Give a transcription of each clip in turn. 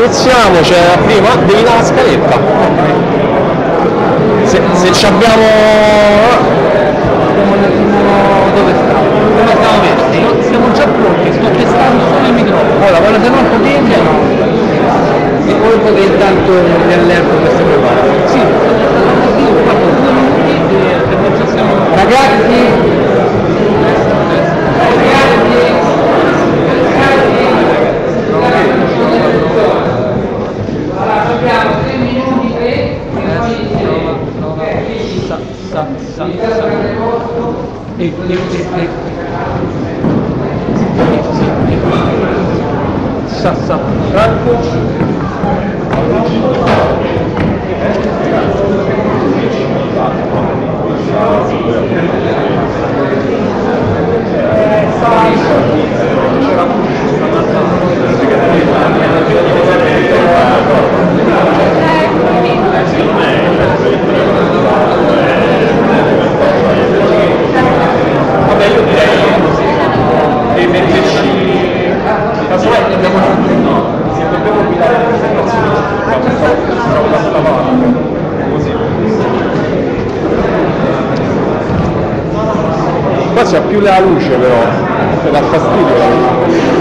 iniziamo, cioè prima devi dare la scaletta. Se ci abbiamo... Dove stiamo? Dove stiamo messi? Siamo già pronti, sto testando solo il microfono. Allora, quando se non potete, e voi che intanto mi allerto per si prepara. Sì, io ho fatto 2 minuti e già siamo... Ragazzi! Abbiamo 3 minuti, 3 Vabbè, io direi che metterci casomai dobbiamo guidare la presentazione così. Qua c'è più la luce però, che dà fastidio la luce.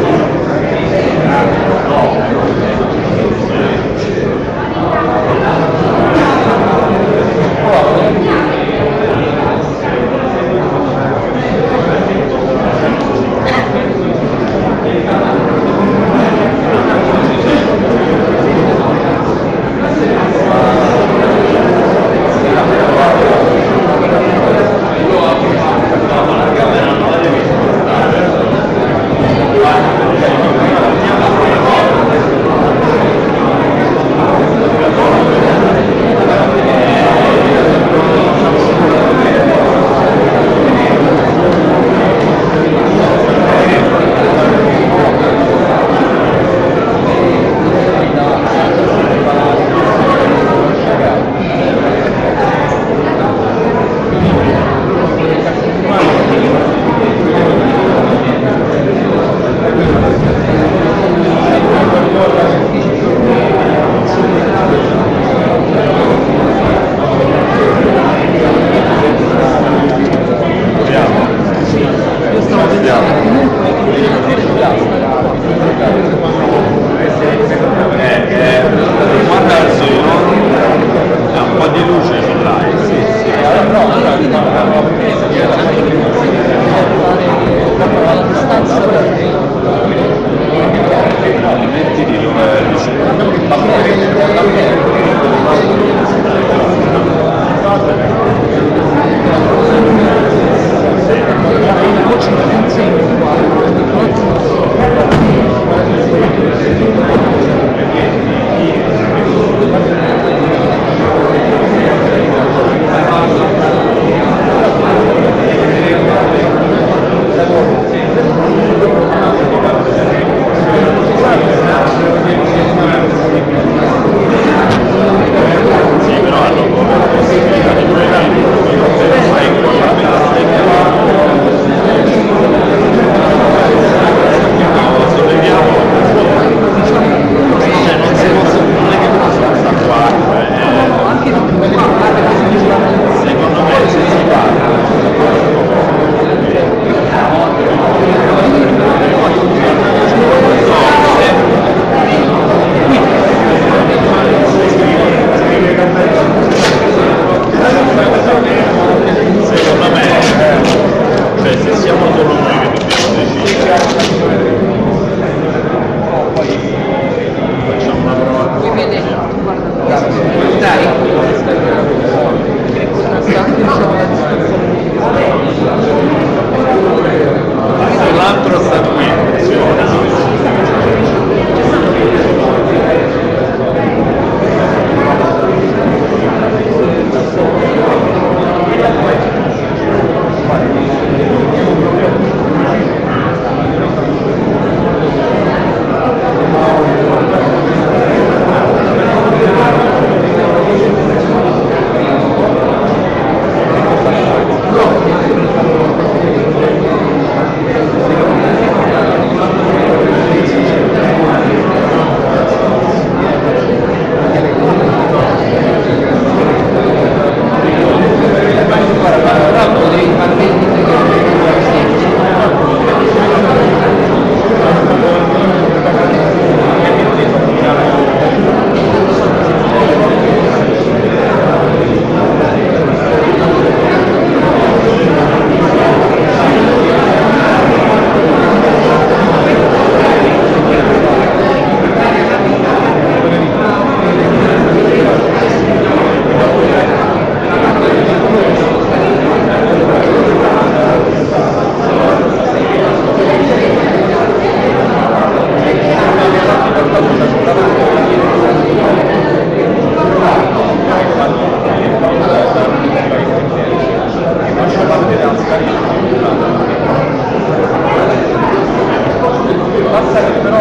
però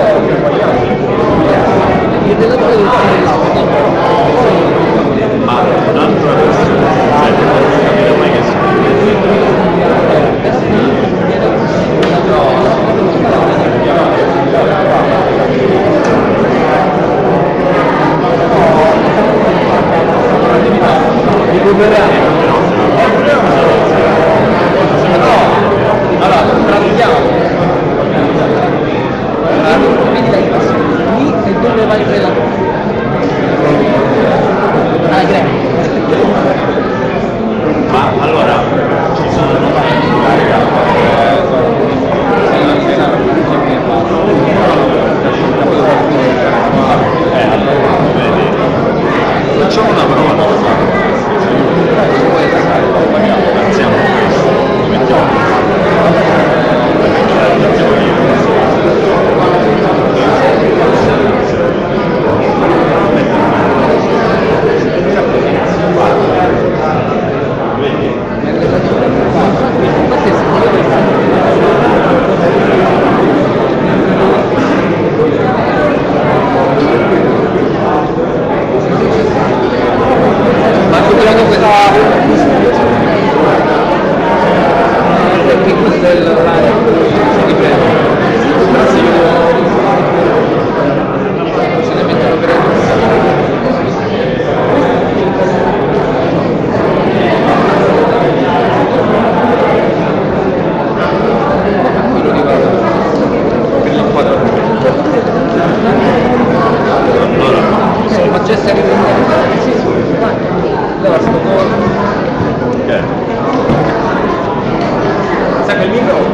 il relatore del ma un'altra persona non capire mai che allora, trattiamo lì e dove va il relatore? Ah, grazie. ma allora ci sono facciamo una prova facciamo questo Ma superiamo questa perché questo è l'orario si riprende se ne mettono per quello di vado per l'inquadramento allora ma c'è sempre allora sto ok sai che il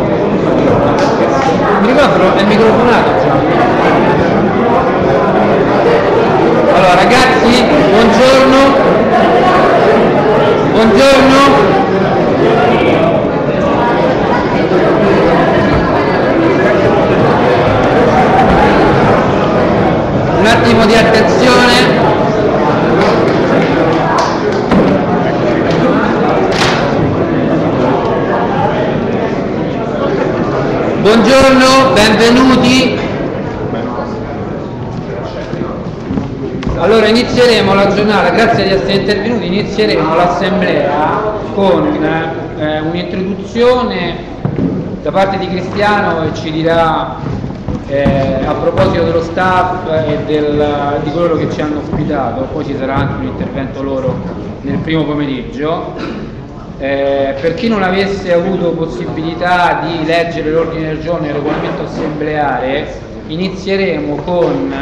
microfono è microfonato. Allora ragazzi, buongiorno. Buongiorno. Un attimo di attenzione. Buongiorno, benvenuti. Allora inizieremo la giornata, grazie di essere intervenuti, inizieremo l'assemblea con un'introduzione da parte di Cristiano che ci dirà a proposito dello staff e di coloro che ci hanno ospitato, poi ci sarà anche un intervento loro nel primo pomeriggio. Per chi non avesse avuto possibilità di leggere l'ordine del giorno e il regolamento assembleare, inizieremo con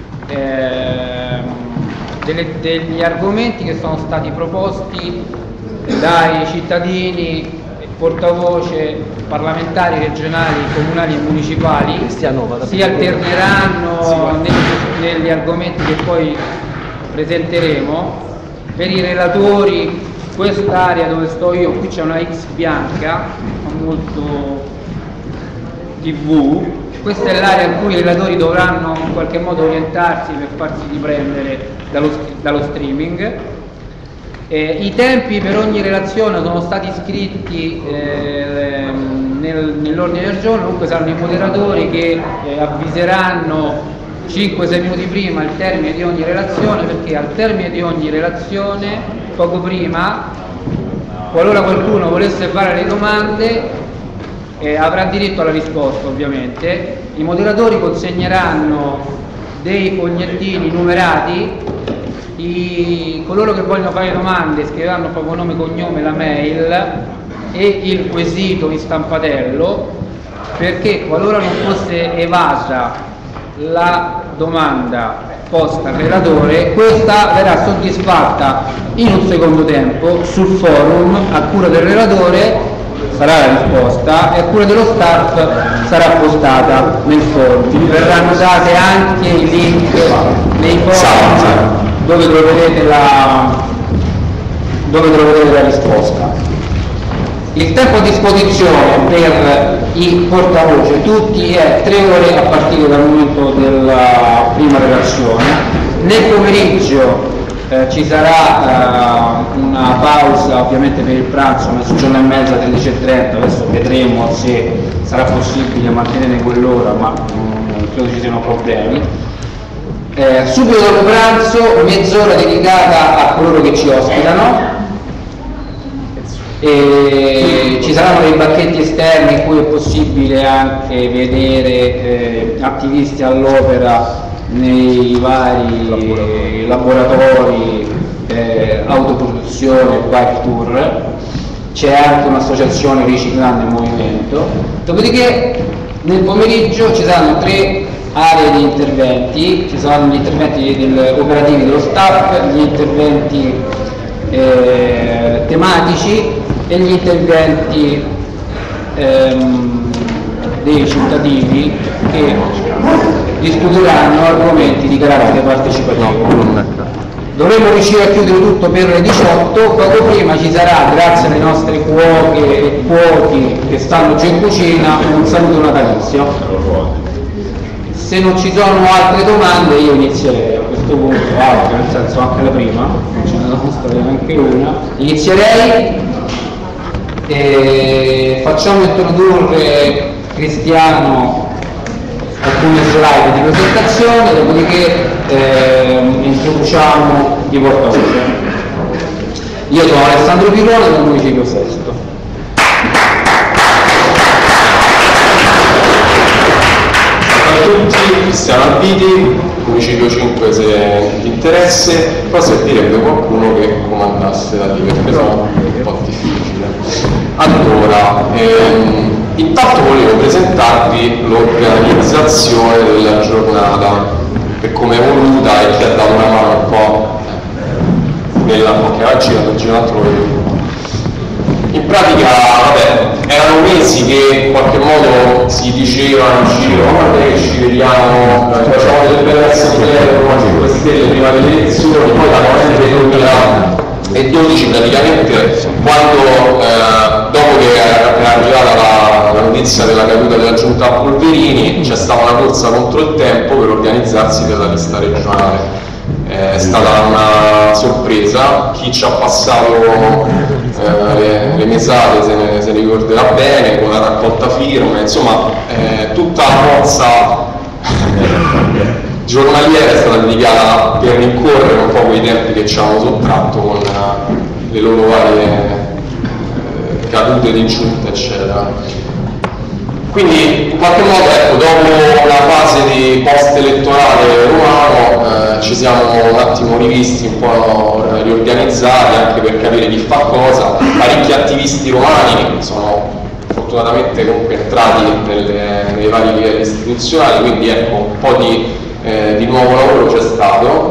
degli argomenti che sono stati proposti dai cittadini, portavoce, parlamentari regionali, comunali e municipali. Si alterneranno negli argomenti che poi presenteremo. Per i relatori, quest'area dove sto io, qui c'è una X bianca, molto TV, questa è l'area in cui i relatori dovranno in qualche modo orientarsi per farsi riprendere dallo streaming. I tempi per ogni relazione sono stati scritti nell'ordine del giorno, comunque saranno i moderatori che avviseranno 5-6 minuti prima il termine di ogni relazione, perché al termine di ogni relazione, poco prima, qualora qualcuno volesse fare le domande, avrà diritto alla risposta ovviamente. I moderatori consegneranno dei fogliettini numerati, coloro che vogliono fare domande scriveranno proprio nome, cognome, la mail e il quesito in stampatello, perché qualora non fosse evasa la domanda posta al relatore, questa verrà soddisfatta in un secondo tempo sul forum a cura del relatore, sarà la risposta, e a cura dello staff sarà postata nel forum. Vi verranno date anche i link nei forum dove troverete la risposta. Il tempo a disposizione per i portavoce tutti è 3 ore a partire dal momento della prima relazione. Nel pomeriggio ci sarà una pausa ovviamente per il pranzo, mezzogiorno e mezza, 13:30, adesso vedremo se sarà possibile mantenere quell'ora, ma credo ci siano problemi. Subito dopo pranzo mezz'ora dedicata a coloro che ci ospitano, e ci saranno dei banchetti esterni in cui è possibile anche vedere attivisti all'opera nei vari laboratori, autoproduzione, bike tour. C'è anche un'associazione Riciclando in Movimento. Dopodiché nel pomeriggio ci saranno 3 aree di interventi, ci saranno gli interventi operativi dello staff, gli interventi tematici e gli interventi dei cittadini che discuteranno argomenti di carattere partecipativo. Dovremmo riuscire a chiudere tutto per le 18, poco prima ci sarà, grazie alle nostre cuoche e cuochi che stanno già in cucina, un saluto natalizio. Se non ci sono altre domande io inizierei a questo punto, nel senso anche la prima, non ce ne sono state neanche una. Inizierei e facciamo introdurre Cristiano alcune slide di presentazione, dopodiché introduciamo i portavoce. Io sono Alessandro Pirone del Municipio Sesto. Ciao a tutti, Cristiano Albiti, Municipio 5 se ti interesse, poi servirebbe qualcuno che comandasse da lì perché sennò è un po' difficile. Allora, intanto volevo presentarvi l'organizzazione della giornata, che come voluta e che ha dato una mano un po' in pratica, vabbè, erano mesi che in qualche modo si dicevano in giro, guarda che ci vediamo, facciamo delle belle assemblee con 5 Stelle prima delle elezioni, poi da novembre 2012 praticamente, quando dopo che era arrivata la notizia della caduta della giunta a Polverini, c'è stata una corsa contro il tempo per organizzarsi per la lista regionale. È stata una sorpresa, chi ci ha passato le mesate se ne ricorderà bene, con la raccolta firme, insomma tutta la forza giornaliera è stata dedicata per rincorrere un po' quei tempi che ci hanno sottratto con le loro varie cadute di giunta eccetera. Quindi in qualche modo, ecco, dopo la fase di post-elettorale romano ci siamo un attimo rivisti, un po' riorganizzati anche per capire chi fa cosa. Parecchi attivisti romani sono fortunatamente comunque entrati nei vari livelli istituzionali, quindi ecco un po' di nuovo lavoro c'è stato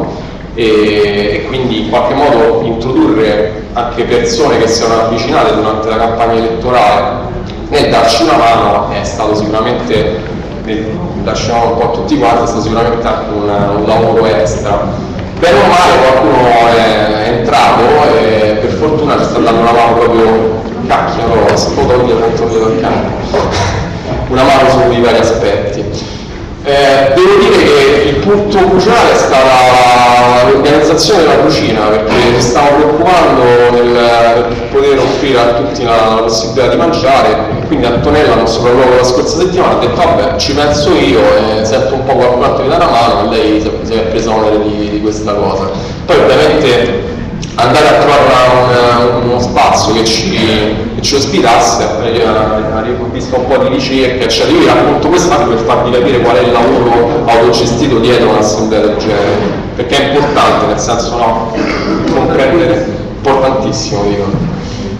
e quindi in qualche modo introdurre anche persone che si erano avvicinate durante la campagna elettorale nel darci una mano è stato sicuramente, darci una mano un po' a tutti quanti, è stato sicuramente anche un lavoro extra. Bene o male qualcuno è entrato e per fortuna ci sta dando una mano proprio, cacchio, si può togliere dal campo, una mano sui vari aspetti. Devo dire che il punto cruciale è stata l'organizzazione della cucina, perché ci stiamo preoccupando nel poter offrire a tutti la possibilità di mangiare, e quindi Antonella, non sopravvolo la scorsa settimana, ha detto vabbè ci penso io e sento un po' qualcun altro mi dà una mano, e lei si è presa onere di questa cosa. Poi ovviamente andare a trovare uno spazio che ci ospitasse, ho visto un po' di ricerca, eccetera. Io vi racconto questo anche per farvi capire qual è il lavoro autogestito dietro un'assemblea del genere, perché è importante, nel senso, no, comprendere, importantissimo dico.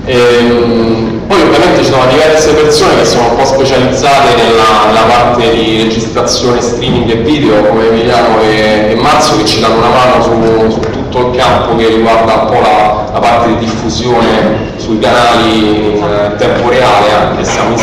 Poi ovviamente ci sono diverse persone che sono un po' specializzate nella parte di registrazione, streaming e video, come Emiliano e Marzio, che ci danno una mano su tutto il campo che riguarda un po' la parte di diffusione sui canali in tempo reale, anche se siamo in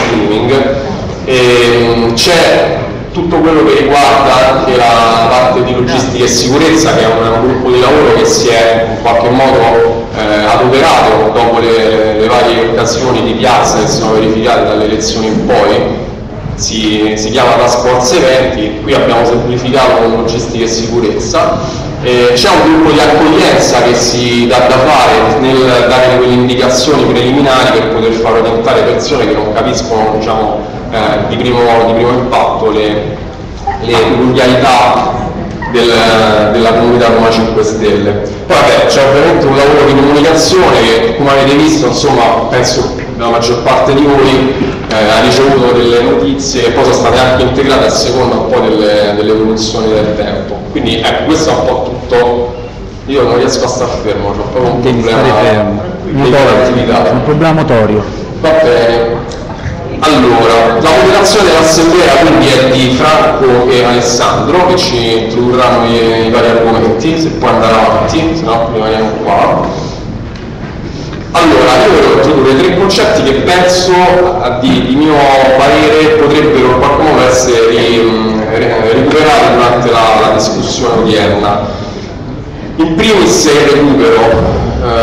streaming. C'è tutto quello che riguarda anche la parte di logistica e sicurezza, che è un gruppo di lavoro che si è in qualche modo adoperato dopo le varie occasioni di piazza che si sono verificate dalle elezioni in poi. Si chiama Task Force Eventi, qui abbiamo semplificato con logistica e sicurezza. C'è un gruppo di accoglienza che si dà da fare nel dare quelle indicazioni preliminari per poter far orientare persone che non capiscono, diciamo, di primo impatto le le peculiarità della comunità Roma 5 Stelle. Poi vabbè, c'è ovviamente un lavoro di comunicazione che, come avete visto, insomma, penso la maggior parte di voi ha ricevuto delle notizie che poi sono state anche integrate a seconda un po' delle evoluzioni del tempo. Quindi ecco, questo è un po' tutto. Io non riesco a stare fermo, c'ho proprio un problema di attività. Un problema motorio. Va bene. Allora, la moderazione dell'assemblea quindi è di Franco e Alessandro, che ci introdurranno i vari argomenti, se puoi andare avanti, se no rimaniamo qua. Allora, io volevo introdurre 3 concetti che penso, di mio parere, potrebbero in qualche modo essere recuperati durante la discussione odierna. In primis recupero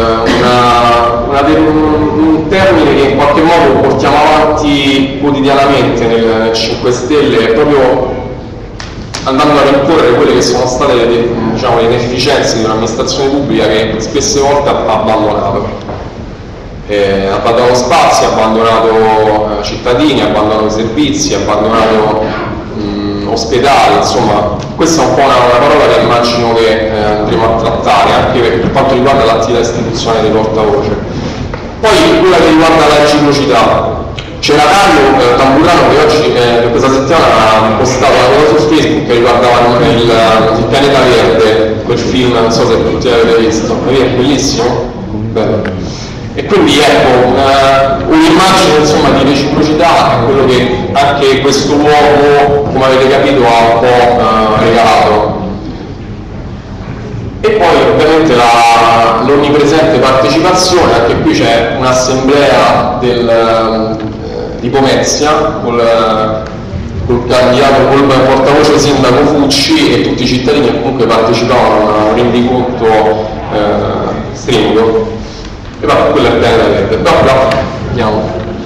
un termine che in qualche modo portiamo avanti quotidianamente nel 5 Stelle, proprio andando a rincorrere quelle che sono state diciamo, le inefficienze di un'amministrazione pubblica che spesse volte ha abbandonato. Ha abbandonato spazi, ha abbandonato cittadini, ha abbandonato servizi, ha abbandonato ospedali, insomma questa è un po' una parola che immagino che andremo a trattare anche per quanto riguarda l'attività istituzionale di portavoce. Poi quella che riguarda la reciprocità, c'era Dario Tamburano che oggi questa settimana ha postato una cosa su Facebook che riguardava il pianeta verde, quel film, non so se tutti l'avete visto, è bellissimo? Bello. E quindi ecco, un'immagine insomma di reciprocità è quello che anche questo uomo, come avete capito, ha un po' regalato. E poi ovviamente l'onnipresente partecipazione, anche qui c'è un'assemblea di Pomezia col candidato, col portavoce sindaco Fucci e tutti i cittadini che comunque partecipavano a un rendiconto streaming. E vabbè, quello è bene da vedere. Però, andiamo.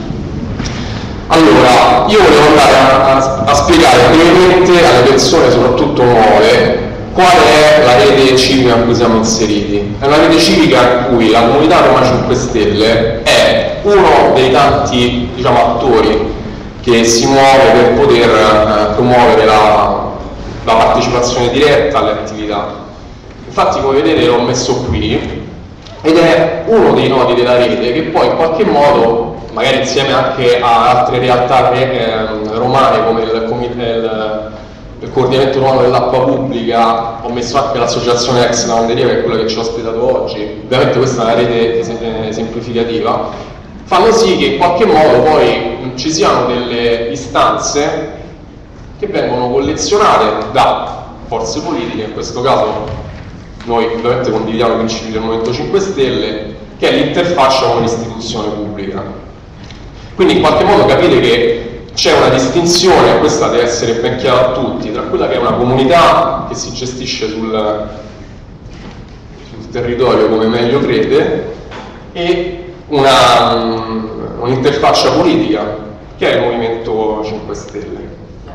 Allora, io volevo andare a spiegare brevemente alle persone, soprattutto nuove, qual è la rete civica in cui siamo inseriti. È una rete civica in cui la comunità Roma 5 Stelle è uno dei tanti, diciamo, attori che si muove per poter promuovere la partecipazione diretta alle attività. Infatti, come vedete, l'ho messo qui. Ed è uno dei nodi della rete che poi in qualche modo, magari insieme anche a altre realtà romane come il coordinamento romano dell'acqua pubblica, ho messo anche l'associazione ex lavanderia che è quella che ci ha ospitato oggi, ovviamente questa è una rete esemplificativa, fanno sì che in qualche modo poi ci siano delle istanze che vengono collezionate da forze politiche, in questo caso noi ovviamente condividiamo i principi del Movimento 5 Stelle, che è l'interfaccia con l'istituzione pubblica. Quindi in qualche modo capite che c'è una distinzione, questa deve essere ben chiara a tutti, tra quella che è una comunità che si gestisce sul territorio come meglio crede e un'interfaccia politica che è il Movimento 5 Stelle.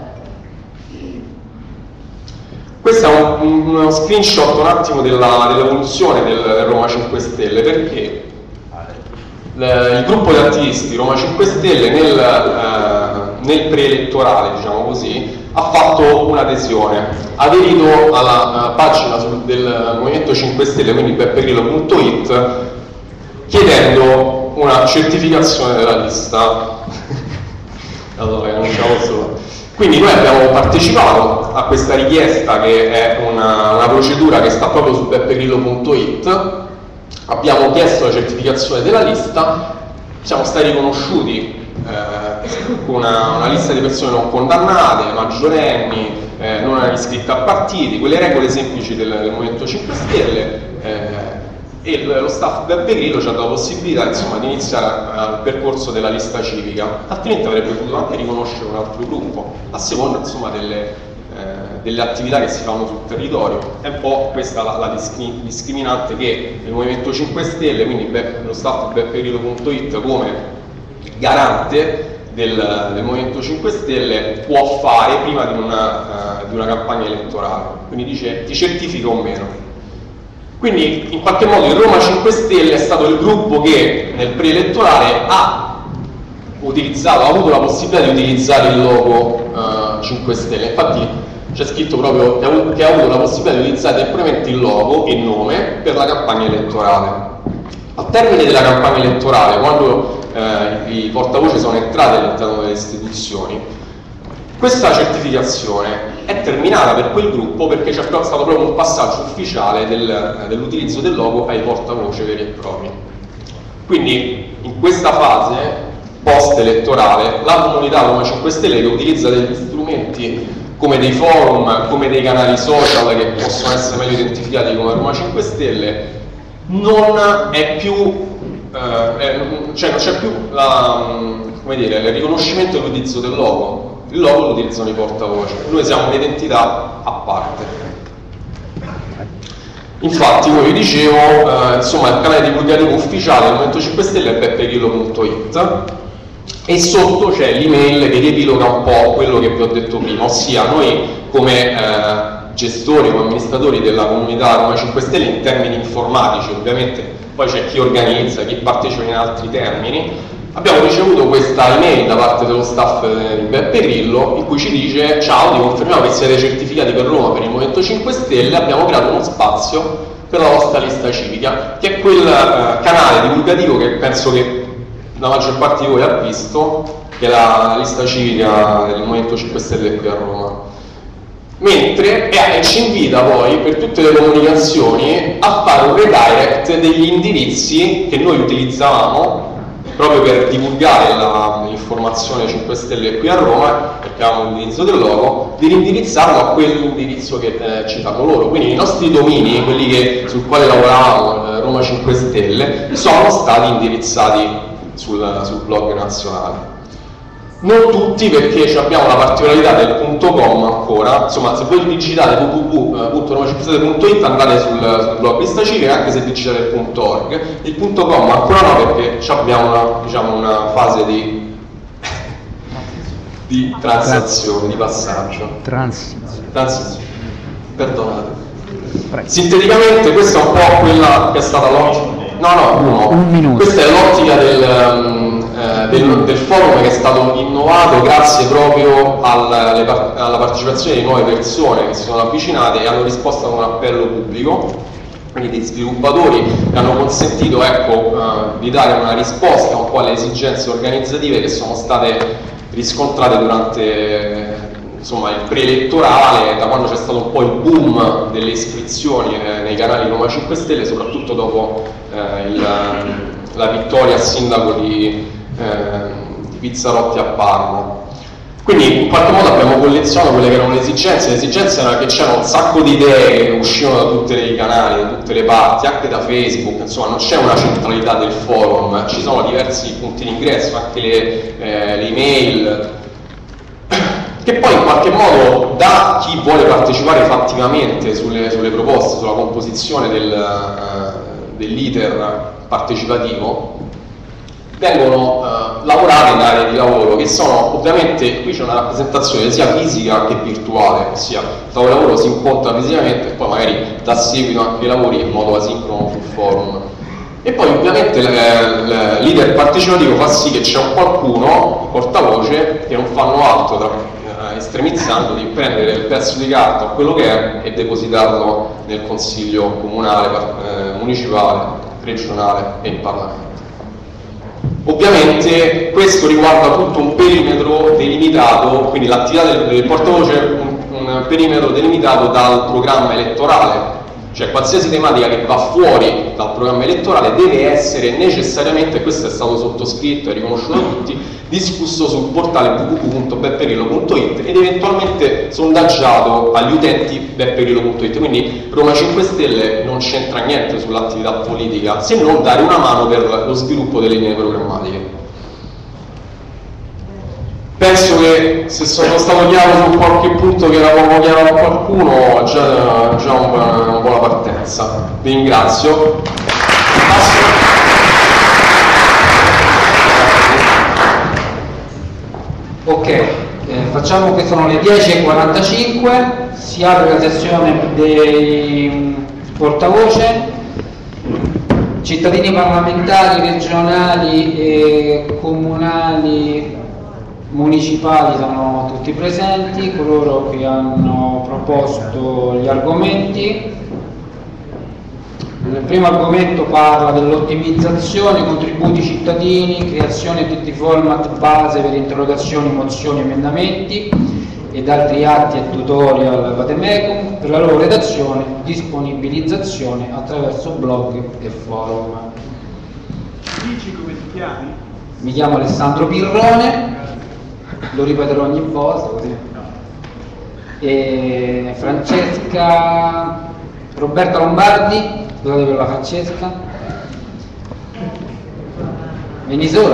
Questo è uno screenshot un attimo dell'evoluzione del Roma 5 Stelle, perché il gruppo di attivisti Roma 5 Stelle nel preelettorale, diciamo così, ha fatto un'adesione, ha aderito alla pagina del Movimento 5 Stelle, quindi beppegrillo.it, chiedendo una certificazione della lista. Allora, non ce la posso. Quindi noi abbiamo partecipato a questa richiesta, che è una procedura che sta proprio su beppegrillo.it, abbiamo chiesto la certificazione della lista, siamo stati riconosciuti con una lista di persone non condannate, maggiorenni, non iscritte a partiti, quelle regole semplici del Movimento 5 Stelle, e lo staff Beppe Grillo ci ha dato la possibilità, insomma, di iniziare il percorso della lista civica, altrimenti avrebbe potuto anche riconoscere un altro gruppo a seconda, insomma, delle attività che si fanno sul territorio. È un po' questa la discriminante che il Movimento 5 Stelle, quindi lo staff beppegrillo.it come garante del Movimento 5 Stelle può fare prima di una campagna elettorale, quindi dice ti certifica o meno. Quindi in qualche modo il Roma 5 Stelle è stato il gruppo che nel preelettorale ha avuto la possibilità di utilizzare il logo 5 Stelle. Infatti c'è scritto proprio che ha avuto la possibilità di utilizzare temporaneamente il logo e il nome per la campagna elettorale. Al termine della campagna elettorale, quando i portavoce sono entrati all'interno delle istituzioni, questa certificazione è terminata per quel gruppo perché c'è stato proprio un passaggio ufficiale dell'utilizzo del logo ai portavoce veri e propri. Quindi in questa fase post-elettorale la comunità Roma 5 Stelle, che utilizza degli strumenti come dei forum, come dei canali social che possono essere meglio identificati come Roma 5 Stelle, non è più cioè non c'è più il riconoscimento dell'utilizzo del logo. Il logo lo utilizzano i portavoce, noi siamo un'identità a parte. Infatti, come vi dicevo, insomma, il canale divulgativo ufficiale del Movimento 5 Stelle è beppegrillo.it e sotto c'è l'email che riepiloga un po' quello che vi ho detto prima, ossia noi come gestori, come amministratori della comunità Roma 5 Stelle in termini informatici, ovviamente poi c'è chi organizza, chi partecipa in altri termini. Abbiamo ricevuto questa email da parte dello staff di Beppe Grillo in cui ci dice: ciao, vi confermiamo che siete certificati per Roma per il Movimento 5 Stelle, abbiamo creato uno spazio per la vostra lista civica, che è quel canale divulgativo che penso che la maggior parte di voi ha visto, che è la lista civica del Movimento 5 Stelle qui a Roma. Mentre ci invita poi per tutte le comunicazioni a fare un redirect degli indirizzi che noi utilizzavamo proprio per divulgare l'informazione 5 Stelle qui a Roma, perché avevamo l'utilizzo del logo, di rindirizzarlo a quell'indirizzo che citano loro. Quindi i nostri domini, quelli sul quale lavoravamo, Roma 5 Stelle, sono stati indirizzati sul blog nazionale. Non tutti, perché abbiamo la particolarità del .com ancora, insomma se voi digitate www.roma5stelle.it andate sul blog lista civica, anche se digitate il .org, il .com ancora no, perché abbiamo una fase di transazione, di passaggio. Transizione. Perdonate. Sinteticamente questa è un po' quella che è stata l'ottica. Un minuto. Questa è l'ottica del forum, che è stato innovato grazie proprio alla partecipazione di nuove persone che si sono avvicinate e hanno risposto a un appello pubblico, quindi di sviluppatori che hanno consentito di dare una risposta un po' alle esigenze organizzative che sono state riscontrate durante il preelettorale, da quando c'è stato un po' il boom delle iscrizioni nei canali Roma 5 Stelle, soprattutto dopo la vittoria a sindaco di Pizzarotti a Parma. Quindi in qualche modo abbiamo collezionato quelle che erano le esigenze era che c'era un sacco di idee che uscivano da tutti i canali, da tutte le parti, anche da Facebook, insomma non c'è una centralità del forum, ci sono diversi punti di ingresso, anche le email, che poi in qualche modo da chi vuole partecipare fattivamente sulle proposte, sulla composizione dell'iter partecipativo, vengono lavorate in aree di lavoro che sono, ovviamente qui c'è una rappresentazione sia fisica che virtuale, ossia il tavolo di lavoro si incontra fisicamente e poi magari dà seguito anche ai lavori in modo asincrono sul forum. E poi ovviamente l'iter partecipativo fa sì che c'è un qualcuno, il portavoce, che non fanno altro estremizzando di prendere il pezzo di carta o quello che è e depositarlo nel consiglio comunale, municipale, regionale e in Parlamento. Ovviamente questo riguarda tutto un perimetro delimitato, quindi l'attività del portavoce è un perimetro delimitato dal programma elettorale, cioè qualsiasi tematica che va fuori dal programma elettorale deve essere necessariamente, e questo è stato sottoscritto e riconosciuto da tutti, discusso sul portale www.beppegrillo.it ed eventualmente sondaggiato agli utenti beppegrillo.it. Quindi Roma 5 Stelle non c'entra niente sull'attività politica, se non dare una mano per lo sviluppo delle linee programmatiche. Penso che se sono stato chiaro su qualche punto che era poco chiaro a qualcuno, già una buona partenza. Vi ringrazio. Ok, facciamo che sono le 10:45, si apre la sessione dei portavoce. Cittadini parlamentari regionali e comunali municipali sono tutti presenti, coloro che hanno proposto gli argomenti. Il primo argomento parla dell'ottimizzazione, contributi cittadini, creazione di format base per interrogazioni, mozioni, emendamenti ed altri atti e tutorial vademecum per la loro redazione, disponibilizzazione attraverso blog e forum. Dici come ti chiami? Mi chiamo Alessandro Pirrone, lo ripeterò ogni volta così. E Roberta Lombardi, scusate per la Francesca. Vieni sola?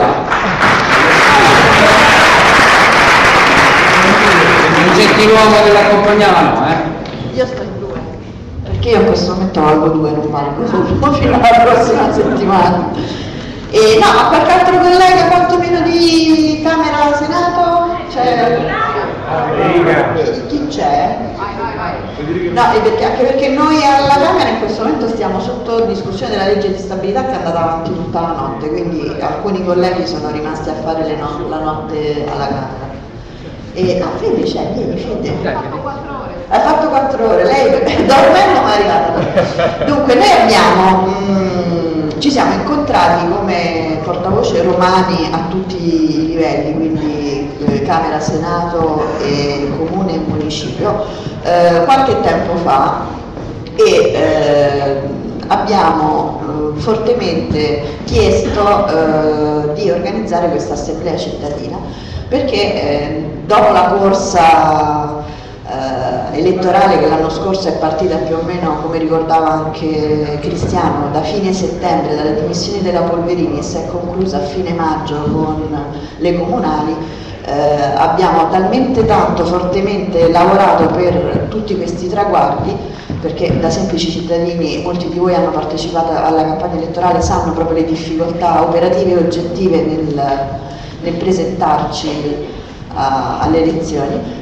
Un gentiluomo che l'accompagnava, Io sto in 2, perché io in questo momento valgo 2, non valgo solo fino alla prossima settimana. E no, ma qualche altro collega quantomeno di Camera Senato? Chi c'è? No, anche perché noi alla Camera in questo momento stiamo sotto discussione della legge di stabilità che è andata avanti tutta la notte, quindi alcuni colleghi sono rimasti a fare la notte alla Camera. E Fede c'è, vieni Fede. Ha fatto 4 ore, lei dormendo ma è arrivata. Dunque noi ci siamo incontrati come portavoce romani a tutti i livelli, quindi Camera, Senato, e Comune e Municipio, qualche tempo fa, e abbiamo fortemente chiesto di organizzare questa assemblea cittadina, perché dopo la corsa elettorale che l'anno scorso è partita più o meno, come ricordava anche Cristiano, da fine settembre, dalle dimissioni della Polverini, e si è conclusa a fine maggio con le comunali, abbiamo talmente tanto fortemente lavorato per tutti questi traguardi, perché da semplici cittadini molti di voi hanno partecipato alla campagna elettorale, sanno proprio le difficoltà operative e oggettive nel presentarci alle elezioni.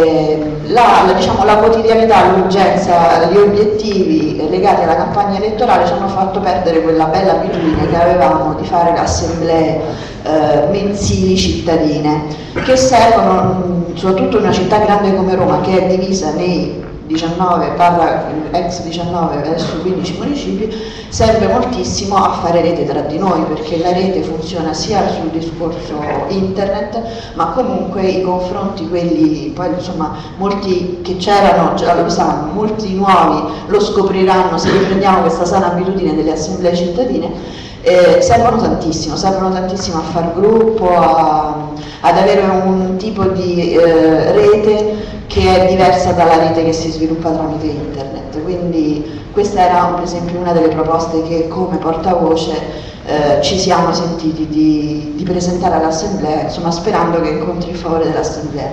La quotidianità, l'urgenza, gli obiettivi legati alla campagna elettorale ci hanno fatto perdere quella bella abitudine che avevamo di fare le assemblee mensili cittadine, che servono soprattutto in una città grande come Roma, che è divisa nei 19 ex 19 adesso 15 municipi, serve moltissimo a fare rete tra di noi, perché la rete funziona sia sul discorso internet, ma comunque i confronti, quelli poi insomma molti che c'erano già lo sanno, molti nuovi lo scopriranno se riprendiamo questa sana abitudine delle assemblee cittadine. Servono tantissimo a far gruppo, ad avere un tipo di rete che è diversa dalla rete che si sviluppa tramite internet. Quindi questa era per esempio una delle proposte che come portavoce ci siamo sentiti di presentare all'assemblea, insomma sperando che incontri il favore dell'assemblea.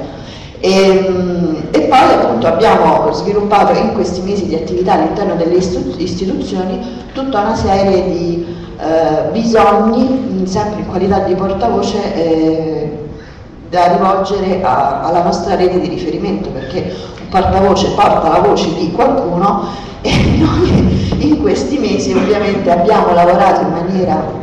E poi appunto abbiamo sviluppato in questi mesi di attività all'interno delle istituzioni tutta una serie di bisogni, sempre in qualità di portavoce, da rivolgere alla nostra rete di riferimento, perché un portavoce porta la voce di qualcuno, e noi in questi mesi ovviamente abbiamo lavorato in maniera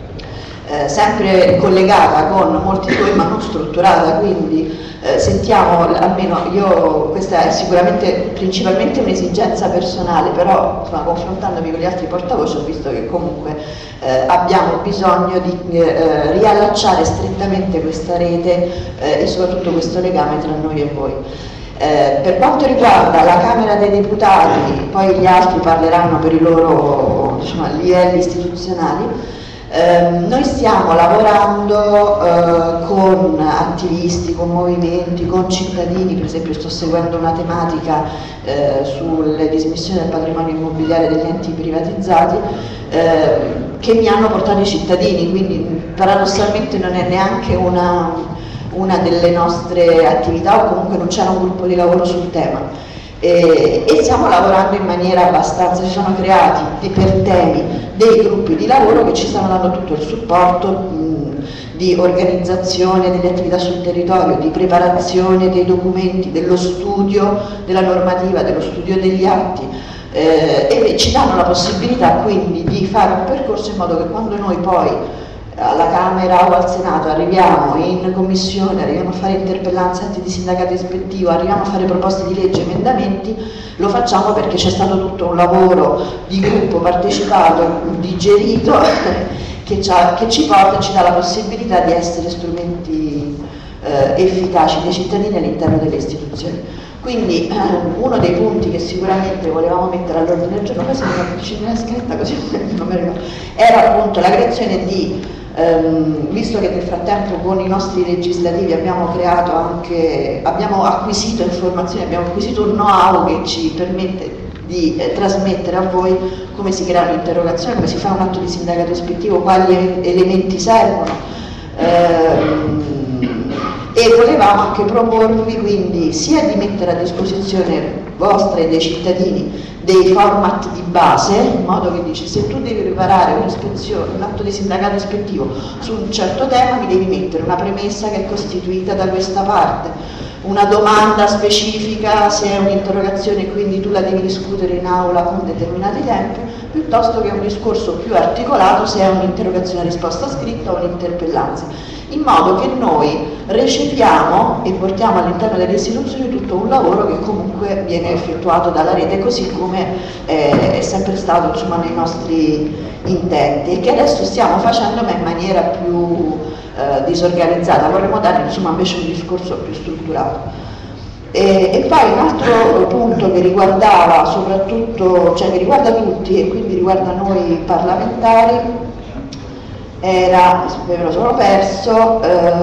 sempre collegata con molti suoi, ma non strutturata, quindi sentiamo, almeno io, questa è sicuramente principalmente un'esigenza personale, però insomma, confrontandomi con gli altri portavoce ho visto che comunque abbiamo bisogno di riallacciare strettamente questa rete e soprattutto questo legame tra noi e voi. Per quanto riguarda la Camera dei Deputati, poi gli altri parleranno per i loro livelli istituzionali. Noi stiamo lavorando con attivisti, con movimenti, con cittadini. Per esempio sto seguendo una tematica sulle dismissioni del patrimonio immobiliare degli enti privatizzati che mi hanno portato i cittadini, quindi paradossalmente non è neanche una delle nostre attività, o comunque non c'era un gruppo di lavoro sul tema. E stiamo lavorando in maniera abbastanza, ci sono creati per temi dei gruppi di lavoro che ci stanno dando tutto il supporto di organizzazione delle attività sul territorio, di preparazione dei documenti, dello studio della normativa, dello studio degli atti, e ci danno la possibilità quindi di fare un percorso in modo che quando noi poi alla Camera o al Senato arriviamo in commissione, arriviamo a fare interpellanze, atti di sindacato ispettivo, arriviamo a fare proposte di legge, emendamenti, lo facciamo perché c'è stato tutto un lavoro di gruppo partecipato, digerito, che ci porta e ci dà la possibilità di essere strumenti efficaci dei cittadini all'interno delle istituzioni. Quindi uno dei punti che sicuramente volevamo mettere all'ordine del giorno, questa è una vicina scritta così non mi ricordo, era appunto la creazione di, visto che nel frattempo con i nostri legislativi abbiamo acquisito informazioni, abbiamo acquisito un know-how che ci permette di trasmettere a voi come si crea un'interrogazione, come si fa un atto di sindacato ispettivo, quali elementi servono. E volevamo anche proporvi quindi sia di mettere a disposizione vostra e dei cittadini dei format di base, in modo che dice se tu devi preparare un'ispezione, un atto di sindacato ispettivo su un certo tema, mi devi mettere una premessa che è costituita da questa parte, una domanda specifica se è un'interrogazione e quindi tu la devi discutere in aula con determinati tempi, piuttosto che un discorso più articolato se è un'interrogazione a risposta scritta o un'interpellanza, in modo che noi recepiamo e portiamo all'interno delle istituzioni tutto un lavoro che comunque viene effettuato dalla rete, così come è sempre stato, insomma, nei nostri intenti, e che adesso stiamo facendo ma in maniera più disorganizzata. Vorremmo dare, insomma, invece un discorso più strutturato. E poi un altro punto che riguardava soprattutto, cioè che riguarda tutti e quindi riguarda noi parlamentari, era, me lo sono perso,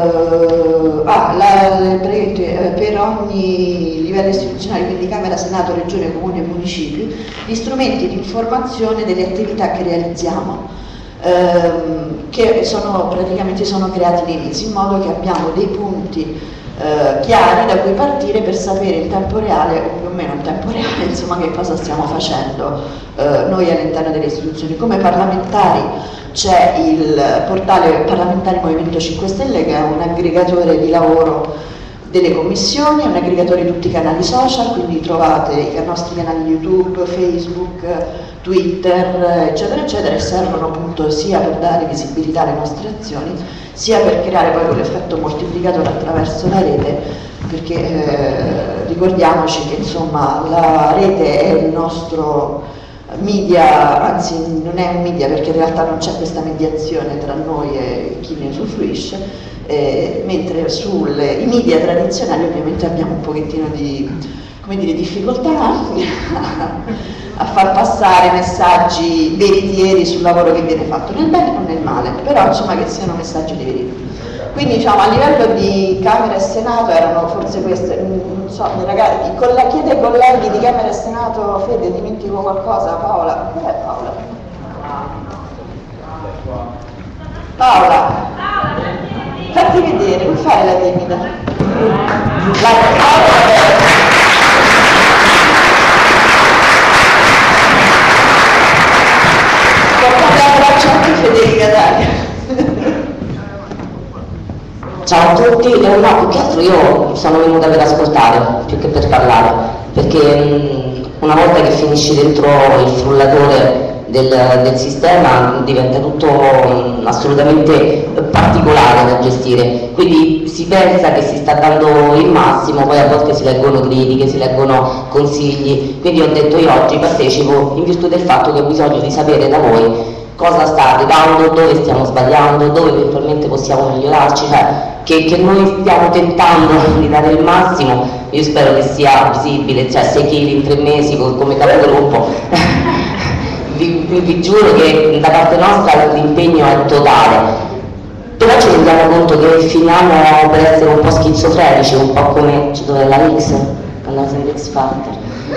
per ogni livello istituzionale, quindi Camera, Senato, Regione, Comune e Municipi, gli strumenti di informazione delle attività che realizziamo, che praticamente sono creati all'inizio, in modo che abbiamo dei punti chiari da cui partire per sapere in tempo reale, o più o meno in tempo reale, insomma, che cosa stiamo facendo noi all'interno delle istituzioni. Come parlamentari c'è il portale Parlamentari Movimento 5 Stelle, che è un aggregatore di lavoro delle commissioni, è un aggregatore di tutti i canali social, quindi trovate i nostri canali YouTube, Facebook, Twitter, eccetera, eccetera, e servono appunto sia per dare visibilità alle nostre azioni, sia per creare poi quell'effetto moltiplicatore attraverso la rete, perché ricordiamoci che, insomma, la rete è il nostro media, anzi non è un media perché in realtà non c'è questa mediazione tra noi e chi ne usufruisce, mentre i media tradizionali ovviamente abbiamo un pochettino di, come dire, difficoltà a far passare messaggi veritieri sul lavoro che viene fatto, nel bene o nel male, però insomma che siano messaggi di verità. Quindi, diciamo, a livello di Camera e Senato erano forse queste, non so, ragazzi, chiede ai colleghi di Camera e Senato, Fede, dimentico qualcosa, Paola? Dov'è Paola? Paola, fatti vedere, non fare la timida. Portate l'abbraccio anche Federica, dai. Ciao a tutti, no, più che altro io sono venuta per ascoltare più che per parlare, perché una volta che finisci dentro il frullatore del sistema diventa tutto assolutamente particolare da gestire, quindi si pensa che si sta dando il massimo, poi a volte si leggono critiche, si leggono consigli, quindi ho detto io oggi partecipo in virtù del fatto che ho bisogno di sapere da voi cosa sta arrivando, dove stiamo sbagliando, dove eventualmente possiamo migliorarci, cioè che noi stiamo tentando di dare il massimo. Io spero che sia visibile, cioè 6 kg in 3 mesi come capogruppo. vi giuro che da parte nostra l'impegno è totale, però ci rendiamo conto che finiamo per essere un po' schizofrenici, un po' come ci doveva la X, quando sei X Factor.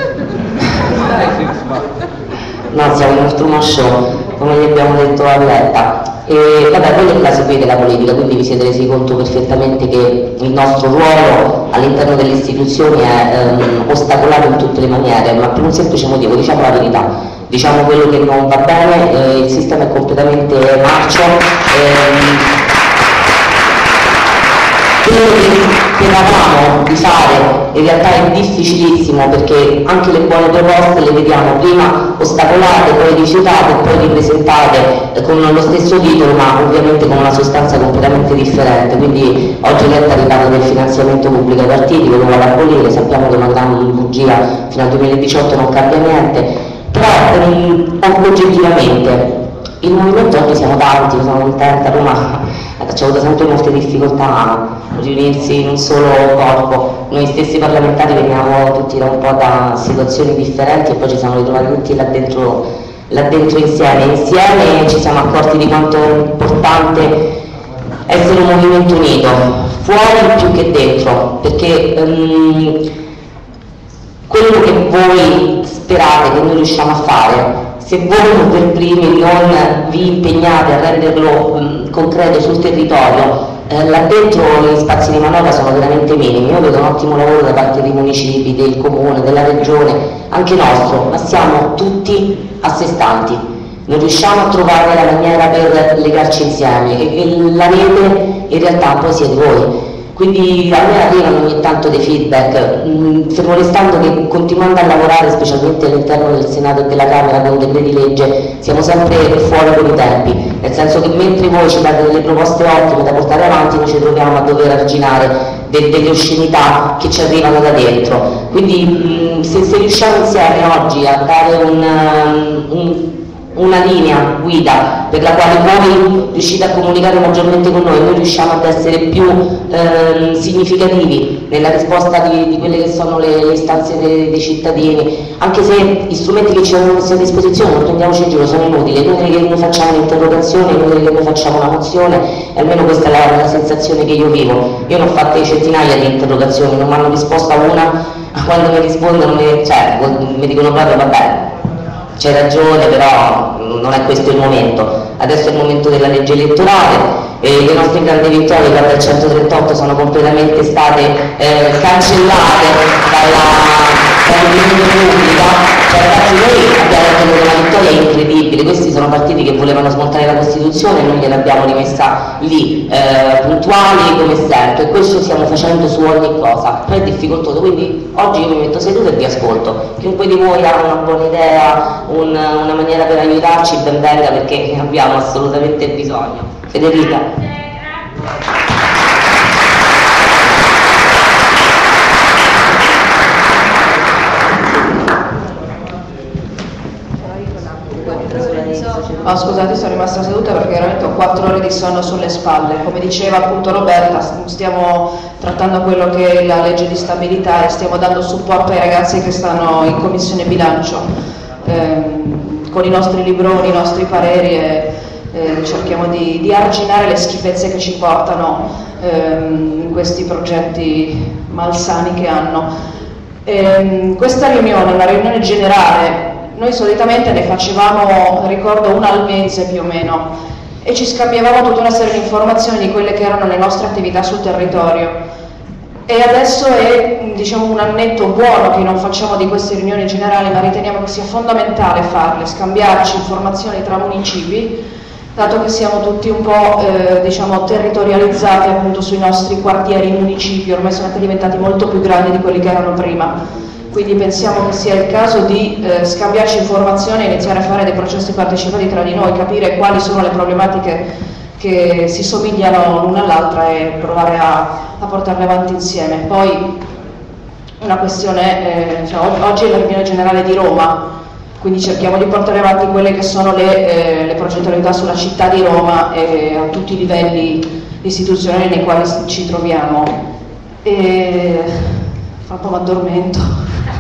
No, siamo in un Truman Show, come gli abbiamo detto a Letta. E vabbè, voi la seguite la politica, quindi vi siete resi conto perfettamente che il nostro ruolo all'interno delle istituzioni è ostacolato in tutte le maniere, ma per un semplice motivo, diciamo la verità, diciamo quello che non va bene, il sistema è completamente marcio. quello che speravamo di fare in realtà è difficilissimo, perché anche le buone proposte le vediamo prima ostacolate, poi rifiutate, poi ripresentate con lo stesso titolo, ma ovviamente con una sostanza completamente differente. Quindi oggi Letta riparla del finanziamento pubblico ai partiti, lo vuole abolire, sappiamo che mandando in bugia fino al 2018 non cambia niente, però oggettivamente il movimento oggi siamo tanti, sono contenta, Roma ci ha avuto sempre molte difficoltà a riunirsi in un solo corpo, noi stessi parlamentari veniamo tutti da un po' da situazioni differenti e poi ci siamo ritrovati tutti là dentro insieme ci siamo accorti di quanto è importante essere un movimento unito, fuori più che dentro, perché quello che voi sperate che noi riusciamo a fare, se voi per primi non vi impegnate a renderlo concreto sul territorio, là dentro gli spazi di manovra sono veramente minimi. Io vedo un ottimo lavoro da parte dei municipi, del comune, della regione, anche nostro, ma siamo tutti a sé stanti, non riusciamo a trovare la maniera per legarci insieme e la rete in realtà poi siete voi. Quindi a me arrivano ogni tanto dei feedback, fermo restando che continuando a lavorare specialmente all'interno del Senato e della Camera con decreti legge siamo sempre fuori con i tempi, nel senso che mentre voi ci date delle proposte ottime da portare avanti, noi ci troviamo a dover arginare delle oscenità che ci arrivano da dentro. Quindi se riusciamo insieme oggi a dare una linea guida per la quale voi riuscite a comunicare maggiormente con noi riusciamo ad essere più significativi nella risposta di quelle che sono le istanze dei cittadini, anche se gli strumenti che ci hanno messi a disposizione, non prendiamoci in giro, sono inutili, è inutile che noi facciamo un'interrogazione, è inutile che noi facciamo una mozione, e almeno questa è la sensazione che io vivo. Io ne ho fatte centinaia di interrogazioni, non mi hanno risposto a una, quando mi rispondono mi dicono proprio vabbè, c'hai ragione, però non è questo il momento. Adesso è il momento della legge elettorale e le nostre grandi vittorie, guarda, il 138 sono completamente state cancellate dall'opinione pubblica. Cioè, ragazzi, noi abbiamo ottenuto una vittoria incredibile, questi sono partiti che volevano smontare la Costituzione, noi gliel'abbiamo rimessa lì, puntuali come sempre, e questo stiamo facendo su ogni cosa, poi è difficoltoso, quindi oggi io mi metto seduto e vi ascolto. Chiunque di voi ha una buona idea, una maniera per aiutarci, ben venga, perché ne abbiamo assolutamente bisogno. Federica. No, scusate, sono rimasta seduta perché veramente ho 4 ore di sonno sulle spalle. Come diceva appunto Roberta, stiamo trattando quello che è la legge di stabilità e stiamo dando supporto ai ragazzi che stanno in commissione bilancio con i nostri libroni, i nostri pareri e cerchiamo di arginare le schifezze che ci portano in questi progetti malsani che hanno. Questa riunione è una riunione generale. Noi solitamente ne facevamo, ricordo, una al mese più o meno, e ci scambiavamo tutta una serie di informazioni di quelle che erano le nostre attività sul territorio. E adesso è, diciamo, un annetto buono che non facciamo di queste riunioni generali, ma riteniamo che sia fondamentale farle, scambiarci informazioni tra municipi, dato che siamo tutti un po' diciamo, territorializzati appunto sui nostri quartieri, municipi, ormai sono anche diventati molto più grandi di quelli che erano prima. Quindi pensiamo che sia il caso di scambiarci informazioni e iniziare a fare dei processi partecipati tra di noi, capire quali sono le problematiche che si somigliano l'una all'altra e provare a portarle avanti insieme. Poi una questione, cioè, oggi è la riunione generale di Roma, quindi cerchiamo di portare avanti quelle che sono le progettualità sulla città di Roma e a tutti i livelli istituzionali nei quali ci troviamo. E fra un po' mi addormento.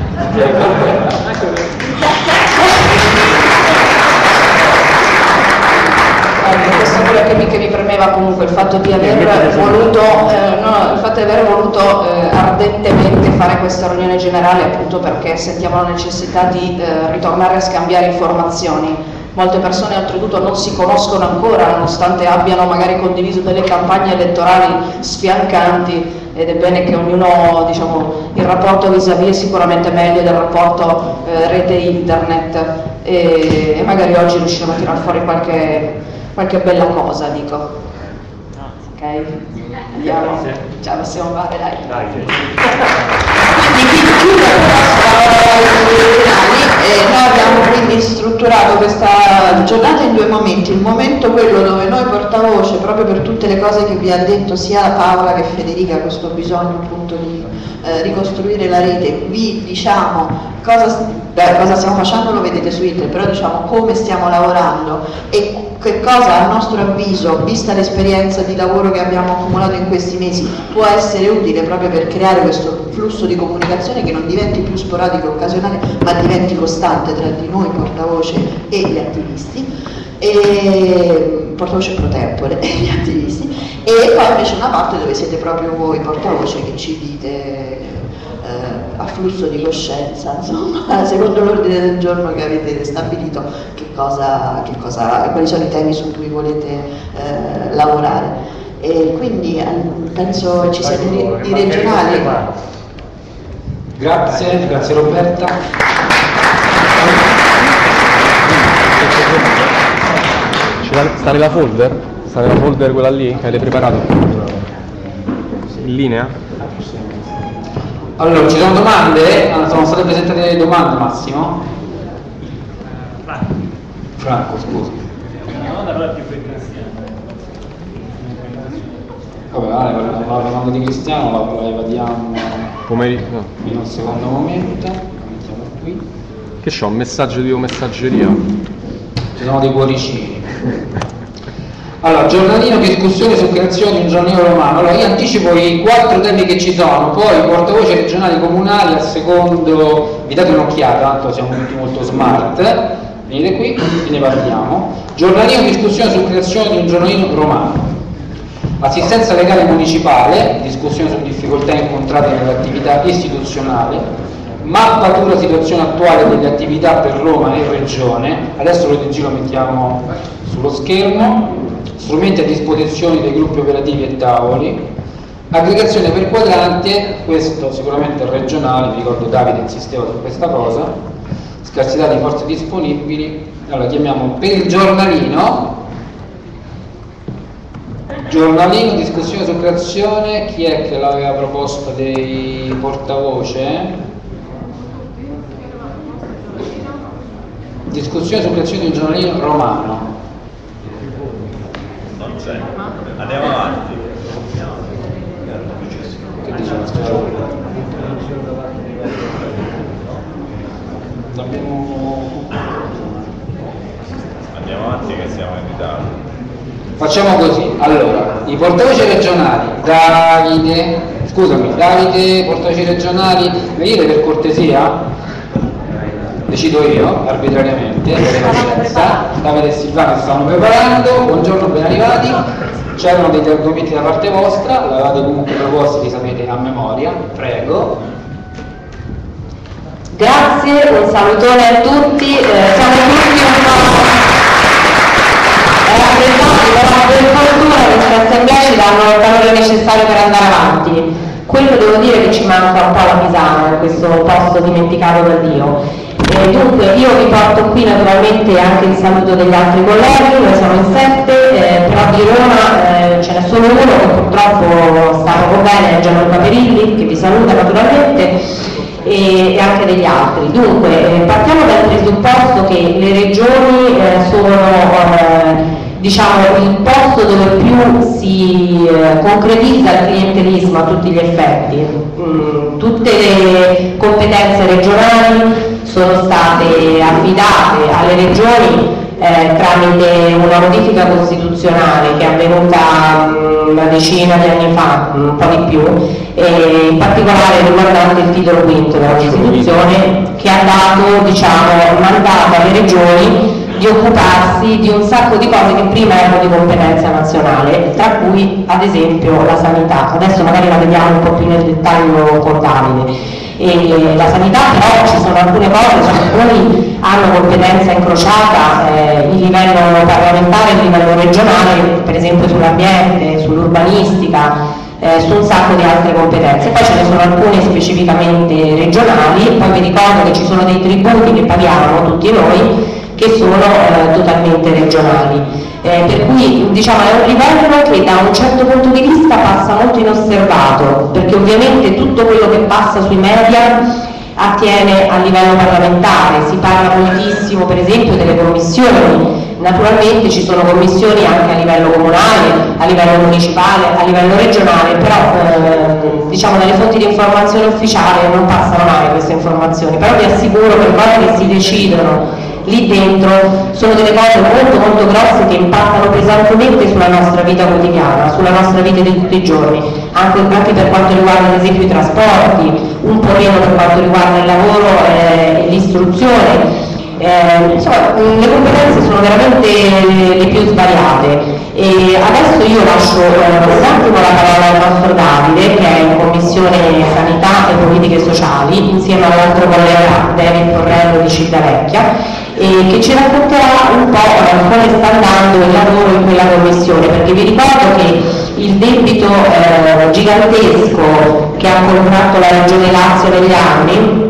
Questo è quello che mi premeva comunque, il fatto di aver voluto ardentemente fare questa riunione generale, appunto perché sentiamo la necessità di ritornare a scambiare informazioni. Molte persone oltretutto non si conoscono ancora, nonostante abbiano magari condiviso delle campagne elettorali sfiancanti, ed è bene che ognuno, diciamo, il rapporto vis-à-vis è sicuramente meglio del rapporto rete internet, e magari oggi riusciremo a tirar fuori qualche bella cosa, dico. Ok? Andiamo, ce la possiamo fare, dai. Noi abbiamo quindi strutturato questa giornata in due momenti: il momento quello dove noi portavoce, proprio per tutte le cose che vi ha detto sia Paola che Federica, questo bisogno appunto di ricostruire la rete, vi diciamo cosa stiamo facendo, lo vedete su internet, però diciamo come stiamo lavorando e che cosa a nostro avviso, vista l'esperienza di lavoro che abbiamo accumulato in questi mesi, può essere utile proprio per creare questo flusso di comunicazione che non diventi più sporadico e occasionale, ma diventi costante tra di noi portavoce e gli attivisti, e portavoce pro tempore e gli attivisti, e poi invece una parte dove siete proprio voi portavoce che ci dite a flusso di coscienza, insomma, secondo l'ordine del giorno che avete stabilito, quali sono i temi su cui volete lavorare. E quindi penso ci siete i regionali. Grazie Roberta. Sta nella folder? Sta nella folder quella lì che avete preparato? In linea? Allora, ci sono domande? Sono state presentate delle domande, Massimo? Franco, scusa. Vabbè, la domanda di Cristiano la evadiamo in un secondo momento. La mettiamo qui. Che c'ho? Un messaggio di messaggeria? Ci sono dei cuoricini. Allora, giornalino, discussione su creazione di un giornalino romano. Allora, io anticipo i 4 temi che ci sono, poi i portavoce regionali comunali al secondo, vi date un'occhiata, tanto siamo tutti molto smart, venite qui e ne parliamo. Giornalino, discussione su creazione di un giornalino romano. Assistenza legale municipale, discussione su difficoltà incontrate nell'attività istituzionale. Mappatura situazione attuale delle attività per Roma e Regione. Adesso lo mettiamo sullo schermo. Strumenti a disposizione dei gruppi operativi e tavoli, aggregazione per quadrante, questo sicuramente è regionale, vi ricordo Davide insisteva su questa cosa, scarsità di forze disponibili. Allora chiamiamo per il giornalino, discussione su creazione, chi è che l'aveva proposta dei portavoce? Discussione su creazione di un giornalino romano. Andiamo avanti. Che dice la storia? Andiamo avanti che siamo in ritardo. Facciamo così, allora, i portavoci regionali, Davide, portavoci regionali, venite per cortesia? Decido io, arbitrariamente, Davide e Silvana si stanno preparando, buongiorno, ben arrivati, c'erano degli argomenti da parte vostra, l'avete comunque proposti, li sapete a memoria, prego. Grazie, un salutone a tutti, siamo tutti un po' raffreddati, però per fortuna queste assemblee ci danno il valore necessario per andare avanti. Quello devo dire che ci manca un po' la Pisana, questo posto dimenticato da Dio. Dunque io vi porto qui naturalmente anche il saluto degli altri colleghi, noi siamo in 7, però di Roma ce n'è solo uno che purtroppo sta poco bene, è Gianluca Perilli, che vi saluta naturalmente, e anche degli altri. Dunque partiamo dal presupposto che le regioni sono il posto dove più si concretizza il clientelismo a tutti gli effetti. Tutte le competenze regionali sono state affidate alle regioni tramite una modifica costituzionale che è avvenuta una decina di anni fa, un po' di più, e in particolare riguardante il titolo quinto della Costituzione, che ha dato mandato alle regioni di occuparsi di un sacco di cose che prima erano di competenza nazionale, tra cui ad esempio la sanità. Adesso magari la vediamo un po' più nel dettaglio con Davide. E la sanità, però ci sono alcune cose, alcuni hanno competenza incrociata, il livello parlamentare e il livello regionale, per esempio sull'ambiente, sull'urbanistica, su un sacco di altre competenze. Poi ce ne sono alcune specificamente regionali, poi vi ricordo che ci sono dei tributi che paghiamo tutti noi che sono totalmente regionali. per cui diciamo è un livello che da un certo punto di vista passa molto inosservato, perché ovviamente tutto quello che passa sui media attiene a livello parlamentare, si parla moltissimo per esempio delle commissioni, naturalmente ci sono commissioni anche a livello comunale, a livello municipale, a livello regionale, però diciamo dalle fonti di informazione ufficiale non passano mai queste informazioni, però vi assicuro che le cose che si decidono lì dentro sono delle cose molto molto grosse che impattano pesantemente sulla nostra vita quotidiana, sulla nostra vita di tutti i giorni, anche per quanto riguarda ad esempio i trasporti, un po' meno per quanto riguarda il lavoro e l'istruzione. Insomma, le competenze sono veramente le più svariate e adesso io lascio un attimo la parola al nostro Davide che è in Commissione Sanità e Politiche Sociali insieme all'altro collega David Porrello di Civitavecchia e che ci racconterà un po' come sta andando il lavoro in quella commissione, perché vi ricordo che il debito gigantesco che ha contratto la Regione Lazio negli anni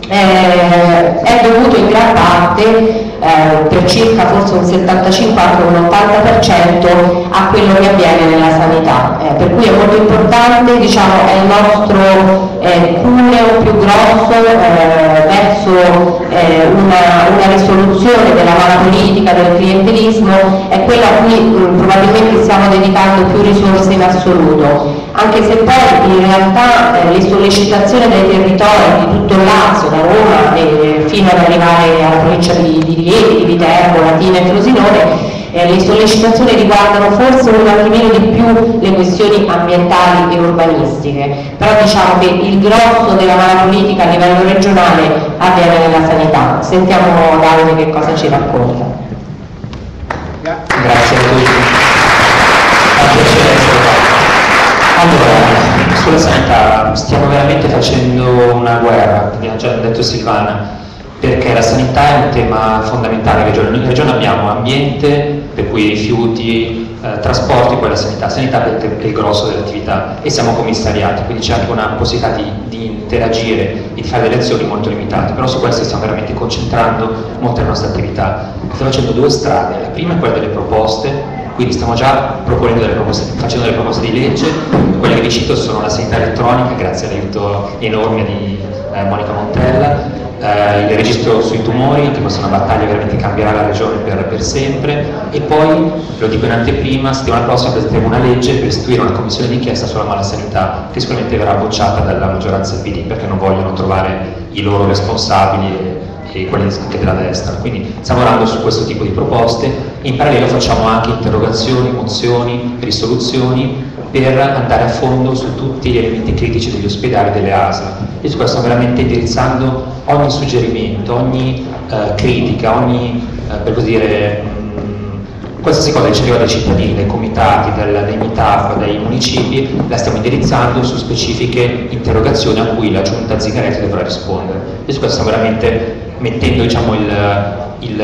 è dovuto in gran parte per circa forse un 75 anche un 80% a quello che avviene nella sanità, per cui è molto importante, diciamo, è il nostro cuneo più grosso verso una risoluzione della mala politica, del clientelismo, è quella a cui probabilmente stiamo dedicando più risorse in assoluto, anche se poi in realtà le sollecitazioni dai territori di tutto il Lazio, da Roma fino ad arrivare alla provincia di Rieti, di Viterbo, Latina e Frosinone, le sollecitazioni riguardano forse un attimino di più le questioni ambientali e urbanistiche, però diciamo che il grosso della mala politica a livello regionale avviene nella sanità. Sentiamo Davide che cosa ci racconta. Grazie a tutti. Allora, sulla sanità stiamo veramente facendo una guerra, abbiamo già detto Silvana, perché la sanità è un tema fondamentale in regione abbiamo ambiente, per cui rifiuti, trasporti, poi la sanità è il grosso dell'attività e siamo commissariati, quindi c'è anche una possibilità di interagire, di fare delle azioni molto limitate, però su questo stiamo veramente concentrando molte delle nostre attività. Stiamo facendo due strade, la prima è quella delle proposte, quindi stiamo già facendo delle proposte di legge, quelle che vi cito sono la sanità elettronica, grazie all'aiuto enorme di Monica Montella, il registro sui tumori, che questa è una battaglia veramente che cambierà la regione per sempre, e poi, lo dico in anteprima, settimana prossima presenteremo una legge per istituire una commissione d'inchiesta sulla malasanità, che sicuramente verrà bocciata dalla maggioranza PD, perché non vogliono trovare i loro responsabili e quelli anche della destra. Quindi stiamo lavorando su questo tipo di proposte e in parallelo facciamo anche interrogazioni, mozioni, risoluzioni per andare a fondo su tutti gli elementi critici degli ospedali e delle ASL. E su questo stiamo veramente indirizzando ogni suggerimento, ogni critica, ogni per così dire qualsiasi cosa che ci arriva dai cittadini, dai comitati, dai MITAF, dai municipi, la stiamo indirizzando su specifiche interrogazioni a cui la giunta Zingaretti dovrà rispondere. E su questo stiamo veramente mettendo, diciamo, il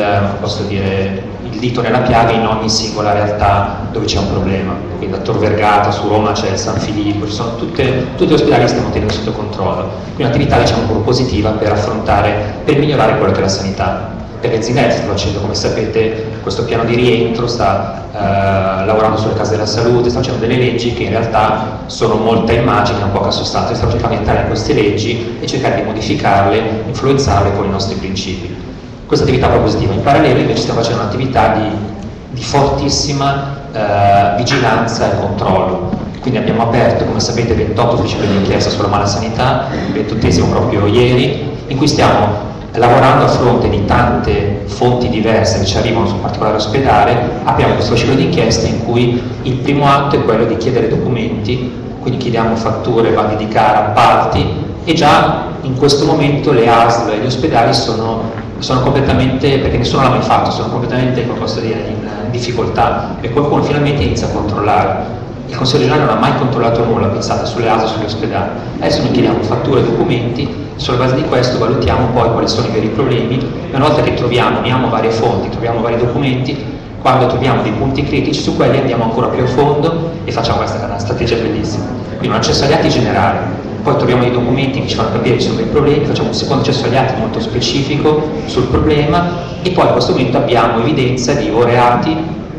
dito nella piaga in ogni singola realtà dove c'è un problema. Quindi a Tor Vergata, su Roma c'è il San Filippo, ci sono tutti gli ospedali che stiamo tenendo sotto controllo. Quindi un'attività, diciamo, propositiva per migliorare quello che è la sanità. Perché Zingaretti sta facendo, come sapete, questo piano di rientro, sta lavorando sulle case della salute, sta facendo delle leggi che in realtà sono molta immagine e poca sostanza. Stiamo cercando di entrare in queste leggi e cercare di modificarle, influenzarle con i nostri principi. Questa attività propositiva. In parallelo invece stiamo facendo un'attività di fortissima vigilanza e controllo. Quindi abbiamo aperto, come sapete, 28 uffici di inchiesta sulla malasanità, il 28esimo proprio ieri, in cui stiamo lavorando a fronte di tante fonti diverse che ci arrivano su un particolare ospedale. Abbiamo questo ciclo di inchieste in cui il primo atto è quello di chiedere documenti, quindi chiediamo fatture, bandi di gara, appalti, e già in questo momento le ASL e gli ospedali sono completamente, perché nessuno l'ha mai fatto, sono completamente, come posso dire, in difficoltà, e qualcuno finalmente inizia a controllare. Il Consiglio regionale non ha mai controllato nulla, pensate, sulle ASL e sugli ospedali. Adesso noi chiediamo fatture e documenti, sulla base di questo valutiamo poi quali sono i veri problemi, e una volta che uniamo varie fonti, troviamo vari documenti, quando troviamo dei punti critici, su quelli andiamo ancora più a fondo e facciamo questa una strategia bellissima. Quindi un accesso agli atti generali, poi troviamo dei documenti che ci fanno capire che ci sono dei problemi, facciamo un secondo accesso agli atti molto specifico sul problema, e poi in questo momento abbiamo evidenza di o reati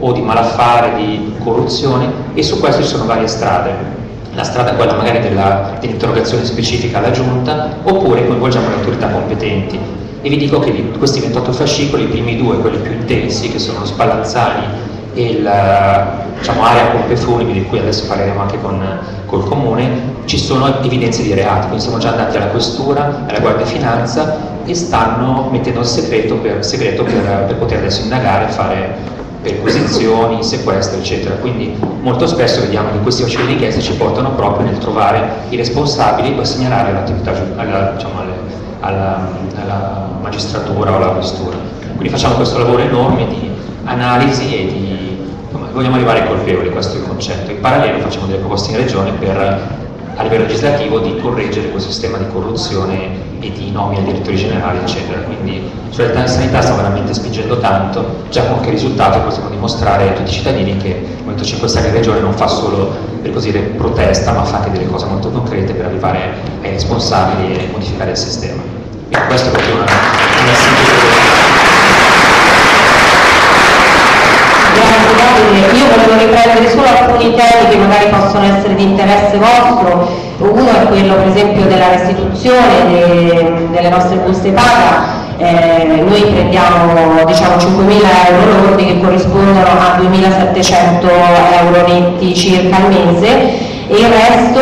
o di malaffare, di corruzione, e su questo ci sono varie strade. La strada è quella magari dell'interrogazione specifica alla Giunta, oppure coinvolgiamo le autorità competenti. E vi dico che di questi 28 fascicoli, i primi 2, quelli più intensi, che sono lo Spallanzani e area pompe funebri, di cui adesso parleremo anche col Comune, ci sono evidenze di reati, quindi siamo già andati alla Questura, alla Guardia di Finanza, e stanno mettendo il segreto per poter adesso indagare, fare perquisizioni, sequestri, eccetera. Quindi molto spesso vediamo che questi fascicoli di inchiesta ci portano proprio nel trovare i responsabili e segnalare all'attività, alla magistratura o alla questura. Quindi facciamo questo lavoro enorme di analisi e vogliamo arrivare ai colpevoli, questo è il concetto. In parallelo facciamo delle proposte in regione per, a livello legislativo, di correggere questo sistema di corruzione e di nomina di direttori generali, eccetera. Quindi sulla sanità stiamo veramente spingendo tanto, già con che risultato possiamo dimostrare a tutti i cittadini che il Movimento 5 Stelle in regione non fa solo, per così dire, protesta, ma fa anche delle cose molto concrete per arrivare ai responsabili e modificare il sistema. Quindi questo è proprio una sintesi. Io volevo riprendere solo alcuni temi che magari possono essere di interesse vostro. Uno è quello per esempio della restituzione delle nostre buste paga. Noi prendiamo 5.000 euro lordi che corrispondono a 2.700 euro netti circa al mese, e il resto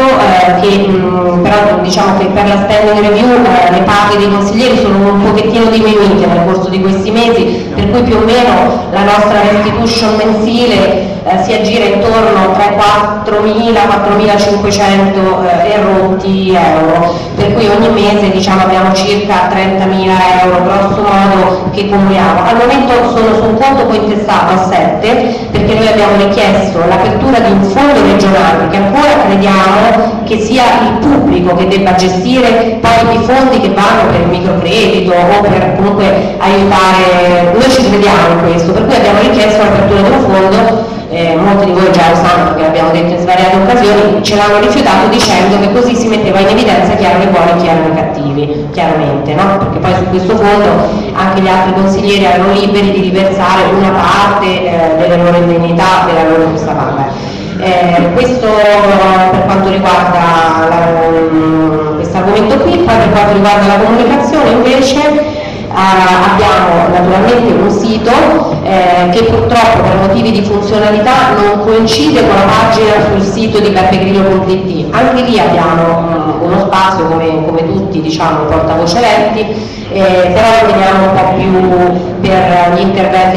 però diciamo che per la standing review le paghe dei consiglieri sono un pochettino diminuite nel corso di questi mesi, per cui più o meno la nostra restitution mensile si aggira intorno tra i 4.000-4.500 e rotti euro, per cui ogni mese abbiamo circa 30.000 euro grosso modo che cumuliamo. Al momento sono su un conto cointestato a 7, perché noi abbiamo richiesto l'apertura di un fondo regionale, perché ancora crediamo che sia il pubblico che debba gestire poi i fondi che vanno per il microcredito o per comunque aiutare. Noi ci crediamo in questo, per cui abbiamo richiesto l'apertura di un fondo. Molti di voi già lo sanno, che l'abbiamo detto in svariate occasioni, ce l'hanno rifiutato dicendo che così si metteva in evidenza chi erano i buoni e chi erano i cattivi, chiaramente, no? Perché poi su questo fondo anche gli altri consiglieri erano liberi di riversare una parte delle loro indennità, della loro busta paga. Questo per quanto riguarda questo argomento qui. Poi per quanto riguarda la comunicazione invece abbiamo naturalmente un sito che purtroppo per motivi di funzionalità non coincide con la pagina sul sito di beppegrillo.it. Anche lì abbiamo uno spazio come tutti, portavoce eletti, però lo teniamo un po' più per gli interventi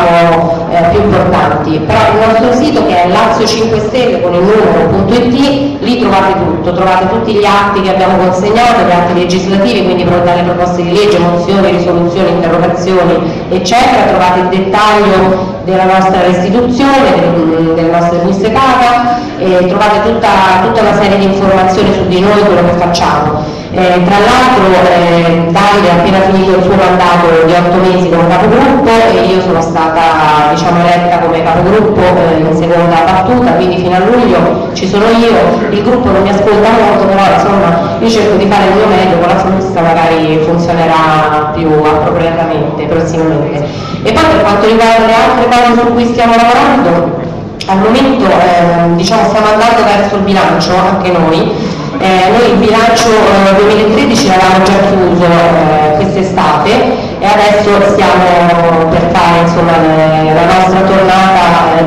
più importanti. Però il nostro sito, che è Lazio 5 Stelle con il numero.it, lì trovate tutto, trovate tutti gli atti che abbiamo consegnato, gli atti legislativi, quindi dalle proposte di legge, mozioni, risoluzioni, interrogazioni, eccetera. Trovate il dettaglio della nostra restituzione, delle nostre buste paga, e trovate tutta una serie di informazioni su di noi, quello che facciamo. Tra l'altro Davide ha appena finito il suo mandato di 8 mesi come capogruppo e io sono stata eletta come capogruppo in seconda battuta, quindi fino a luglio ci sono io. Il gruppo non mi ascolta molto, però insomma io cerco di fare il mio meglio, con la frusta magari funzionerà più appropriatamente prossimamente. E poi per quanto riguarda le altre cose su cui stiamo lavorando, al momento stiamo andando verso il bilancio anche noi. Noi il bilancio 2013 l'avevamo già chiuso quest'estate e adesso stiamo per fare la nostra tornata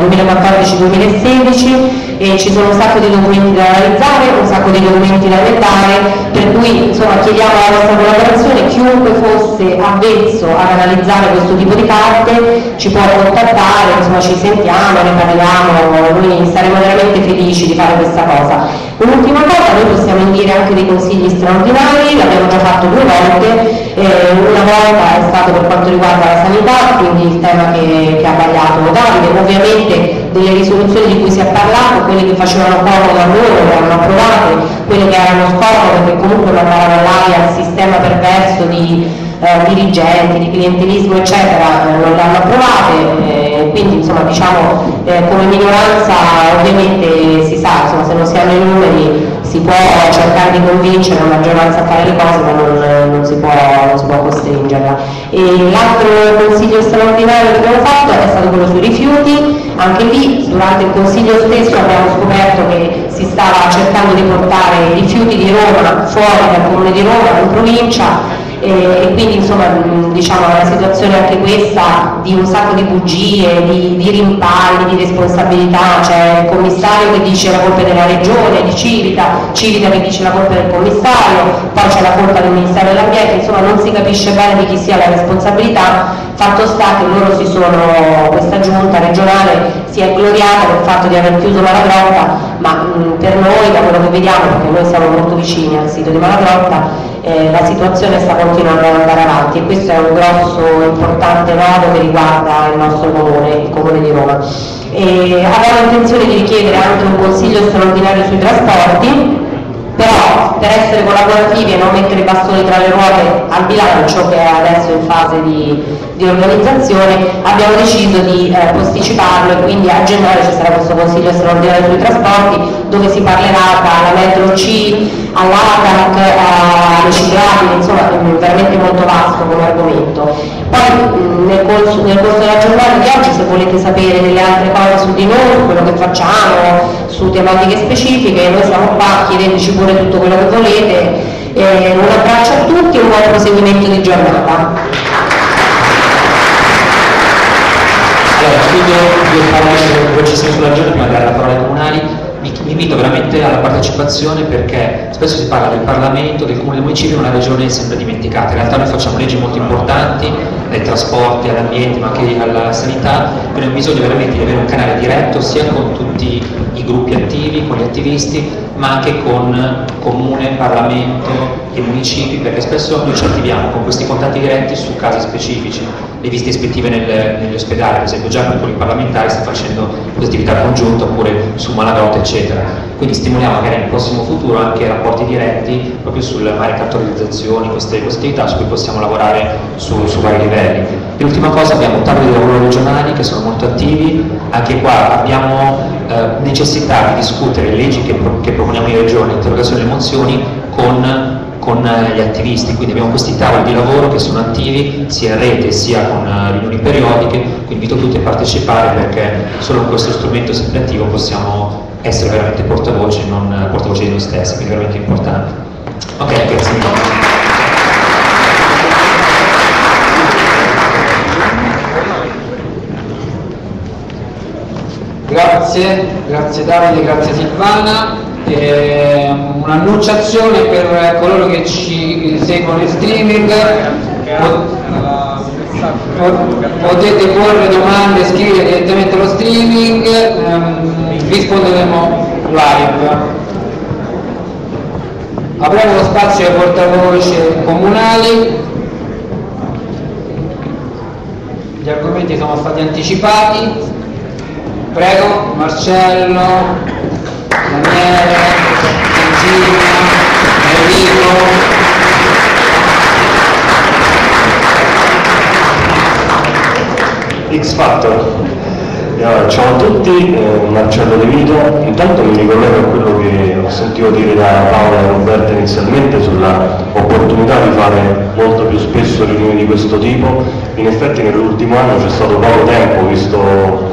2014-2016 e ci sono un sacco di documenti da analizzare, un sacco di documenti da emendare, per cui chiediamo la vostra collaborazione. Chiunque fosse avvezzo ad analizzare questo tipo di carte ci può contattare, ci sentiamo, ne parliamo, noi saremo veramente felici di fare questa cosa. Un'ultima cosa, noi possiamo indire anche dei consigli straordinari, l'abbiamo già fatto 2 volte, una volta è stato per quanto riguarda la sanità, quindi il tema che ha vagliato Davide, ovviamente delle risoluzioni di cui si è parlato, quelle che facevano comodo a loro, le hanno approvate, quelle che erano scomode perché comunque mandavano all'aria il sistema perverso di dirigenti, di clientelismo eccetera, non le hanno approvate, quindi come minoranza ovviamente si sa, se non si hanno i numeri si può cercare di convincere la maggioranza a fare le cose, ma non si può costringerla. E l'altro consiglio straordinario che abbiamo fatto è stato quello sui rifiuti. Anche lì durante il Consiglio stesso abbiamo scoperto che si stava cercando di portare i rifiuti di Roma fuori dal Comune di Roma, in provincia, e quindi insomma diciamo è una situazione anche questa di un sacco di bugie, di rimpalli, di responsabilità. C'è il commissario che dice la colpa è della regione, di Civita che dice la colpa è del commissario, poi c'è la colpa del Ministero dell'Ambiente, insomma non si capisce bene di chi sia la responsabilità. Fatto sta che loro questa giunta regionale si è gloriata del fatto di aver chiuso Malagrotta, ma per noi, da quello che vediamo, perché noi siamo molto vicini al sito di Malagrotta, la situazione sta continuando ad andare avanti e questo è un grosso importante nodo che riguarda il nostro comune, il Comune di Roma. Abbiamo intenzione di richiedere anche un consiglio straordinario sui trasporti, però per essere collaborativi e non mettere i bastoni tra le ruote al bilancio, che è adesso in fase di organizzazione, abbiamo deciso di posticiparlo, e quindi a gennaio ci sarà questo consiglio straordinario sui trasporti dove si parlerà dalla metro C all'ATAC alle ciclabili, insomma è veramente molto vasto come argomento. Poi nel corso della giornata di oggi, se volete sapere delle altre cose su di noi, su quello che facciamo, su tematiche specifiche, noi siamo qua, chiedeteci pure tutto quello che volete. Un abbraccio a tutti e un buon proseguimento di giornata. Allora, chiudo due parole velocissime sulla regione prima di dare la parola ai comunali. Vi invito veramente alla partecipazione, perché spesso si parla del Parlamento, del Comune, del Municipio, una regione sempre dimenticata. In realtà noi facciamo leggi molto importanti, dai trasporti all'ambiente, ma anche alla sanità. Quindi abbiamo bisogno veramente di avere un canale diretto sia con tutti i gruppi attivi, con gli attivisti, ma anche con Comune, Parlamento e municipi, perché spesso noi ci attiviamo con questi contatti diretti su casi specifici. Le visite ispettive negli ospedali, per esempio, già con i parlamentari sta facendo questa attività congiunta, oppure su Malagrotta, eccetera. Quindi stimoliamo magari nel prossimo futuro anche rapporti diretti proprio sulle cartolarizzazioni, queste attività su cui possiamo lavorare su vari livelli. E l'ultima cosa, abbiamo tavoli di lavoro regionali che sono molto attivi. Anche qua abbiamo necessità di discutere le leggi che proponiamo in regione, interrogazioni e mozioni con gli attivisti, quindi abbiamo questi tavoli di lavoro che sono attivi sia in rete sia con riunioni periodiche, quindi invito tutti a partecipare, perché solo con questo strumento sempre attivo possiamo essere veramente portavoce, non portavoce di noi stessi, quindi è veramente importante. Ok, grazie mille. Grazie Davide, grazie Silvana. Un'annunciazione per coloro che ci seguono in streaming: potete porre domande, scrivere direttamente allo streaming, risponderemo live. Apriamo lo spazio ai portavoce comunali. Gli argomenti sono stati anticipati. Prego, Marcello, Daniele, Virginia, Enrico. X Factor. Ciao a tutti, Marcello De Vito. Intanto mi ricollego a quello che ho sentito dire da Paola e Roberta inizialmente sulla opportunità di fare molto più spesso riunioni di questo tipo. In effetti nell'ultimo anno c'è stato poco tempo, visto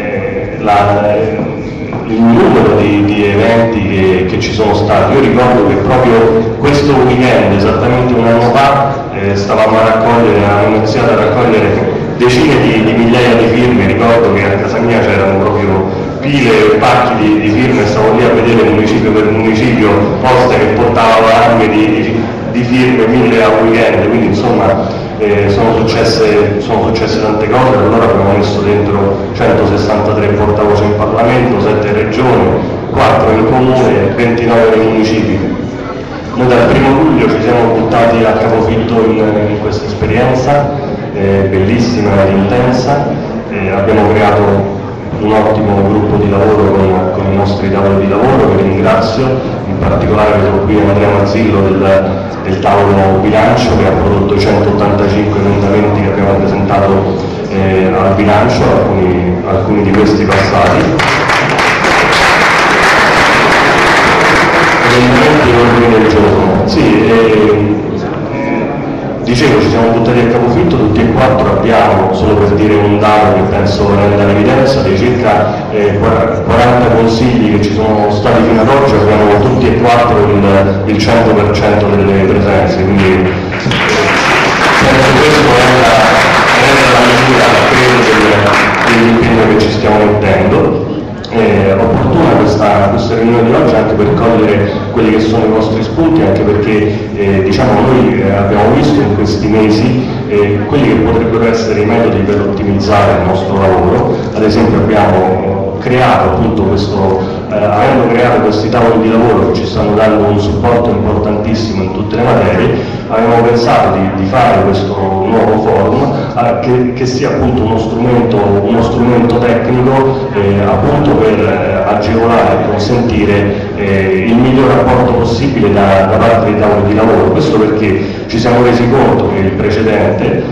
il numero di eventi che ci sono stati. Io ricordo che proprio questo weekend, esattamente un anno fa, abbiamo iniziato a raccogliere decine di migliaia di firme. Ricordo che a casa mia c'erano proprio pile e pacchi di firme, stavo lì a vedere municipio per municipio poste che portavano armi di firme, 1000 a weekend, quindi insomma sono successe tante cose. Allora abbiamo messo dentro 163 portavoce in Parlamento, 7 regioni, 4 in comune, 29 nei municipi. Noi dal 1° luglio ci siamo buttati a capofitto in questa esperienza bellissima e intensa. Abbiamo creato un ottimo gruppo di lavoro con i nostri tavoli di lavoro, che ringrazio, in particolare vedo qui Andrea Mazzillo del tavolo bilancio, che ha prodotto 185 emendamenti che abbiamo presentato al bilancio, alcuni di questi passati. Emendamenti in ordine del giorno. Sì, Dicevo, ci siamo buttati a capofitto, tutti e quattro abbiamo, solo per dire un dato che penso renda l'evidenza, dei circa 40 consigli che ci sono stati fino ad oggi, abbiamo tutti e quattro il 100% delle presenze, quindi penso che questo renda la misura, credo, dell'impegno che ci stiamo mettendo. Opportuna questa riunione di oggi anche per cogliere quelli che sono i vostri spunti, anche perché diciamo noi abbiamo visto in questi mesi quelli che potrebbero essere i metodi per ottimizzare il nostro lavoro. Ad esempio abbiamo creato appunto avendo creato questi tavoli di lavoro che ci stanno dando un supporto importantissimo in tutte le materie, avevamo pensato di fare questo nuovo forum che sia appunto uno strumento tecnico appunto per agevolare e consentire il miglior rapporto possibile da parte dei tavoli di lavoro. Questo perché ci siamo resi conto che il precedente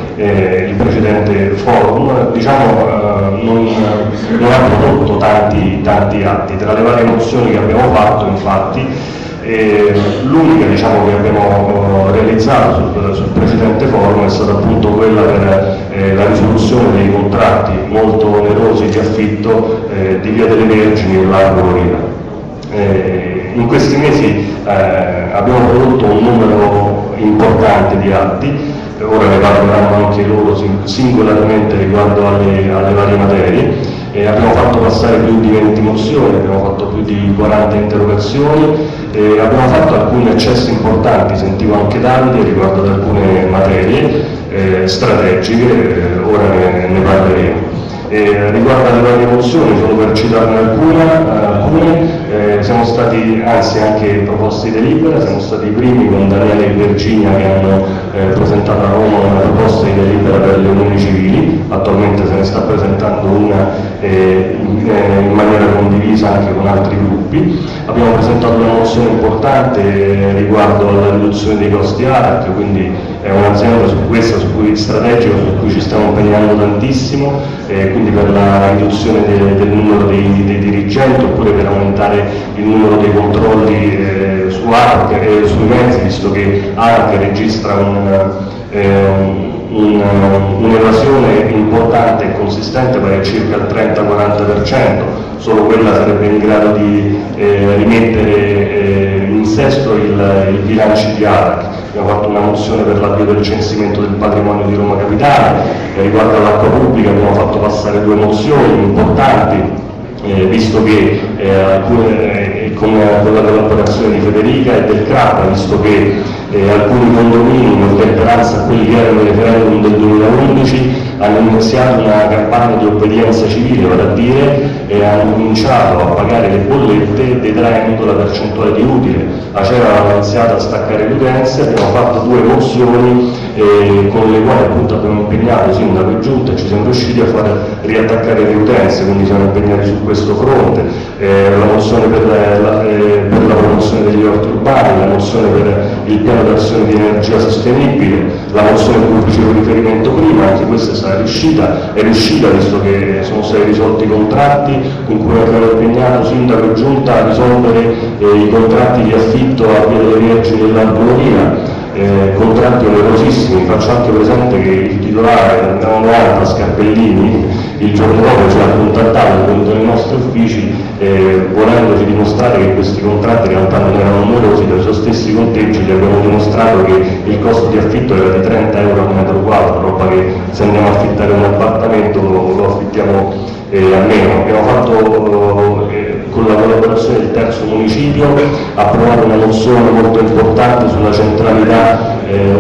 forum diciamo, non ha prodotto tanti atti. Tra le varie mozioni che abbiamo fatto, infatti, l'unica diciamo, che abbiamo realizzato sul precedente forum è stata appunto quella per la risoluzione dei contratti molto onerosi di affitto di Via delle Vergini e Largo Lorina. In questi mesi abbiamo prodotto un numero importante di atti, ora ne parleranno anche loro singolarmente riguardo alle varie materie. Abbiamo fatto passare più di 20 mozioni, abbiamo fatto più di 40 interrogazioni, abbiamo fatto alcuni accessi importanti, sentivo anche Davide riguardo ad alcune materie strategiche, ora ne parleremo. Riguardo alle varie mozioni, solo per citarne alcune, siamo stati anche proposti delibera, siamo stati i primi con Daniele e Virginia che hanno presentato a Roma una proposta di delibera per le unioni civili, attualmente se ne sta presentando una in maniera condivisa anche con altri gruppi. Abbiamo presentato una mozione importante riguardo alla riduzione dei costi ARAC, quindi è un'azienda strategica su cui ci stiamo impegnando tantissimo, quindi per la riduzione del numero dei dirigenti oppure per aumentare il numero dei controlli su ARAC e sui mezzi, visto che ARAC registra un'evasione importante e consistente per circa il 30-40%, solo quella sarebbe in grado di rimettere in sesto i bilanci di ARAC. Abbiamo fatto una mozione per l'avvio del censimento del patrimonio di Roma Capitale, riguardo all'acqua pubblica abbiamo fatto passare 2 mozioni importanti, visto che con la collaborazione di Federica e del CRAP, visto che alcuni condomini, in ottemperanza a quelli che erano i referendum del 2011, hanno iniziato una campagna di obbedienza civile, vale a dire hanno cominciato a pagare le bollette detraendo la percentuale di utile. Aceva ha iniziato a staccare le utenze, abbiamo fatto 2 mozioni con le quali appunto abbiamo impegnato sindaco e giunta e ci siamo riusciti a far riattaccare le utenze, quindi siamo impegnati su questo fronte. La mozione per la promozione degli orti urbani, la mozione per il piano d'azione di energia sostenibile, la mozione a cui facevo riferimento prima, anche questa è riuscita visto che sono stati risolti i contratti con cui abbiamo impegnato sindaco e giunta a risolvere i contratti di affitto a Via delle Vergini e Largo Lorina. Contratti onerosissimi. Faccio anche presente che il titolare andavano a Scarpellini il giorno dopo ci ha contattato, è venuto nei nostri uffici volendoci dimostrare che questi contratti in realtà non erano onerosi. Dai suoi stessi conteggi gli abbiamo dimostrato che il costo di affitto era di 30 euro al metro quadro, roba che se andiamo a affittare un appartamento lo affittiamo a meno. Abbiamo fatto con la collaborazione del terzo municipio approvato una mozione molto importante sulla centralità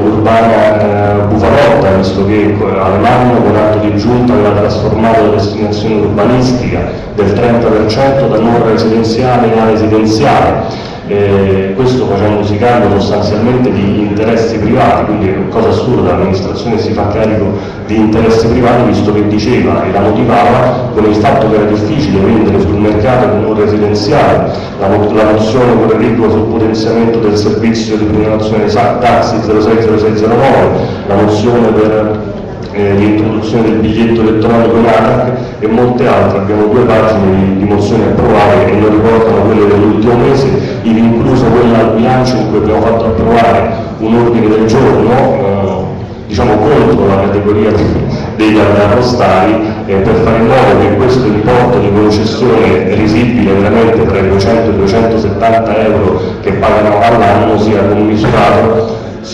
urbana Bufalotta, visto che Alemanno con atto di giunta aveva trasformato la destinazione urbanistica del 30% da non residenziale a residenziale. Questo facendosi carico sostanzialmente di interessi privati, quindi è una cosa assurda, l'amministrazione si fa carico di interessi privati, visto che diceva e la motivava con il fatto che era difficile vendere sul mercato il non residenziale, la mozione con Enrico sul potenziamento del servizio di prenotazione taxi 060609, la mozione per l'introduzione del biglietto elettronico in ATAC e molte altre. Abbiamo 2 pagine di mozioni approvate che non ricordano quelle dell'ultimo mese, incluso quella al bilancio in cui abbiamo fatto approvare un ordine del giorno diciamo, contro la categoria degli arrostari, per fare in modo che questo importo di concessione risibile veramente tra i 200 e i 270 euro che pagano all'anno sia commisurato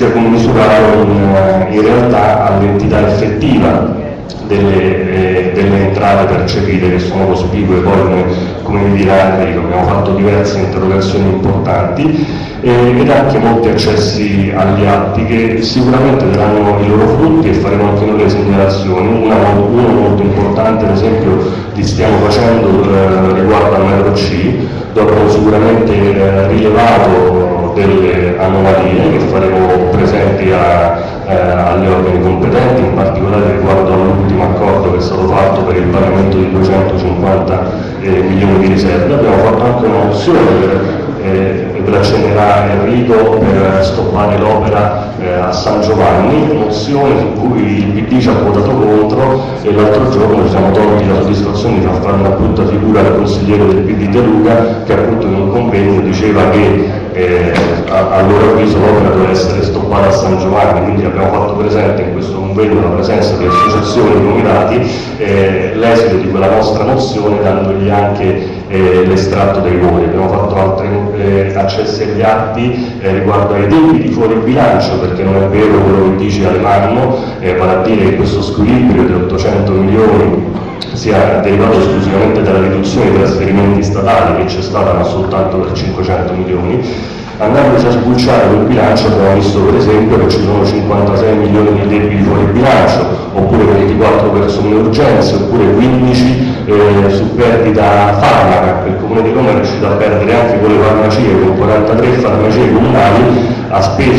in realtà all'entità effettiva delle entrate percepite, che sono cospicue. Poi, come vi dirà Enrico, abbiamo fatto diverse interrogazioni importanti ed anche molti accessi agli atti che sicuramente daranno i loro frutti, e faremo anche noi le segnalazioni. Uno molto importante, ad esempio, li stiamo facendo riguardo al metro C, dove abbiamo sicuramente rilevato delle anomalie che faremo presenti agli organi competenti, in particolare riguardo all'ultimo accordo che è stato fatto per il pagamento di 250 milioni di riserve. Abbiamo fatto anche una mozione ve la accennerà Enrico, per stoppare l'opera a San Giovanni, mozione su cui il PD ci ha votato contro, e l'altro giorno ci siamo tolti la soddisfazione di far fare una brutta figura al consigliere del PD De Luca, che appunto in un convegno diceva che a loro avviso l'opera doveva essere stoppata a San Giovanni. Quindi abbiamo fatto presente in questo convegno la presenza di associazioni e comitati, l'esito di quella nostra mozione, dandogli anche l'estratto dei voti. Abbiamo fatto altri accessi agli atti riguardo ai debiti fuori bilancio, perché non è vero quello che dice Alemanno, vale a dire che questo squilibrio di 800 milioni sia derivato esclusivamente dalla riduzione dei trasferimenti statali, che c'è stata, ma soltanto per 500 milioni. Andandoci a spulciare quel bilancio abbiamo visto per esempio che ci sono 56 milioni di debiti fuori bilancio, oppure 24 per somme urgenze, oppure 15 su perdita farmaca. Il Comune di Roma è riuscito a perdere anche con le farmacie, con 43 farmacie comunali, ha speso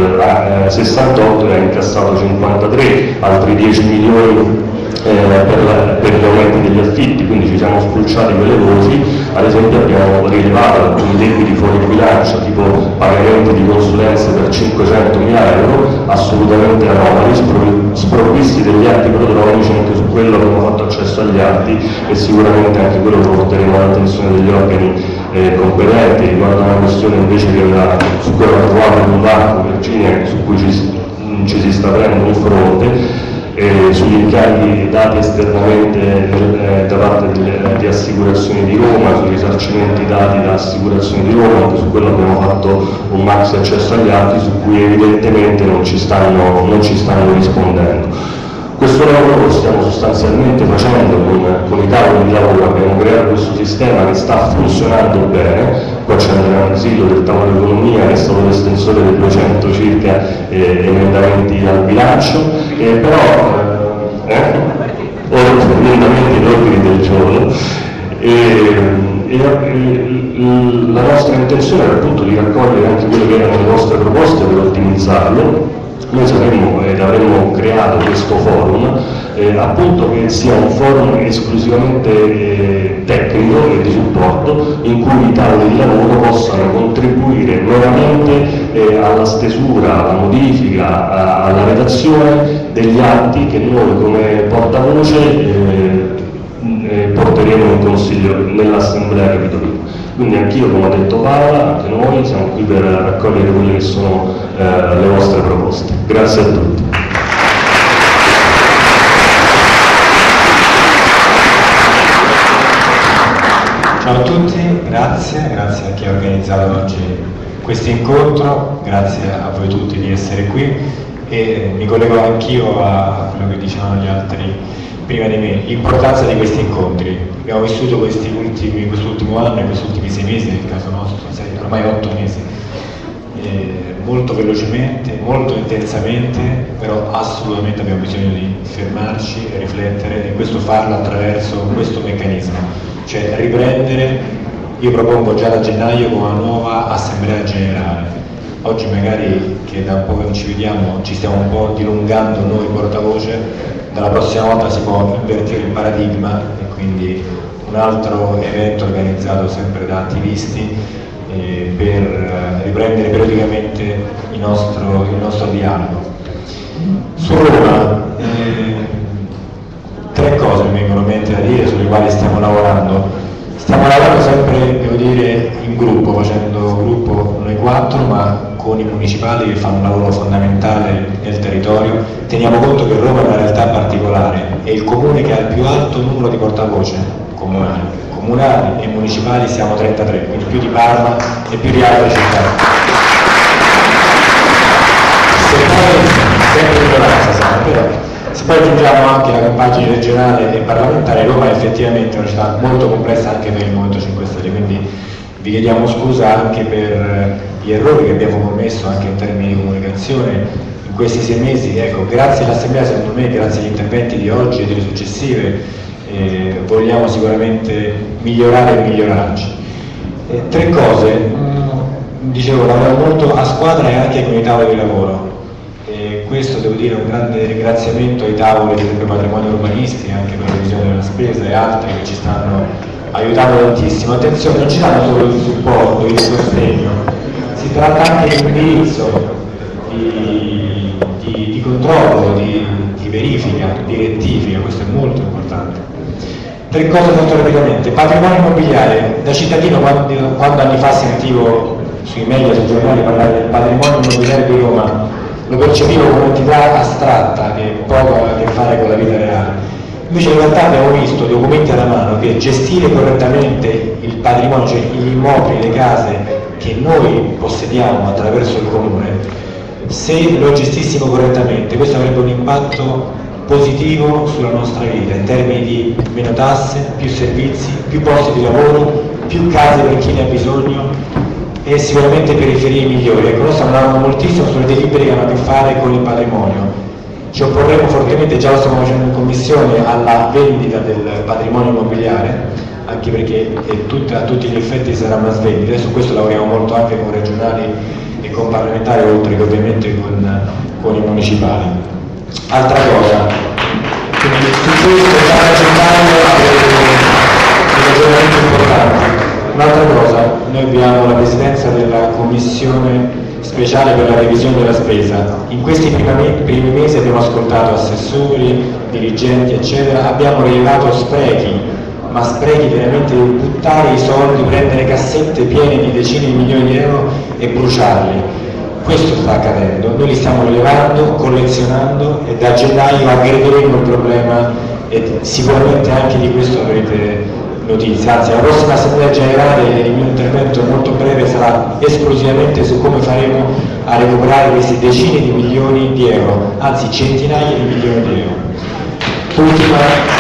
68 e ha incassato 53, altri 10 milioni per gli aumenti degli affitti. Quindi ci siamo spulciati quelle voci. Ad esempio abbiamo rilevato alcuni debiti fuori bilancio, tipo pagamenti di consulenze per 500.000 euro, assolutamente anomali, sprovvisti degli atti prodromici. Anche su quello abbiamo fatto accesso agli atti, e sicuramente anche quello lo porteremo all'attenzione degli organi competenti. Riguarda una questione invece su cui abbiamo trovato un varco, Virginia, su cui ci si sta aprendo un fronte, sugli incarichi dati esternamente da parte di Assicurazioni di Roma, sui risarcimenti dati da Assicurazioni di Roma. Anche su quello abbiamo fatto un maxi accesso agli atti, su cui evidentemente non ci stanno rispondendo. Questo lavoro lo stiamo sostanzialmente facendo con i tavoli di lavoro. Abbiamo creato questo sistema che sta funzionando bene. Qua c'è Andrea Masillo del tavolo di economia, che è stato l'estensore dei 200 circa emendamenti al bilancio, però o emendamenti in ordine del giorno. La nostra intenzione era appunto di raccogliere anche quelle che erano le nostre proposte per ottimizzarlo. Noi saremmo ed avremmo creato questo forum, appunto, che sia un forum esclusivamente tecnico e di supporto, in cui i tavoli di lavoro possano contribuire meramente alla stesura, alla modifica, alla redazione degli atti che noi come portavoce porteremo in consiglio nell'assemblea capitolina. Quindi anch'io, come ha detto Paola, anche noi siamo qui per raccogliere quelle che sono le vostre proposte. Grazie a tutti. Ciao a tutti, grazie a chi ha organizzato oggi questo incontro, grazie a voi tutti di essere qui, e mi collego anch'io a quello che dicevano gli altri prima di me, l'importanza di questi incontri. Abbiamo vissuto quest'ultimo anno e questi ultimi 6 mesi, nel caso nostro, ormai 8 mesi, molto velocemente, molto intensamente, però assolutamente abbiamo bisogno di fermarci e riflettere, e questo farlo attraverso questo meccanismo, cioè riprendere. Io propongo già da gennaio con una nuova assemblea generale. Oggi magari, che da un po' che non ci vediamo, ci stiamo un po' dilungando noi portavoce, dalla prossima volta si può invertire il paradigma, e quindi un altro evento organizzato sempre da attivisti per riprendere periodicamente il nostro dialogo. Su Roma, 3 cose mi vengono in mente da dire, sulle quali stiamo lavorando. Stiamo lavorando sempre, devo dire, in gruppo, facendo gruppo noi 4, ma con i municipali che fanno un lavoro fondamentale nel territorio. Teniamo conto che Roma è una realtà particolare, è il comune che ha il più alto numero di portavoce comunali e municipali, siamo 33, quindi più di Parma e più di altre città. Se poi, sempre minoranza siamo, però se poi aggiungiamo anche la compagine regionale e parlamentare, Roma è effettivamente una città molto complessa anche per il Movimento 5 Stelle, quindi vi chiediamo scusa anche per gli errori che abbiamo commesso anche in termini di comunicazione in questi 6 mesi. Ecco, grazie all'Assemblea, secondo me, grazie agli interventi di oggi e delle successive, vogliamo sicuramente migliorare e migliorarci. 3 cose, dicevo, lavoriamo molto a squadra e anche con i tavoli di lavoro. Questo devo dire un grande ringraziamento ai tavoli del patrimonio urbanistico, anche per la revisione della spesa e altri che ci stanno aiutando tantissimo. Attenzione, non ci danno solo il supporto, il sostegno, si tratta anche di indirizzo, di controllo, di verifica, di rettifica, questo è molto importante. 3 cose molto rapidamente. Patrimonio immobiliare. Da cittadino, quando anni fa sentivo sui media, sui giornali parlare del patrimonio immobiliare di Roma, lo percepivo come un'entità astratta che poco ha a che fare con la vita reale. Invece in realtà abbiamo visto documenti alla mano che gestire correttamente il patrimonio, cioè gli immobili, le case che noi possediamo attraverso il comune, se lo gestissimo correttamente, questo avrebbe un impatto positivo sulla nostra vita in termini di meno tasse, più servizi, più posti di lavoro, più case per chi ne ha bisogno e sicuramente periferie migliori. Ecco, noi stiamo lavorando moltissimo sulle delibere che hanno a che fare con il patrimonio. Ci opporremo fortemente, già lo stiamo facendo in commissione, alla vendita del patrimonio immobiliare, anche perché a tutti gli effetti sarà una svendita, su questo lavoriamo molto anche con regionali e con parlamentari, oltre che ovviamente con i municipali. Altra cosa, quindi su questo già a gennaio dei ragionamenti importanti. Un'altra cosa, noi abbiamo la presidenza della commissione speciale per la revisione della spesa. In questi primi mesi abbiamo ascoltato assessori, dirigenti, eccetera, abbiamo rilevato sprechi, ma sprechi veramente di buttare i soldi, prendere cassette piene di decine di milioni di euro e bruciarli. Questo sta accadendo, noi li stiamo rilevando, collezionando e da gennaio aggrediremo il problema e sicuramente anche di questo avrete notizie. Anzi, la prossima assemblea generale, il mio intervento molto breve sarà esclusivamente su come faremo a recuperare questi decine di milioni di euro, anzi centinaia di milioni di euro. Ultima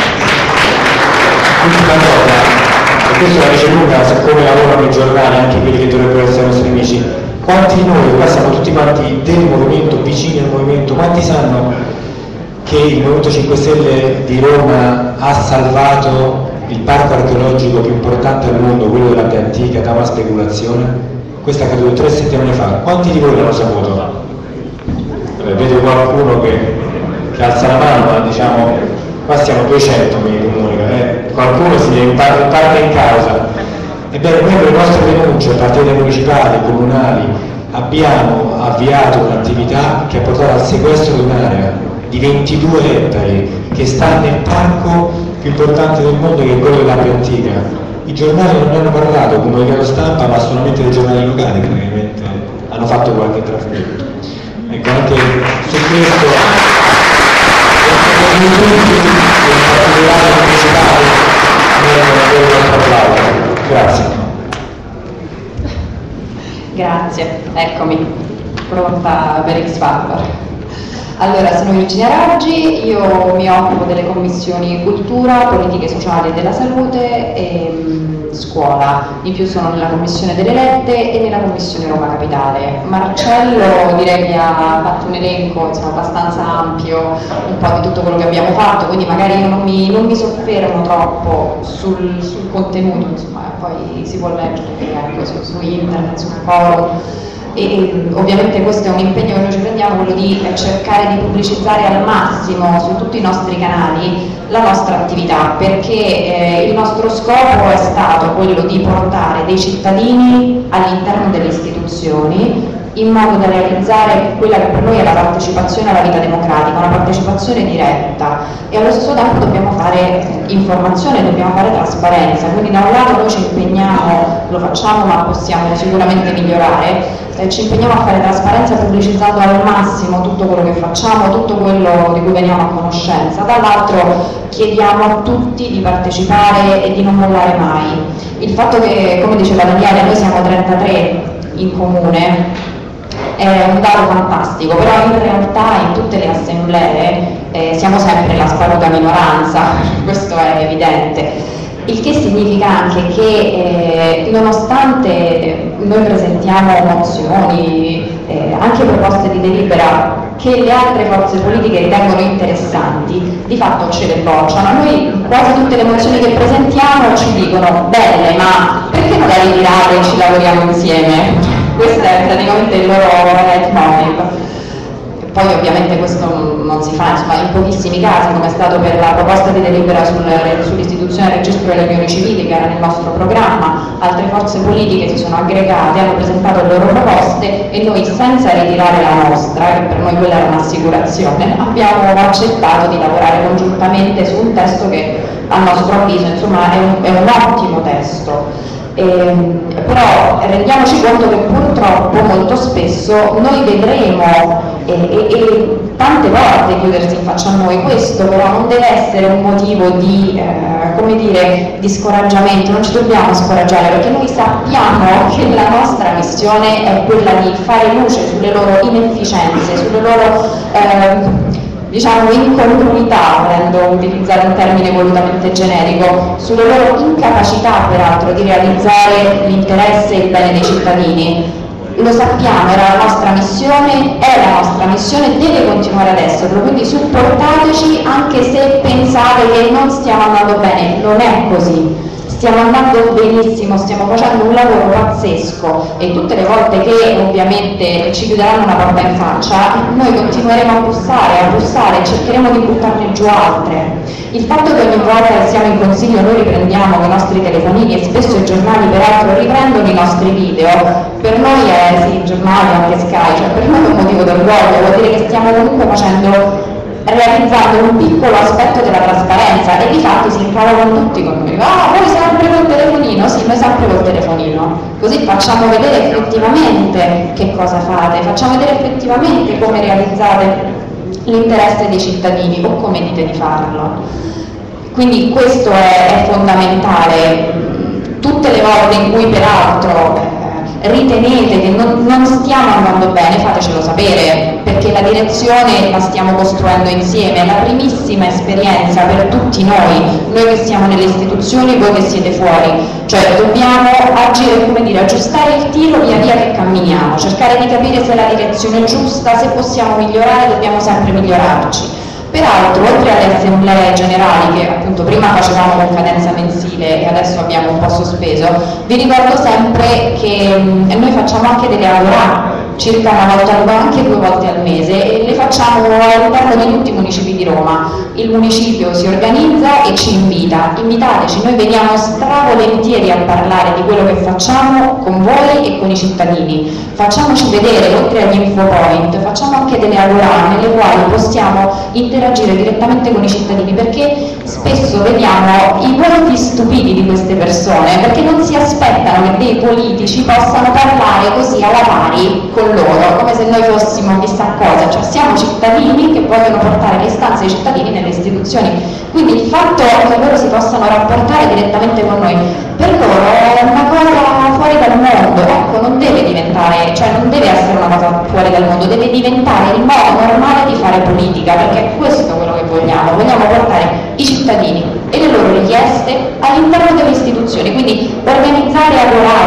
cosa, e questo la dice Luca, siccome lavorano i giornali, anche quelli che dovrebbero essere i nostri amici, quanti di noi, qua siamo tutti quanti del movimento, vicini al movimento, quanti sanno che il Movimento 5 Stelle di Roma ha salvato il parco archeologico più importante al mondo, quello della Te Antica, da una speculazione? Questo è accaduto 3 settimane fa. Quanti di voi l'hanno saputo? Vedo qualcuno che alza la mano, ma diciamo, qua siamo 200 mi comunica, qualcuno si è parte in causa. Ebbene, noi per le nostre denunce, partite municipali, comunali, abbiamo avviato un'attività che ha portato al sequestro di un'area di 22 ettari che sta nel parco più importante del mondo, che è quello della Te Antica. I giornali non ne hanno parlato, comunicato stampa, ma solamente dei giornali locali praticamente hanno fatto qualche trasferimento. Ecco, anche su questo grazie. Grazie, eccomi, pronta per X Factor. Allora, sono Virginia Raggi, io mi occupo delle commissioni cultura, politiche sociali e della salute e scuola. In più sono nella commissione delle lette e nella commissione Roma Capitale. Marcello direi che ha fatto un elenco abbastanza ampio un po' di tutto quello che abbiamo fatto, quindi magari io non mi soffermo troppo sul contenuto, insomma, poi si può leggere anche su internet, sul forum. E ovviamente questo è un impegno che noi ci prendiamo, quello di cercare di pubblicizzare al massimo su tutti i nostri canali la nostra attività, perché il nostro scopo è stato quello di portare dei cittadini all'interno delle istituzioni in modo da realizzare quella che per noi è la partecipazione alla vita democratica, una partecipazione diretta, e allo stesso tempo dobbiamo fare informazione, dobbiamo fare trasparenza, quindi da un lato noi ci impegniamo, lo facciamo ma possiamo sicuramente migliorare, ci impegniamo a fare trasparenza pubblicizzando al massimo tutto quello che facciamo, tutto quello di cui veniamo a conoscenza, dall'altro chiediamo a tutti di partecipare e di non mollare mai. Il fatto che, come diceva Daniele, noi siamo 33 in comune è un dato fantastico, però in realtà in tutte le assemblee siamo sempre la sparuta minoranza, questo è evidente. Il che significa anche che nonostante noi presentiamo mozioni, anche proposte di delibera che le altre forze politiche ritengono interessanti, di fatto ce le bocciano. Noi quasi tutte le mozioni che presentiamo ci dicono belle, ma perché non le ritirate e ci lavoriamo insieme? Questo è praticamente il loro leitmotiv. Poi ovviamente questo non si fa, insomma, in pochissimi casi, come è stato per la proposta di delibera sull'istituzione del registro delle unioni civili che era nel nostro programma. Altre forze politiche si sono aggregate, hanno presentato le loro proposte e noi, senza ritirare la nostra, che per noi quella era un'assicurazione, abbiamo accettato di lavorare congiuntamente su un testo che a nostro avviso, insomma, è un ottimo testo. Però rendiamoci conto che purtroppo molto spesso noi vedremo e tante volte chiudersi in faccia a noi. Questo però non deve essere un motivo di, come dire, di scoraggiamento, non ci dobbiamo scoraggiare, perché noi sappiamo che la nostra missione è quella di fare luce sulle loro inefficienze, sulle loro diciamo incongruità, volendo utilizzare un termine volutamente generico, sulle loro incapacità peraltro di realizzare l'interesse e il bene dei cittadini. Lo sappiamo, era la nostra missione, è la nostra missione, deve continuare ad esserlo, quindi supportateci anche se pensate che non stiamo andando bene, non è così. Stiamo andando benissimo, stiamo facendo un lavoro pazzesco e tutte le volte che ovviamente ci chiuderanno una porta in faccia, noi continueremo a bussare, cercheremo di buttarne giù altre. Il fatto che ogni volta che siamo in consiglio noi riprendiamo i nostri telefonini e spesso i giornali peraltro riprendono i nostri video, per noi è, sì, giornali, anche Sky, cioè per noi è un motivo d'orgoglio, vuol dire che stiamo comunque realizzando un piccolo aspetto della trasparenza e di fatto si incavano tutti con noi. Ah, voi sempre col telefonino? Sì, noi sempre col telefonino. Così facciamo vedere effettivamente che cosa fate, facciamo vedere effettivamente come realizzate l'interesse dei cittadini o come dite di farlo. Quindi questo è fondamentale. Tutte le volte in cui peraltro ritenete che non stiamo andando bene, fatecelo sapere, perché la direzione la stiamo costruendo insieme, è la primissima esperienza per tutti noi che siamo nelle istituzioni, voi che siete fuori, cioè dobbiamo agire, come dire, aggiustare il tiro via via che camminiamo, cercare di capire se è la direzione giusta, se possiamo migliorare, dobbiamo sempre migliorarci. Peraltro, oltre alle assemblee generali che appunto prima facevamo con cadenza mensile e adesso abbiamo un po' sospeso, vi ricordo sempre che noi facciamo anche delle aurà, circa una volta, anche 2 volte al mese, e le facciamo all'interno di tutti i municipi di Roma. Il municipio si organizza e ci invita, invitateci, noi veniamo stravolentieri a parlare di quello che facciamo con voi e con i cittadini. Facciamoci vedere, oltre agli infopoint, facciamo anche delle aurà nelle quali possiamo interagire direttamente con i cittadini, perché spesso vediamo i volti stupidi di queste persone, perché non si aspettano che dei politici possano parlare così alla pari con loro, come se noi fossimo chissà cosa, cioè siamo cittadini che vogliono portare le istanze dei cittadini nelle istituzioni, quindi il fatto che loro si possano rapportare direttamente con noi, per loro è una cosa fuori dal mondo, ecco, non deve diventare, cioè non deve essere una cosa fuori dal mondo, deve diventare il modo normale di fare politica, perché è questo quello che vogliamo portare i cittadini e le loro richieste all'interno delle istituzioni, quindi organizzare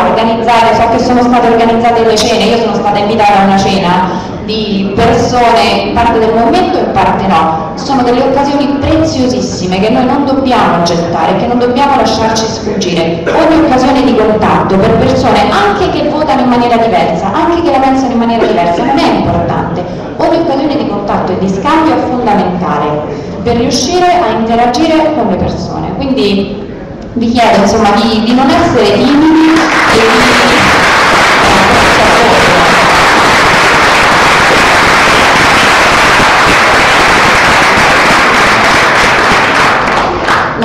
so che sono state organizzate le cene, io sono stata invitata a una cena di persone, in parte del movimento e in parte no, sono delle occasioni preziosissime che noi non dobbiamo gettare, che non dobbiamo lasciarci sfuggire. Ogni occasione di contatto per persone anche che votano in maniera diversa, anche che la pensano in maniera diversa, non è importante, ogni occasione di contatto e di scambio è fondamentale per riuscire a interagire con le persone, quindi vi chiedo insomma di non essere timidi e di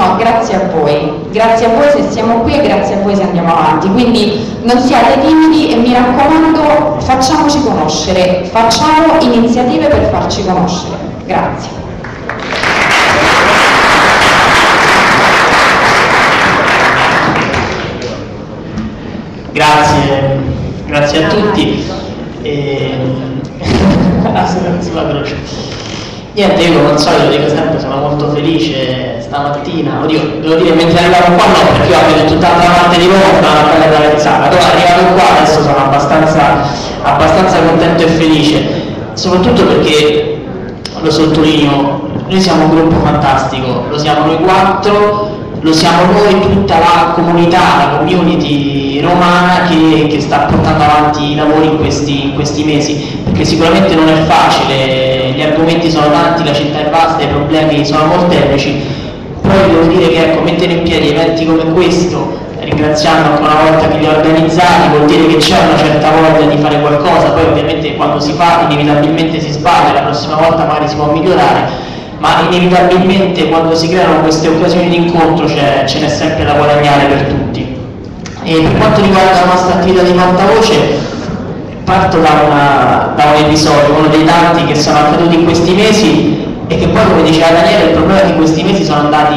no, grazie a voi se siamo qui e grazie a voi se andiamo avanti, quindi non siate timidi e mi raccomando facciamoci conoscere, facciamo iniziative per farci conoscere. Grazie. Grazie a tutti. Niente, io come al solito dico sempre, sono molto felice stamattina, oddio, devo dire mentre arrivavo qua no, perché io abito tutt'altra parte di Roma, stavo una bella traversata, però arrivato qua adesso sono abbastanza contento e felice, soprattutto perché, lo sottolineo, noi siamo un gruppo fantastico, lo siamo noi 4, lo siamo noi, tutta la comunità, la community romana che sta portando avanti i lavori in questi mesi, perché sicuramente non è facile, gli argomenti sono tanti, la città è vasta, i problemi sono molteplici, però devo dire che ecco, mettere in piedi eventi come questo, ringraziando ancora una volta chi li ha organizzati, vuol dire che c'è una certa voglia di fare qualcosa, poi ovviamente quando si fa inevitabilmente si sbaglia, la prossima volta magari si può migliorare, ma inevitabilmente quando si creano queste occasioni di incontro ce n'è sempre da guadagnare per tutti. E per quanto riguarda la nostra attività di portavoce, parto da un episodio, uno dei tanti che sono accaduti in questi mesi e che poi, come diceva Daniele, il problema è che questi mesi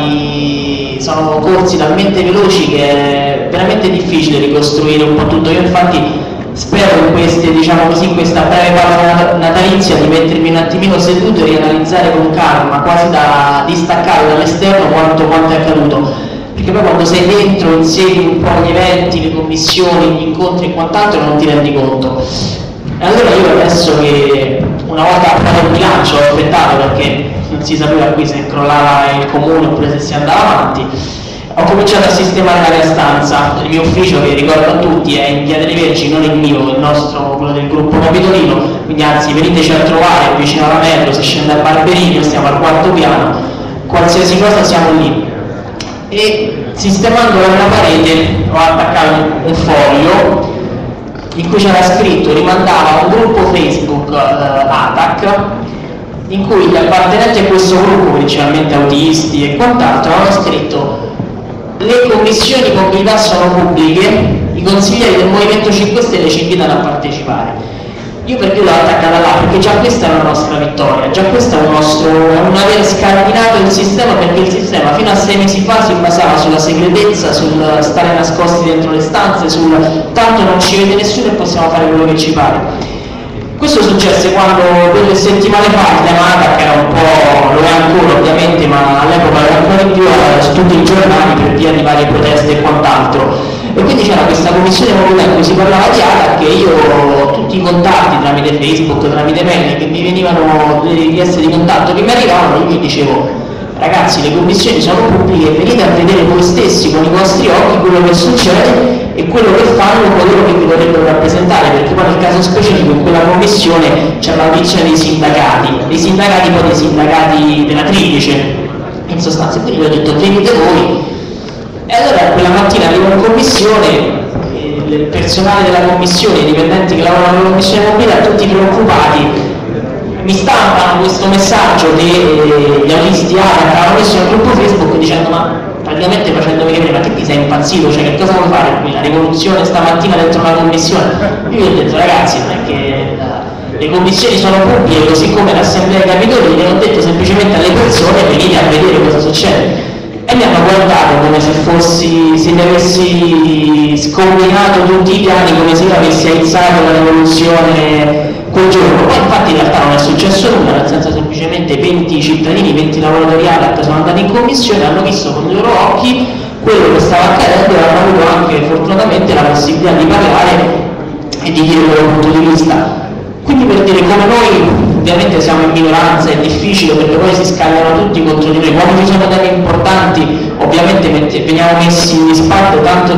sono corsi talmente veloci che è veramente difficile ricostruire un po' tutto. Io infatti spero in questa breve pausa natalizia di mettermi un attimino seduto e rianalizzare con calma, quasi da distaccare dall'esterno quanto è accaduto, perché poi quando sei dentro insegui un po' gli eventi, le commissioni, gli incontri e quant'altro non ti rendi conto. E allora io adesso che una volta approvato il bilancio ho aspettato, perché non si sapeva qui se crollava il comune oppure se si andava avanti, ho cominciato a sistemare la mia stanza, il mio ufficio, che ricordo a tutti è in Via delle Vergini, non il mio, il nostro, quello del gruppo Capitolino, quindi anzi veniteci a trovare vicino alla metro, si scende al Barberini, stiamo al 4º piano, qualsiasi cosa siamo lì. E sistemando la mia parete ho attaccato un foglio in cui c'era scritto, rimandava a un gruppo Facebook ATAC, in cui gli appartenenti a questo gruppo, principalmente autisti e quant'altro, avevano scritto: le commissioni mobilità sono pubbliche, i consiglieri del Movimento 5 Stelle ci invitano a partecipare. Io perché l'ho attaccata là? Perché già questa è una nostra vittoria, già questo è un aver scardinato il sistema, perché il sistema fino a 6 mesi fa si basava sulla segretezza, sul stare nascosti dentro le stanze, sul tanto non ci vede nessuno e possiamo fare quello che ci pare. Questo successe quando delle settimane fa il tema ATAC era un po', lo è ancora ovviamente, ma all'epoca era ancora di più su tutti i giornali per via di varie proteste e quant'altro. E quindi c'era questa commissione mobilità in cui si parlava di ATAC e io tutti i contatti tramite Facebook, tramite mail che mi venivano, le richieste di contatto che mi arrivavano, io mi dicevo: ragazzi, le commissioni sono pubbliche, venite a vedere voi stessi con i vostri occhi quello che succede e quello che fanno coloro che vi dovrebbero rappresentare, perché poi nel caso specifico in quella commissione c'era l'audizione dei sindacati poi dei sindacati della Triplice, in sostanza. Quindi vi ho detto: venite voi. E allora quella mattina arrivo in commissione, il personale della commissione, i dipendenti che lavorano nella commissione mobilità, tutti preoccupati, mi stampano questo messaggio che gli autisti avevano messo nel gruppo Facebook dicendo, ma praticamente facendomi capire: ma che ti sei impazzito? Cioè, che cosa vuoi fare qui? La rivoluzione stamattina dentro una commissione? Io gli ho detto: ragazzi, non è che le commissioni sono pubbliche, così come l'assemblea dei capitolini, ho detto semplicemente alle persone: venite a vedere cosa succede. E mi hanno guardato come se li avessi scombinato tutti i piani, come se io avessi aizzato la rivoluzione quel giorno. Poi infatti in realtà non è successo nulla, nel senso semplicemente 20 cittadini, 20 lavoratori ATAC sono andati in commissione, hanno visto con i loro occhi quello che stava accadendo e hanno avuto anche fortunatamente la possibilità di parlare e di dire il loro punto di vista. Quindi per dire, come noi ovviamente siamo in minoranza, è difficile perché poi si scagliano tutti contro di noi, quando ci sono temi importanti ovviamente veniamo messi in disparte tanto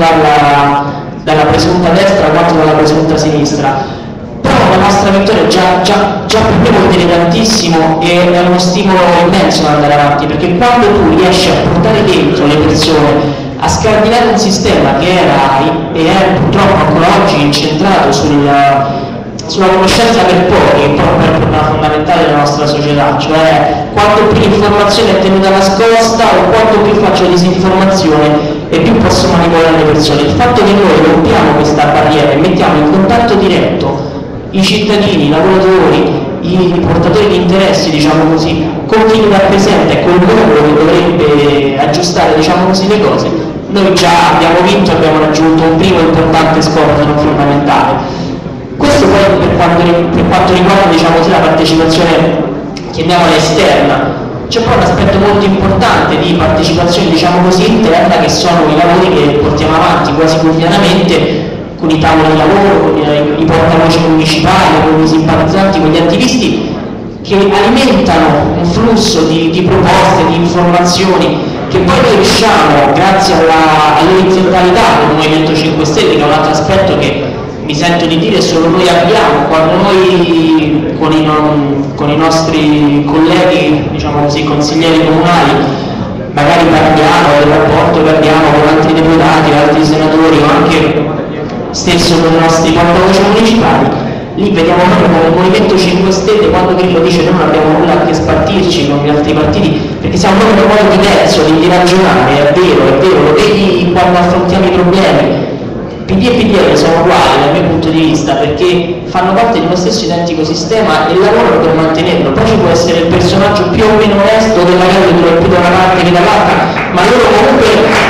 dalla presunta destra quanto dalla presunta sinistra. Però la nostra vittoria già per me vuol dire tantissimo e è uno stimolo immenso ad andare avanti, perché quando tu riesci a portare dentro le persone, a scardinare un sistema che era e è purtroppo ancora oggi incentrato sulla conoscenza per pochi, che però è un problema fondamentale della nostra società, cioè quanto più l'informazione è tenuta nascosta o quanto più faccio disinformazione e più posso manipolare le persone. Il fatto che noi rompiamo questa barriera e mettiamo in contatto diretto i cittadini, i lavoratori, i portatori di interessi, diciamo così, con chi li rappresenta e col mondo che dovrebbe aggiustare, diciamo così, le cose, noi già abbiamo vinto, abbiamo raggiunto un primo importante scopo non fondamentale. Questo poi per quanto riguarda, diciamo così, la partecipazione, chiamiamola esterna. C'è poi un aspetto molto importante di partecipazione, diciamo così, interna, che sono i lavori che portiamo avanti quasi quotidianamente con i tavoli di lavoro, con i portavoce municipali, con i simpatizzanti, con gli attivisti, che alimentano un flusso di proposte, di informazioni, che poi noi riusciamo, grazie all'orizzontalità del Movimento 5 Stelle, che è un altro aspetto che mi sento di dire solo noi abbiamo, quando noi con i nostri colleghi, diciamo così, consiglieri comunali, magari parliamo del rapporto che abbiamo con altri deputati, altri senatori o anche stesso con i nostri portavoce municipali, lì vediamo proprio come il Movimento 5 Stelle, quando Grillo dice noi non abbiamo nulla a che spartirci con gli altri partiti, perché siamo proprio un modo diverso di ragionare, è vero, lo vedi quando affrontiamo i problemi. PD e PDL sono uguali dal mio punto di vista, perché fanno parte di uno stesso identico sistema e lavorano per mantenerlo. Poi ci può essere il personaggio più o meno onesto che magari dura più da una parte che dall'altra, ma loro comunque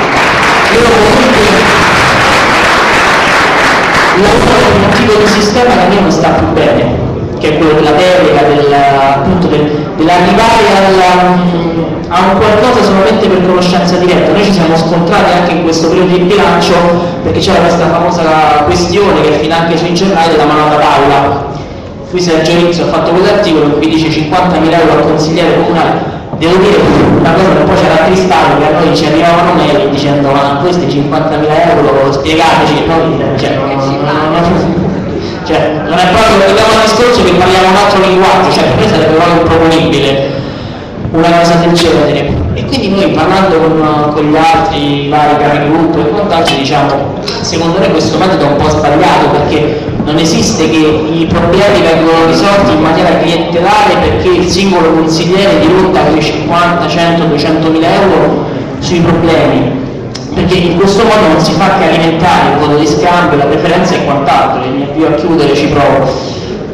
lavorano per un tipo di sistema che a me non sta più bene, che è quello della delega, dell'arrivare a un qualcosa solamente per conoscenza diretta. Noi ci siamo scontrati anche in questo periodo di bilancio, perché c'era questa famosa questione che fino anche sui giornali della manovra d'aula. Qui Sergio Rizzo ha fatto quell'articolo in cui dice 50.000 euro al consigliere comunale. Devo dire una cosa che poi c'era Cristallo, che a noi ci arrivavano mail dicendo ma questi 50.000 euro spiegateci, non è proprio, abbiamo un discorso che parliamo un altro linguaggio, cioè per me sarebbe proprio improponibile una cosa del genere. E quindi noi parlando con gli altri vari capigruppo e quant'altro diciamo secondo me questo metodo è un po' sbagliato, perché non esiste che i problemi vengono risolti in maniera clientelare perché il singolo consigliere dirutta quei 50, 100, 200.000 euro sui problemi, perché in questo modo non si fa che alimentare il voto di scambio, la preferenza e quant'altro. E mi avvio a chiudere, ci provo.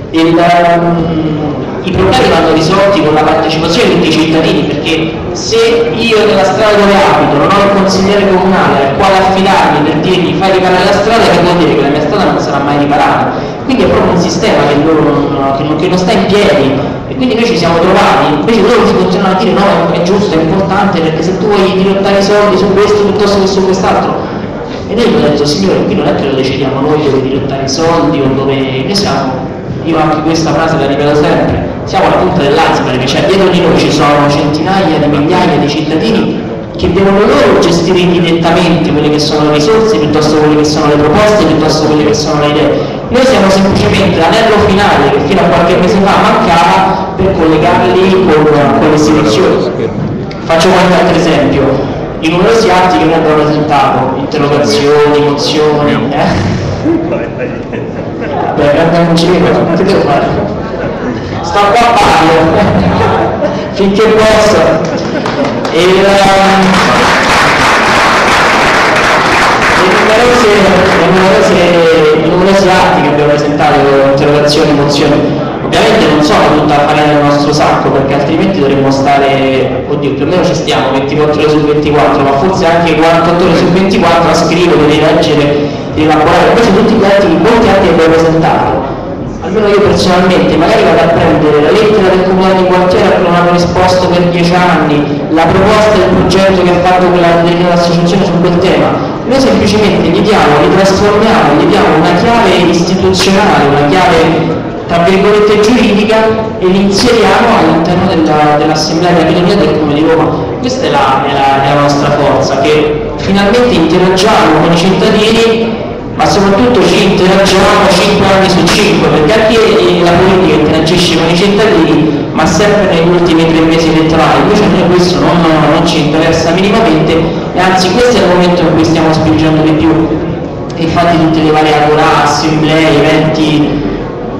I problemi vanno risolti con la partecipazione di tutti i cittadini, perché se io nella strada dove abito non ho il consigliere comunale al quale affidarmi per dirgli fai riparare la strada, che vuol dire che la mia strada non sarà mai riparata. Quindi è proprio un sistema che non sta in piedi, e quindi noi ci siamo trovati, invece loro ci continuano a dire no, è giusto, è importante, perché se tu vuoi dirottare i soldi su questo piuttosto che su quest'altro. E noi abbiamo detto signore, qui non è che lo decidiamo noi dove dirottare i soldi o dove noi siamo. Io anche questa frase la ripeto sempre, siamo alla punta dell'iceberg, cioè dietro di noi ci sono centinaia di migliaia di cittadini che devono loro gestire indirettamente quelle che sono le risorse, piuttosto quelle che sono le proposte, piuttosto quelle che sono le idee. Noi siamo semplicemente l'anello finale che fino a qualche mese fa mancava per collegarli con le istituzioni. Faccio qualche altro esempio, i numerosi atti che noi abbiamo presentato, interrogazioni, mozioni, beh, abbiamo un giro, che devo fare? Sto qua a parlo, finché posso. I numerosi atti che abbiamo presentato, interrogazioni, mozioni, ovviamente non sono tutta la farina del nostro sacco, perché altrimenti dovremmo stare, oddio, più o meno ci stiamo 24 ore su 24, ma forse anche 48 ore su 24 a scrivere, di leggere, di elaborare. Invece tutti gli atti, molti atti che abbiamo presentato, almeno io personalmente, magari vado a prendere la lettera del comunale di quartiere a cui non hanno risposto per 10 anni, la proposta del progetto che ha fatto quella associazione su quel tema. Noi semplicemente li trasformiamo, gli diamo una chiave istituzionale, una chiave tra virgolette giuridica, e li inseriamo all'interno dell'Assemblea di Capitolia del Comune di Roma. Questa è la nostra forza, che finalmente interagiamo con i cittadini, ma soprattutto ci interagiamo 5 anni su 5, perché anche la politica interagisce con i cittadini, ma sempre negli ultimi 3 mesi elettorali. Invece a noi questo non ci interessa minimamente, e anzi questo è il momento in cui stiamo spingendo di più. E infatti tutte le varie agorà, assemblee, eventi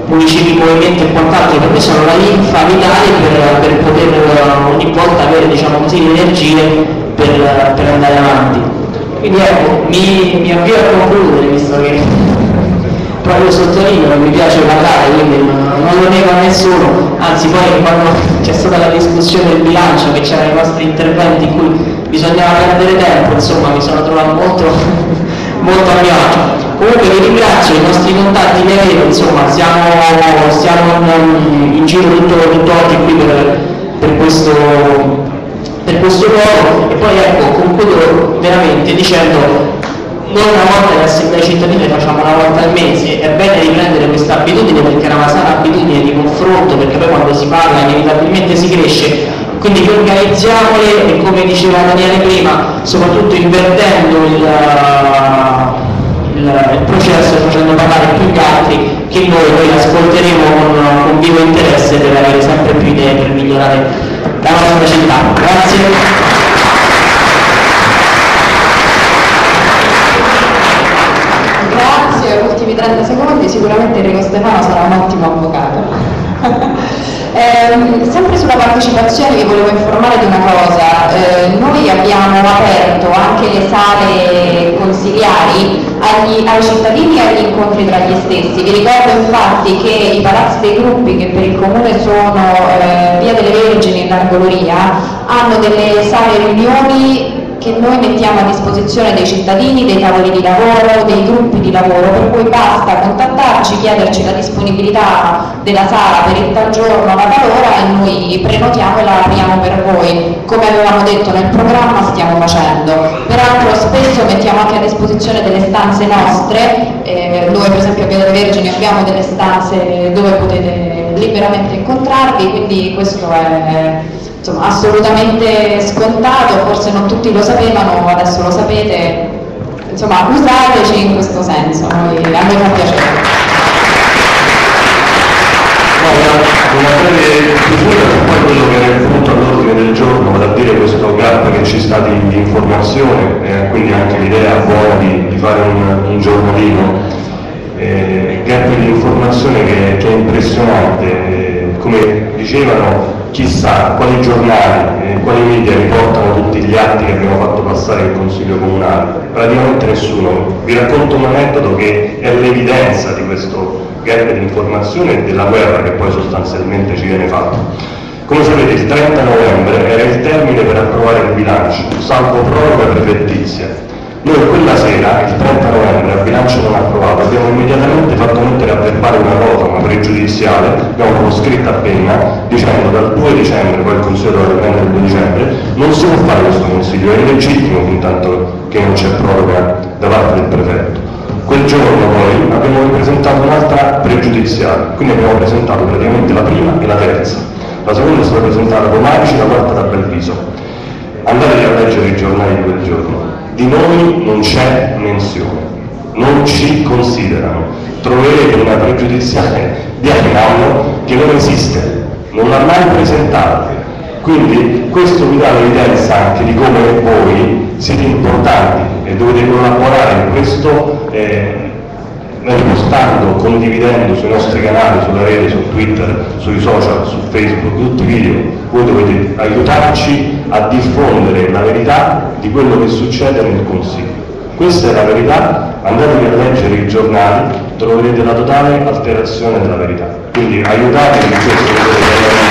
municipi in movimento e quant'altro, perché sono la linfa vitale per poter ogni volta avere, diciamo così, le energie per andare avanti. Quindi ecco, mi avvio a concludere, visto che proprio sottolineo che mi piace parlare, quindi non lo nego a nessuno, anzi poi quando c'è stata la discussione del bilancio, che c'erano i vostri interventi in cui bisognava perdere tempo, insomma mi sono trovato molto a mio agio. Comunque vi ringrazio, i nostri contatti li avevo, insomma stiamo in giro tutto oggi qui per questo luogo. E poi ecco, concludo veramente dicendo: noi una volta le assemblee cittadine facciamo una volta al mese, è bene riprendere questa abitudine perché è una sana abitudine di confronto, perché poi quando si parla inevitabilmente si cresce, quindi organizziamole e, come diceva Daniele prima, soprattutto invertendo il processo, facendo parlare più gli altri, che noi ascolteremo con vivo interesse per avere sempre più idee per migliorare la nostra città. Grazie. Grazie, ultimi 30 secondi, sicuramente Enrico Stefano sarà un ottimo avvocato. Sempre sulla partecipazione vi volevo informare di una cosa: noi abbiamo aperto anche le sale consiliari ai cittadini e agli incontri tra gli stessi. Vi ricordo infatti che i palazzi dei gruppi, che per il comune sono Via delle Vergini e Largoloria, hanno delle sale riunioni che noi mettiamo a disposizione dei cittadini, dei tavoli di lavoro, dei gruppi di lavoro, per cui basta contattarci, chiederci la disponibilità della sala per il tal giorno, la talora, e noi prenotiamo e la apriamo per voi. Come avevamo detto nel programma stiamo facendo. Peraltro spesso mettiamo anche a disposizione delle stanze nostre, dove per esempio a Via delle Vergini abbiamo delle stanze dove potete liberamente incontrarvi, quindi questo è insomma assolutamente scontato, forse non tutti lo sapevano, adesso lo sapete, insomma usateci in questo senso, a noi fa piacere. Una breve chiusura su poi quello che era il punto all'ordine del giorno, vale a dire questo gap che ci sta di informazione, quindi anche l'idea buona di fare un giornalino, gap di informazione che è impressionante, come dicevano, chissà quali giornali, quali media riportano tutti gli atti che abbiamo fatto passare in Consiglio Comunale, praticamente nessuno. Vi racconto un aneddoto che è l'evidenza di questo gap di informazione e della guerra che poi sostanzialmente ci viene fatta. Come sapete, il 30 novembre era il termine per approvare il bilancio, salvo proroga prefettizia. Noi quella sera, il 30 novembre, al bilancio non approvato, abbiamo immediatamente fatto mettere a verbale una nota, una pregiudiziale, abbiamo proprio scritta a penna, dicendo dal 2 dicembre, poi il Consiglio doveva riprendere il 2 dicembre, non si può fare questo Consiglio, è illegittimo fin tanto che non c'è proroga da parte del prefetto. Quel giorno poi abbiamo ripresentato un'altra pregiudiziale, quindi abbiamo presentato praticamente la prima e la terza. La seconda è stata presentata da Magici, la quarta da Belviso. Andatevi a leggere i giornali di quel giorno. Di noi non c'è menzione, non ci considerano. Troverete una pregiudiziale di anno che non esiste, non l'ha mai presentata. Quindi questo vi dà l'evidenza anche di come voi siete importanti e dovete collaborare in questo, ripostando, condividendo sui nostri canali, sulla rete, su Twitter, sui social, su Facebook, tutti i video. Voi dovete aiutarci a diffondere la verità di quello che succede nel Consiglio. Questa è la verità, andatevi a leggere i giornali, troverete la totale alterazione della verità. Quindi aiutatemi in questo.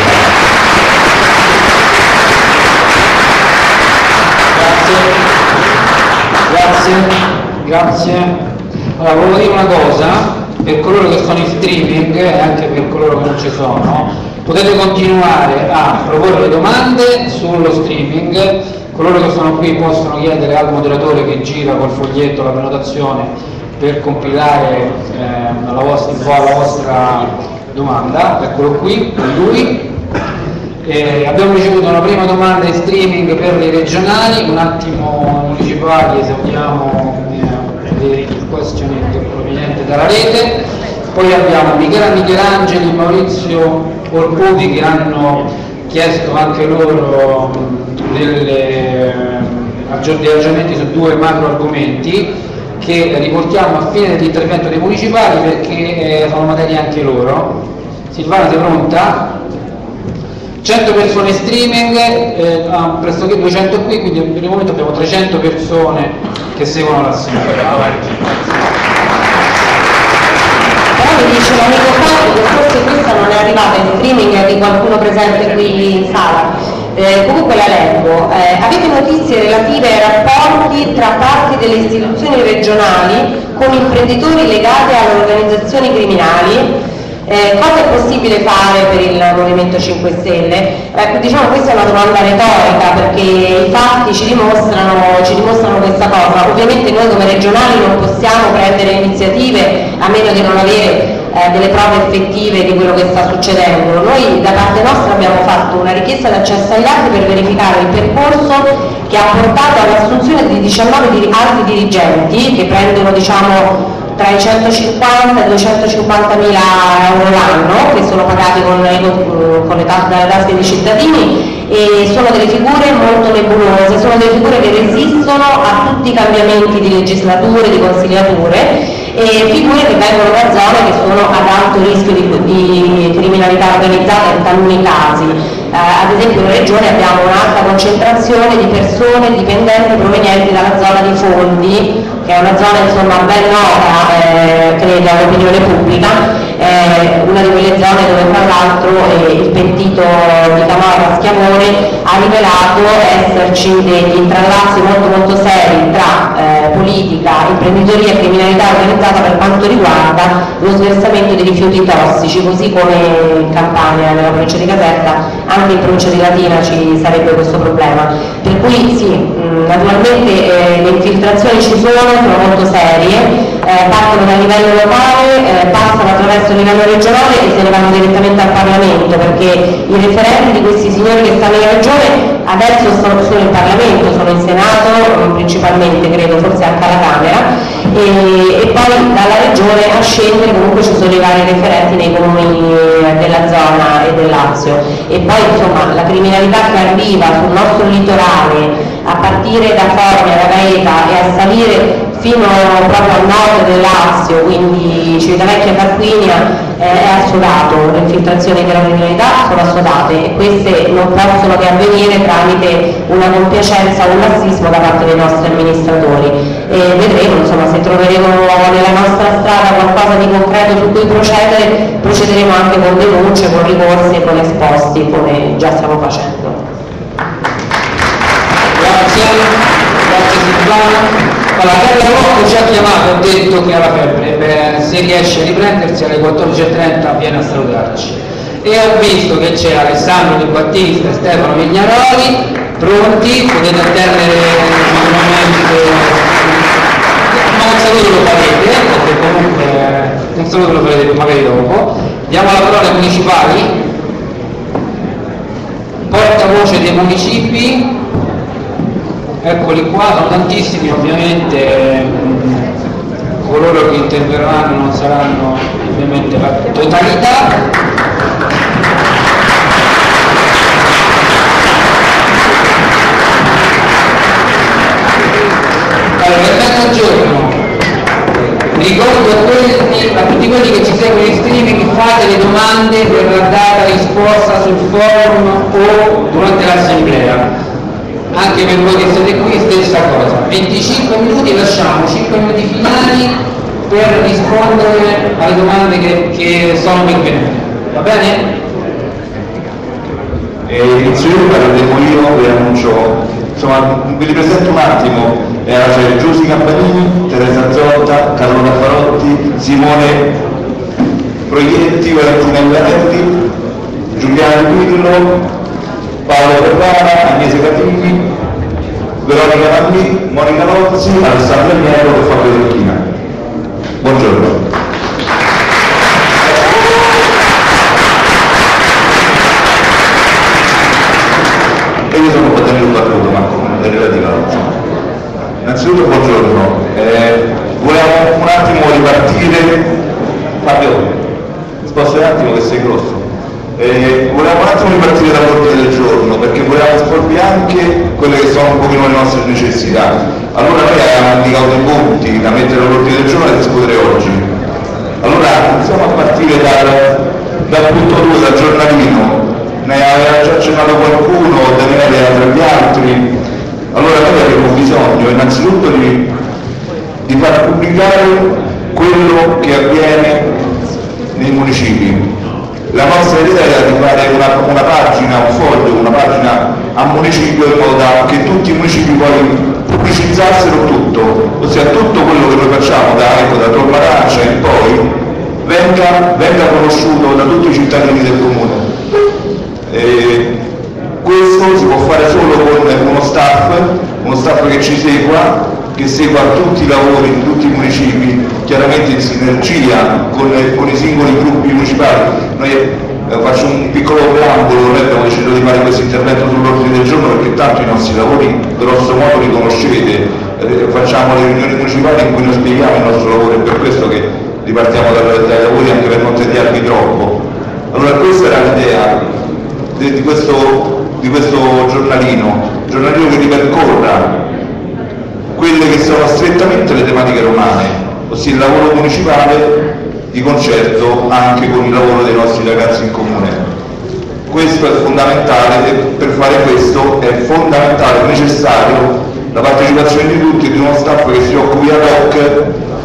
Grazie. Allora, volevo dire una cosa, per coloro che sono in streaming e anche per coloro che non ci sono, potete continuare a proporre domande sullo streaming, coloro che sono qui possono chiedere al moderatore che gira col foglietto la prenotazione per compilare la vostra domanda, eccolo qui, lui. Abbiamo ricevuto una prima domanda in streaming per le regionali, un attimo municipali, esaudiamo il questioning proveniente dalla rete, poi abbiamo Michela Michelangeli e Maurizio Orputi che hanno chiesto anche loro degli aggiornamenti su due macro argomenti. che riportiamo a fine dell'intervento dei municipali perché sono materie anche loro. Silvana, sei pronta? 100 persone streaming, pressoché 200 qui, quindi per il momento abbiamo 300 persone che seguono l'assemblea. Però mi dice l'amico Fabio che forse questa non è arrivata in streaming, è di qualcuno presente qui in sala. Comunque la leggo. Avete notizie relative ai rapporti tra parti delle istituzioni regionali con imprenditori legati alle organizzazioni criminali? Cosa è possibile fare per il Movimento 5 Stelle? Diciamo questa è una domanda retorica perché i fatti ci dimostrano questa cosa. Ovviamente noi come regionali non possiamo prendere iniziative a meno di non avere delle prove effettive di quello che sta succedendo. Noi da parte nostra abbiamo fatto una richiesta d'accesso agli atti per verificare il percorso che ha portato all'assunzione di 19 alti dirigenti che prendono tra i 150 e i 250 mila euro l'anno, che sono pagati con le dalle tasche dei cittadini, e sono delle figure molto nebulose, sono delle figure che resistono a tutti i cambiamenti di legislature, di consigliature, e figure che vengono da zone che sono ad alto rischio di criminalità organizzata in taluni casi. Ad esempio in regione abbiamo un'alta concentrazione di persone dipendenti provenienti dalla zona di Fondi, che è una zona insomma ben nota credo all'opinione pubblica, una di quelle zone dove tra l'altro il pentito di Camorra Schiavone ha rivelato esserci degli intrallazzi molto seri tra politica, imprenditoria e criminalità organizzata per quanto riguarda lo sversamento di rifiuti tossici, così come in Campania, nella provincia di Caserta, anche in provincia di Latina ci sarebbe questo problema. Per cui sì, naturalmente le infiltrazioni ci sono molto serie, partono dal livello locale, passano attraverso il livello regionale e se ne vanno direttamente al Parlamento, perché i referenti di questi signori che stanno in regione adesso sono in Parlamento, sono in Senato principalmente, credo, forse anche alla Camera, e poi dalla regione a scendere comunque ci sono i vari referenti nei comuni della zona e del Lazio. E poi insomma la criminalità che arriva sul nostro litorale a partire da Formia, da Gaeta e a salire fino proprio al nord del Lazio, quindi Civitavecchia e Tarquinia, è assodato. Le infiltrazioni della criminalità sono assodate e queste non possono che avvenire tramite una compiacenza o un lassismo da parte dei nostri amministratori, e vedremo insomma se troveremo nella nostra strada qualcosa di concreto su cui procedere, procederemo anche con denunce, con ricorsi e con esposti come già stiamo facendo. Grazie Silvana. Allora, Carla Rocco ci ha chiamato, ha detto che ha la febbre, se riesce a riprendersi alle 14:30 viene a salutarci. E ho visto che c'è Alessandro Di Battista e Stefano Vignaroli pronti, potete attendere normalmente, ma un saluto lo farete, perché comunque un saluto lo farete magari dopo. Diamo la parola ai municipali, portavoce dei municipi. Eccoli qua, sono tantissimi, ovviamente coloro che interverranno non saranno ovviamente la totalità. Allora, intanto giorno, ricordo a tutti quelli che ci seguono in streaming, fate le domande per la data risposta sul forum o durante l'assemblea. Anche per voi che siete qui stessa cosa, 25 minuti, lasciamo 5 minuti finali per rispondere alle domande che sono pervenute, va bene? Innanzitutto io vi annuncio, insomma vi ripresento un attimo, c'è Giussi Campanini, Teresa Zotta, Carlo Raffarotti, Simone Proietti, Valentina Ivanetti, Giuliano Guidolo, Paolo Ferrara, Agnese Catini, Veronica Rammi, Monica Lozzi, Alessandro Miero e Fabio Tecchina. Buongiorno. E io sono un po' tenuto battuto, ma è relativa. Innanzitutto buongiorno. Volevamo un attimo ripartire. Fabio, sposta un attimo che sei grosso. Volevamo un attimo ripartire dall'ordine del giorno, perché volevamo esporvi anche quelle che sono un pochino le nostre necessità. Allora noi abbiamo indicato dei punti da mettere all'ordine del giorno e da discutere oggi. Allora iniziamo a partire dal punto 2, dal giornalino. Ne aveva già accennato qualcuno, Daniele e tra gli altri. Allora noi abbiamo bisogno innanzitutto di far pubblicare quello che avviene nei municipi. La nostra idea era di fare una pagina, un foglio, una pagina a municipio in modo che tutti i municipi poi pubblicizzassero tutto, ossia tutto quello che noi facciamo da Tormarancia in poi venga conosciuto da tutti i cittadini del comune. Questo si può fare solo con uno staff che ci segua, che segua tutti i lavori in tutti i municipi, chiaramente in sinergia con i singoli gruppi municipali. Noi faccio un piccolo preambolo, noi abbiamo deciso di fare questo intervento sull'ordine del giorno perché tanto i nostri lavori grosso modo li conoscete, facciamo le riunioni municipali in cui noi spieghiamo il nostro lavoro, è per questo che ripartiamo dai lavori, anche per non tediarvi troppo. Allora questa era l'idea di questo giornalino che ripercorra quelle che sono strettamente le tematiche romane, ossia il lavoro municipale di concerto anche con il lavoro dei nostri ragazzi in comune. Questo è fondamentale e per fare questo è fondamentale, necessario la partecipazione di tutti e di uno staff che si occupi ad hoc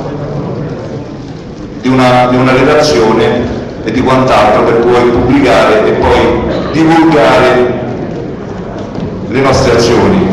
di una redazione e di quant'altro per poi pubblicare e poi divulgare le nostre azioni.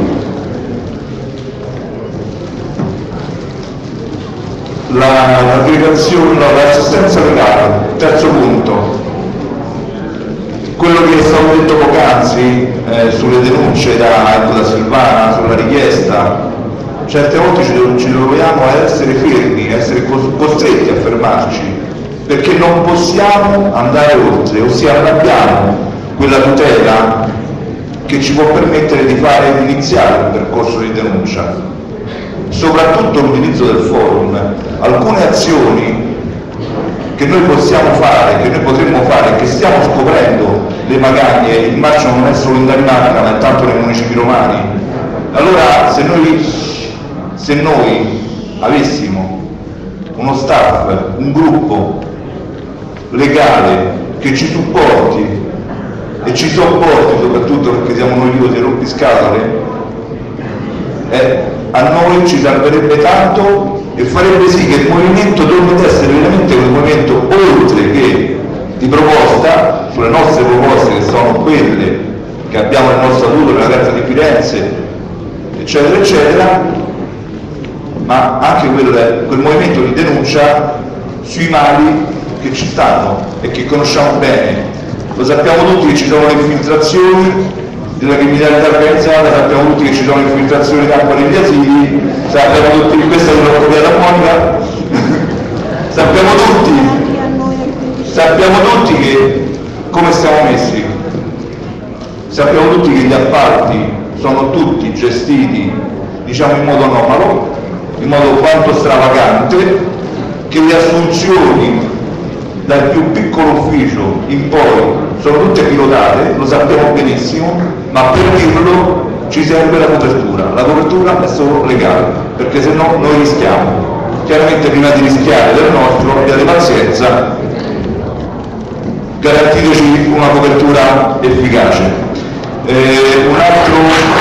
L'assistenza legale, terzo punto, quello che è stato detto poc'anzi sulle denunce da Silvana, sulla richiesta, certe volte ci troviamo a essere fermi, a essere costretti a fermarci, perché non possiamo andare oltre, ossia non abbiamo quella tutela che ci può permettere di iniziare un percorso di denuncia. Soprattutto l'utilizzo del forum, alcune azioni che noi possiamo fare, che noi potremmo fare, che stiamo scoprendo le magagne, il marcio non è solo in Danimarca ma è tanto nei municipi romani. Allora se noi avessimo uno staff, un gruppo legale che ci supporti e ci sopporti soprattutto perché siamo noiosi e rompiscatole, a noi ci salverebbe tanto e farebbe sì che il movimento torni ad essere veramente un movimento oltre che di proposta, sulle nostre proposte che sono quelle che abbiamo nel nostro statuto, nella Carta di Firenze, eccetera eccetera, ma anche quel movimento di denuncia sui mali che ci stanno e che conosciamo bene. Lo sappiamo tutti che ci sono le infiltrazioni della criminalità organizzata, sappiamo tutti che ci sono infiltrazioni d'acqua negli asili, sappiamo tutti che questa è una copiata monica, sappiamo tutti che come siamo messi, sappiamo tutti che gli appalti sono tutti gestiti diciamo in modo anomalo, in modo quanto stravagante, che le assunzioni dal più piccolo ufficio in poi sono tutte pilotate, lo sappiamo benissimo, ma per dirlo ci serve la copertura è solo legale, perché se no noi rischiamo. Chiaramente prima di rischiare del nostro abbiate pazienza, garantiteci una copertura efficace. Un altro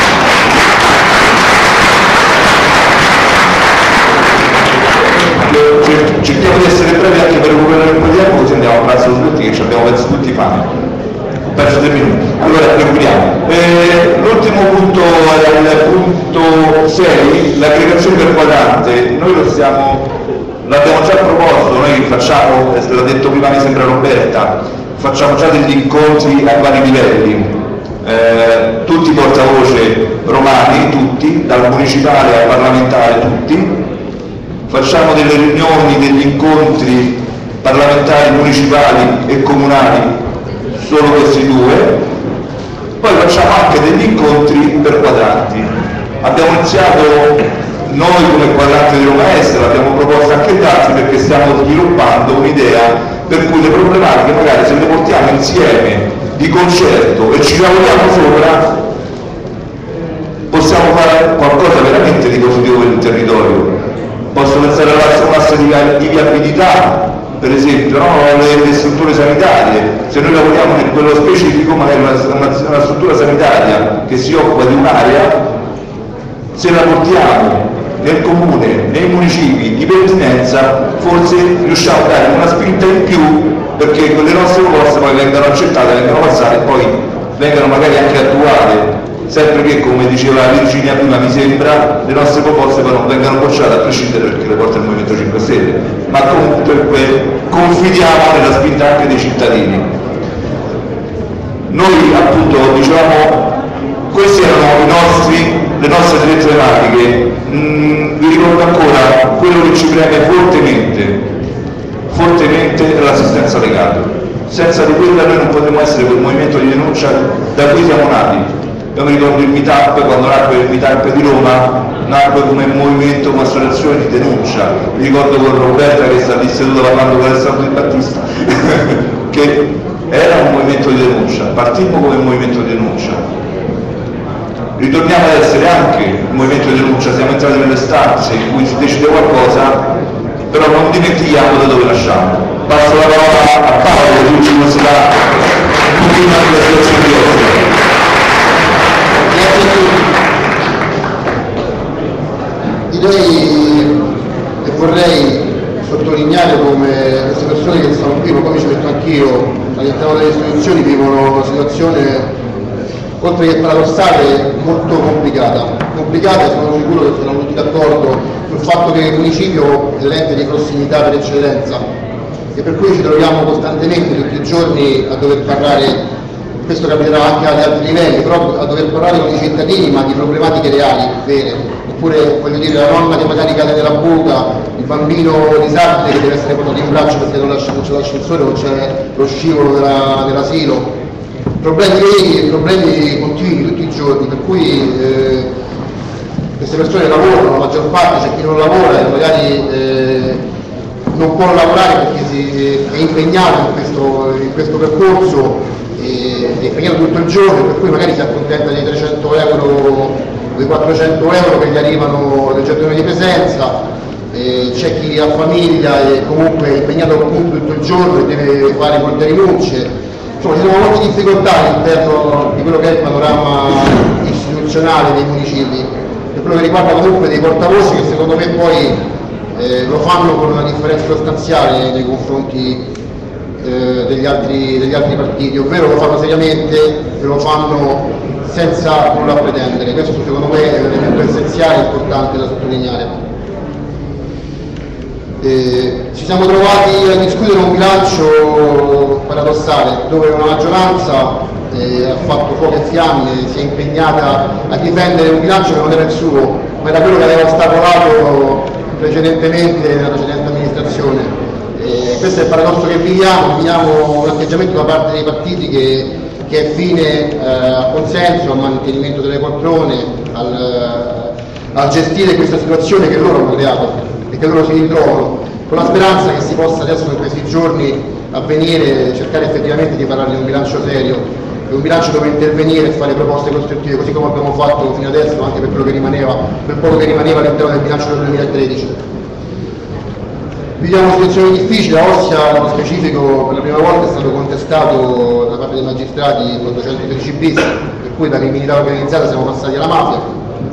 cerchiamo di essere brevi anche per recuperare un po' di tempo, così andiamo a pranzo tutti che abbiamo perso tutti fame. Ho perso 3 minuti. Allora recuperiamo. L'ultimo punto è il punto 6, l'aggregazione per quadrante. Noi l'abbiamo già proposto, noi facciamo, l'ha detto prima mi sembra Roberta, facciamo già degli incontri a vari livelli. Tutti portavoce romani, tutti, dal municipale al parlamentare, tutti. Facciamo delle riunioni, degli incontri parlamentari, municipali e comunali, solo questi due, poi facciamo anche degli incontri per quadranti. Abbiamo iniziato noi come quadrante di Roma Est, l'abbiamo proposta anche ad altri perché stiamo sviluppando un'idea per cui le problematiche magari se le portiamo insieme di concerto e ci lavoriamo sopra possiamo fare qualcosa veramente di positivo per il territorio. Posso pensare all'asse di viabilità, per esempio, no? le strutture sanitarie. Se noi lavoriamo in quello specifico, magari una struttura sanitaria che si occupa di un'area, se la portiamo nel comune, nei municipi di pertinenza, forse riusciamo a dare una spinta in più perché quelle nostre proposte poi vengano accettate, vengano passate e poi vengano magari anche attuate, sempre che, come diceva Virginia prima, mi sembra, le nostre proposte poi non vengano bocciate a prescindere perché le porta il Movimento 5 Stelle, ma comunque confidiamo nella spinta anche dei cittadini. Noi appunto dicevamo, queste erano le nostre tre tematiche. Vi ricordo ancora quello che ci preme fortemente è l'assistenza legale. Senza di quella noi non potremo essere quel movimento di denuncia da cui siamo nati. Io mi ricordo il meetup, quando nacque il meetup di Roma, nacque come movimento, come associazione di denuncia. Mi ricordo con Roberta che sta lì seduta parlando con Alessandro Di Battista che era un movimento di denuncia, partimmo come movimento di denuncia. Ritorniamo ad essere anche il movimento di denuncia, siamo entrati nelle stanze in cui si decide qualcosa, però non dimentichiamo da dove lasciamo. Passo la parola a Paolo che ci dà un pochino della situazione di oggi. Direi e vorrei sottolineare come queste persone che stanno qui, ma come ci ho detto anch'io, all'interno delle istituzioni vivono una situazione oltre che paradossale molto complicata e sono sicuro che saranno tutti d'accordo sul fatto che il municipio è l'ente di prossimità per eccellenza e per cui ci troviamo costantemente tutti i giorni a dover parlare, questo capiterà anche agli altri livelli, però a dover parlare con i cittadini ma di problematiche reali, vere, oppure voglio dire la nonna che magari cade nella buca, il bambino disabile che deve essere portato in braccio perché non c'è l'ascensore, non c'è lo scivolo dell'asilo. Problemi veri e problemi continui tutti i giorni, per cui queste persone lavorano, la maggior parte, c'è chi non lavora e magari non può lavorare perché è impegnato in questo percorso, è impegnato tutto il giorno, per cui magari si accontenta dei 300 euro, dei 400 euro che gli arrivano del gettone di presenza, c'è chi ha famiglia e comunque è impegnato appunto tutto il giorno e deve fare molte rinunce. Insomma, ci sono molte difficoltà all'interno di quello che è il panorama istituzionale dei municipi, per quello che riguarda comunque dei portavoce che secondo me poi lo fanno con una differenza sostanziale nei confronti degli altri partiti, ovvero lo fanno seriamente e lo fanno senza nulla pretendere. Questo secondo me è un elemento essenziale e importante da sottolineare. Ci siamo trovati a discutere un bilancio paradossale dove una maggioranza ha fatto fuoco e fiamme, si è impegnata a difendere un bilancio che non era il suo, ma era quello che aveva ostacolato precedentemente nella precedente amministrazione. Questo è il paradosso che viviamo un atteggiamento da parte dei partiti che è fine al consenso, al mantenimento delle poltrone, a gestire questa situazione che loro hanno creato e che loro si ritrovano, con la speranza che si possa adesso in questi giorni avvenire cercare effettivamente di parlare di un bilancio serio, un bilancio dove intervenire e fare proposte costruttive, così come abbiamo fatto fino adesso anche per quello che rimaneva, per poco che rimaneva all'interno del bilancio del 2013. Viviamo una situazione difficile, a Ostia nello specifico per la prima volta è stato contestato da parte dei magistrati il 413 bis, per cui da criminalità organizzata siamo passati alla mafia.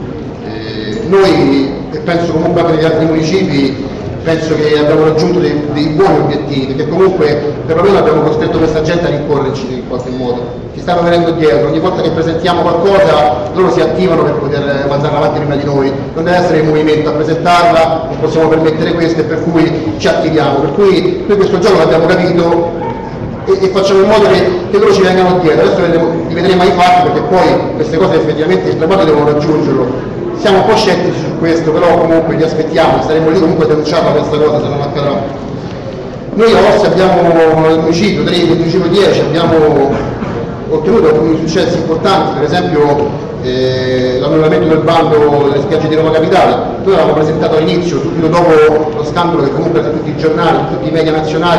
Noi, e penso comunque anche negli altri municipi, penso che abbiamo raggiunto dei buoni obiettivi, perché comunque perlomeno abbiamo costretto questa gente a rincorrerci in qualche modo, ci stanno venendo dietro, ogni volta che presentiamo qualcosa loro si attivano per poter mandarla avanti prima di noi, non deve essere il movimento a presentarla, non possiamo permettere questo e per cui ci attiviamo, per cui noi questo gioco l'abbiamo capito e facciamo in modo che loro ci vengano dietro, adesso li vedremo ai fatti perché poi queste cose effettivamente il traguardo devono raggiungerlo. Siamo un po' scettici su questo, però comunque li aspettiamo, staremo lì comunque a denunciarla questa cosa se non accadrà. Noi a Ostia abbiamo nel municipio 3, nel municipio 10 abbiamo ottenuto alcuni successi importanti, per esempio l'annullamento del bando delle spiagge di Roma Capitale. Noi l'avevamo presentato all'inizio, subito dopo lo scandalo che comunque su tutti i giornali, su tutti i media nazionali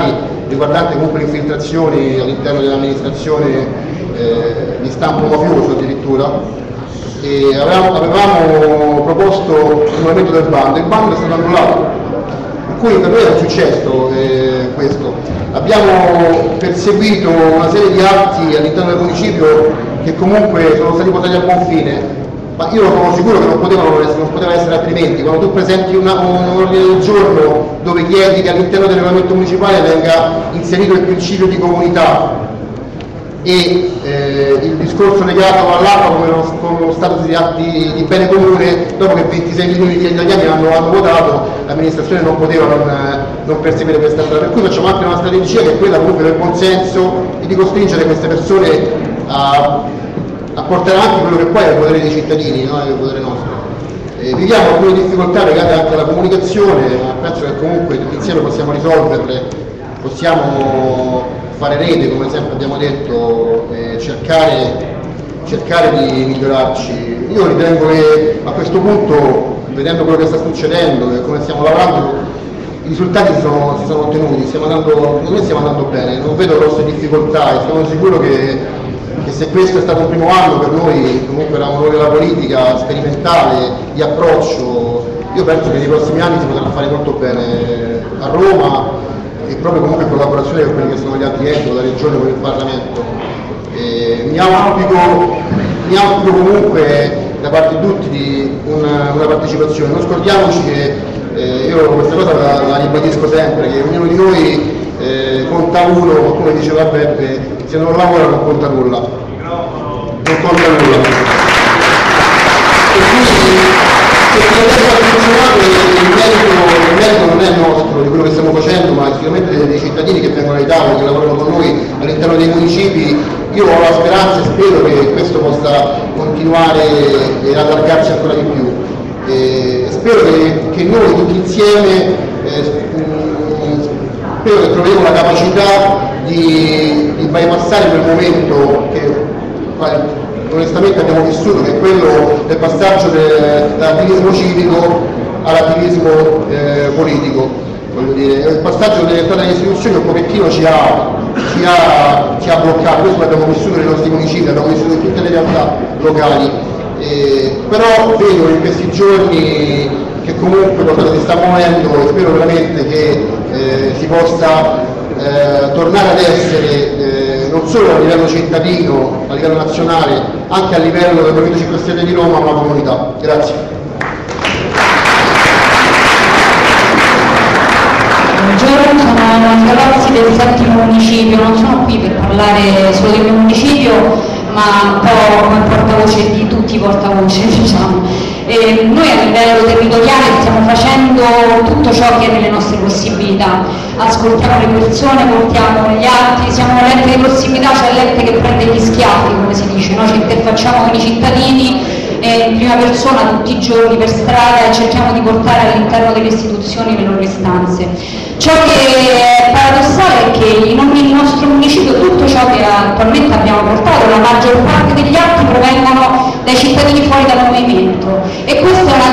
riguardante comunque le infiltrazioni all'interno dell'amministrazione di stampo mafioso addirittura, e avevamo proposto l'annullamento del bando. Il bando è stato annullato, per cui per noi è un successo questo. Abbiamo perseguito una serie di atti all'interno del municipio che comunque sono stati portati a buon fine, ma io sono sicuro che non poteva essere altrimenti. Quando tu presenti un ordine del giorno dove chiedi che all'interno del regolamento municipale venga inserito il principio di comunità e il discorso legato all'acqua come lo status di bene comune, dopo che 26 milioni di italiani hanno votato, l'amministrazione non poteva non perseguire questa strada. Per cui facciamo anche una strategia che è quella comunque del buonsenso e di costringere queste persone a portare avanti quello che poi è il potere dei cittadini, no? È il potere nostro. Viviamo alcune difficoltà legate anche alla comunicazione, ma penso che comunque tutti insieme possiamo risolverle, possiamo fare rete, come sempre abbiamo detto, cercare di migliorarci. Io ritengo che a questo punto, vedendo quello che sta succedendo e come stiamo lavorando, i risultati si sono ottenuti, secondo me stiamo andando bene, non vedo grosse difficoltà e sono sicuro che se questo è stato un primo anno per noi, comunque era un lavoro della politica sperimentale, di approccio, io penso che nei prossimi anni si potrà fare molto bene a Roma, e proprio comunque in collaborazione con quelli che sono gli altri enti, con la Regione, con il Parlamento. Mi auspico comunque da parte di tutti di una partecipazione. Non scordiamoci che io questa cosa la ribadisco sempre, che ognuno di noi conta uno, come diceva Beppe, se non lavora non conta nulla. Non conta nulla. Il merito non è nostro di quello che stiamo facendo, ma sicuramente dei cittadini che vengono all'Italia, che lavorano con noi all'interno dei municipi. Io ho la speranza e spero che questo possa continuare e allargarsi ancora di più. Spero che noi tutti insieme spero che troveremo la capacità di bypassare quel momento che onestamente abbiamo vissuto, che è quello del passaggio dall'attivismo civico all'attivismo politico. Voglio dire, il passaggio dell'entrata nelle istituzioni un pochettino ci ha bloccato. Questo l'abbiamo vissuto nei nostri municipi, l'abbiamo vissuto in tutte le realtà locali, però vedo in questi giorni che comunque qualcosa si sta muovendo e spero veramente che si possa tornare ad essere non solo a livello cittadino, a livello nazionale, anche a livello del Movimento 5 Stelle di Roma, una comunità. Grazie. Buongiorno, sono Monica Rossi del 7° municipio, non sono qui per parlare solo del mio municipio, ma un po' come portavoce di tutti i portavoce, diciamo. Noi a livello territoriale stiamo facendo tutto ciò che è nelle nostre possibilità, ascoltiamo le persone, portiamo gli atti, siamo l'ente di prossimità, cioè l'ente che prende gli schiaffi, come si dice, noi ci interfacciamo con i cittadini in prima persona tutti i giorni per strada e cerchiamo di portare all'interno delle istituzioni le loro istanze. Ciò che è paradossale è che in ogni nostro municipio tutto ciò che attualmente abbiamo portato, la maggior parte degli atti provengono dai cittadini fuori dal movimento, e questa è una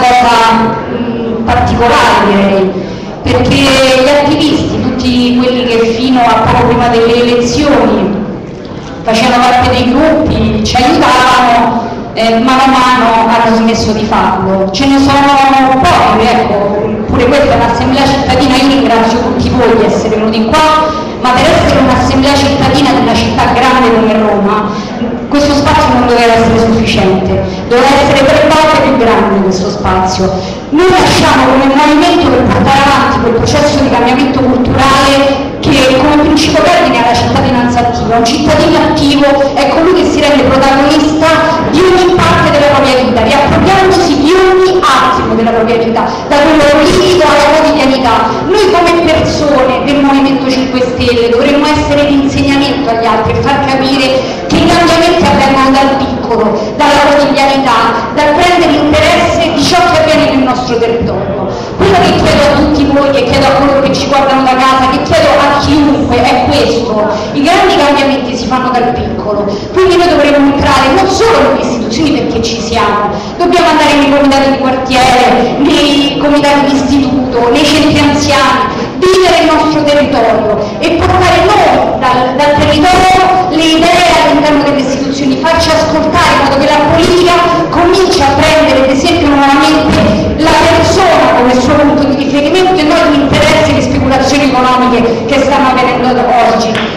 cosa particolare, direi, perché gli attivisti, tutti quelli che fino a poco prima delle elezioni facevano parte dei gruppi, ci aiutavano, mano a mano hanno smesso di farlo. Ce ne sono pochi, ecco, pure questa è un'assemblea cittadina. Io ringrazio tutti voi di essere venuti qua, ma per essere un'assemblea cittadina di una città grande come Roma, questo spazio non doveva essere sufficiente, doveva essere 3 volte più grande questo spazio. Noi nasciamo come movimento per portare avanti quel processo di cambiamento culturale che come principio cardine ha la cittadinanza attiva. Un cittadino attivo è colui che si rende protagonista di ogni parte della propria vita, riappropriandosi di ogni attimo della propria vita, da quello politico alla quotidianità. Noi come persone del Movimento 5 Stelle dovremmo essere di insegnamento agli altri e far capire che i cambiamenti avvengono dal piccolo, dalla quotidianità, dal prendere interesse di ciò che avviene nel nostro territorio. Quello che chiedo a tutti voi, che chiedo a coloro che ci guardano da casa, che chiedo a chiunque è questo: i grandi cambiamenti si fanno dal piccolo, quindi noi dovremmo entrare non solo nelle istituzioni perché ci siamo, dobbiamo andare nei comitati di quartiere, nei comitati di istituto, nei centri anziani, vivere il nostro territorio e portare noi dal territorio le idee all'interno delle istituzioni, farci ascoltare in modo che la politica cominci a prendere ad esempio nuovamente la persona come suo punto di riferimento e non gli interessi e le speculazioni economiche che stanno avvenendo oggi.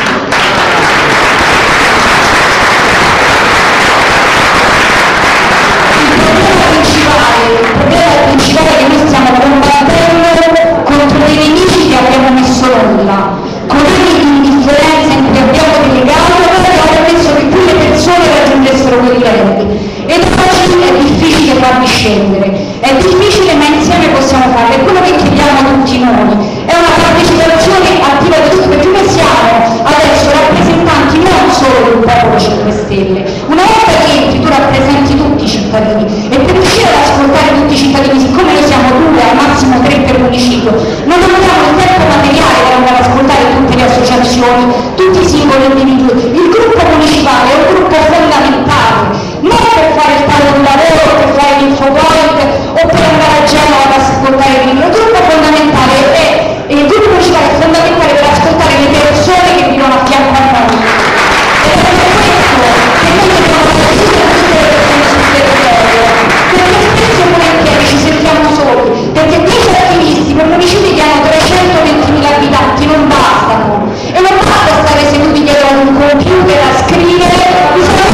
Il problema principale è che noi stiamo combattendo contro dei nemici che abbiamo messo nulla, con anni di indifferenza in cui abbiamo delegato e abbiamo permesso che più le persone raggiungessero quei livelli. Ed oggi è difficile farli scendere, è difficile ma insieme possiamo farlo, è quello che chiediamo a tutti noi, è una partecipazione attiva di tutti, perché noi siamo adesso rappresentanti non solo del popolo 5 Stelle, una volta che entri tu rappresenti tutti i cittadini e per riuscire ad ascoltare tutti i cittadini, siccome noi siamo 2 al massimo 3 per municipio, non abbiamo il tempo materiale per andare ad ascoltare tutte le associazioni, tutti i singoli individui, il gruppo municipale è un gruppo fondamentale, non per fare il tavolo di lavoro, per fare l'infopoint o per andare a Genova ad ascoltare il libro, il gruppo fondamentale è il gruppo municipale è fondamentale per ascoltare le persone che vivono a fianco a noi. Ed è per questo che noi dobbiamo fare tutte le persone sul territorio, perché spesso e volentieri ci sentiamo soli, perché 10 attivisti per municipi che hanno 320.000 abitanti non bastano, e non basta stare seduti dietro ad un computer a scrivere, bisogna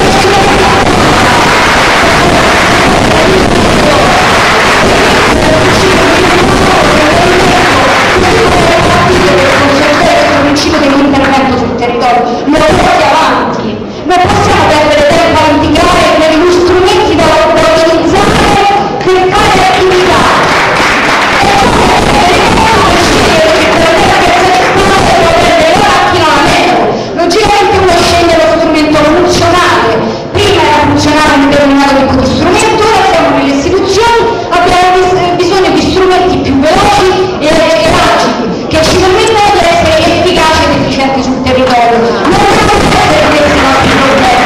principio dell'intervento sul territorio, lo porti avanti, non possiamo perdere tempo a litigare per gli strumenti da utilizzare per fare attività. Logicamente uno sceglie lo strumento funzionale, prima era funzionale un determinato tipo di strumento, ora siamo nelle istituzioni, abbiamo bisogno di strumenti più veloci e agili, che ci permettano di essere efficaci ed efficienti sul territorio. Non possiamo essere questi i nostri problemi.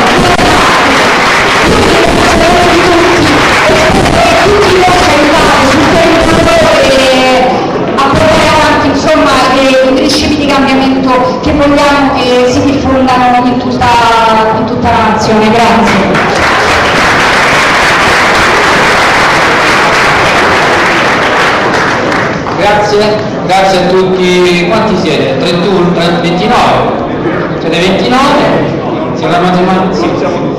Tutti i nostri aiutati sul territorio a portare avanti insomma i principi di cambiamento che vogliamo che si diffondano in tutta la nazione. Grazie. Grazie a tutti. Quanti siete? 31, 29? Siete 29? Siete la matematica? Sì.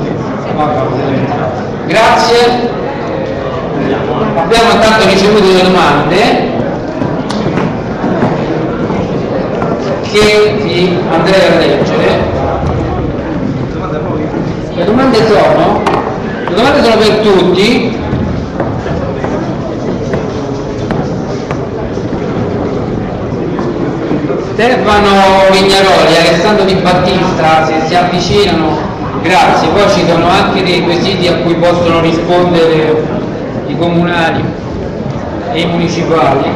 Grazie. Abbiamo intanto ricevuto delle domande che vi andrei a leggere. Le domande sono per tutti. Stefano Vignaroli, Alessandro Di Battista, se si avvicinano, grazie. Poi ci sono anche dei quesiti a cui possono rispondere i comunali e i municipali.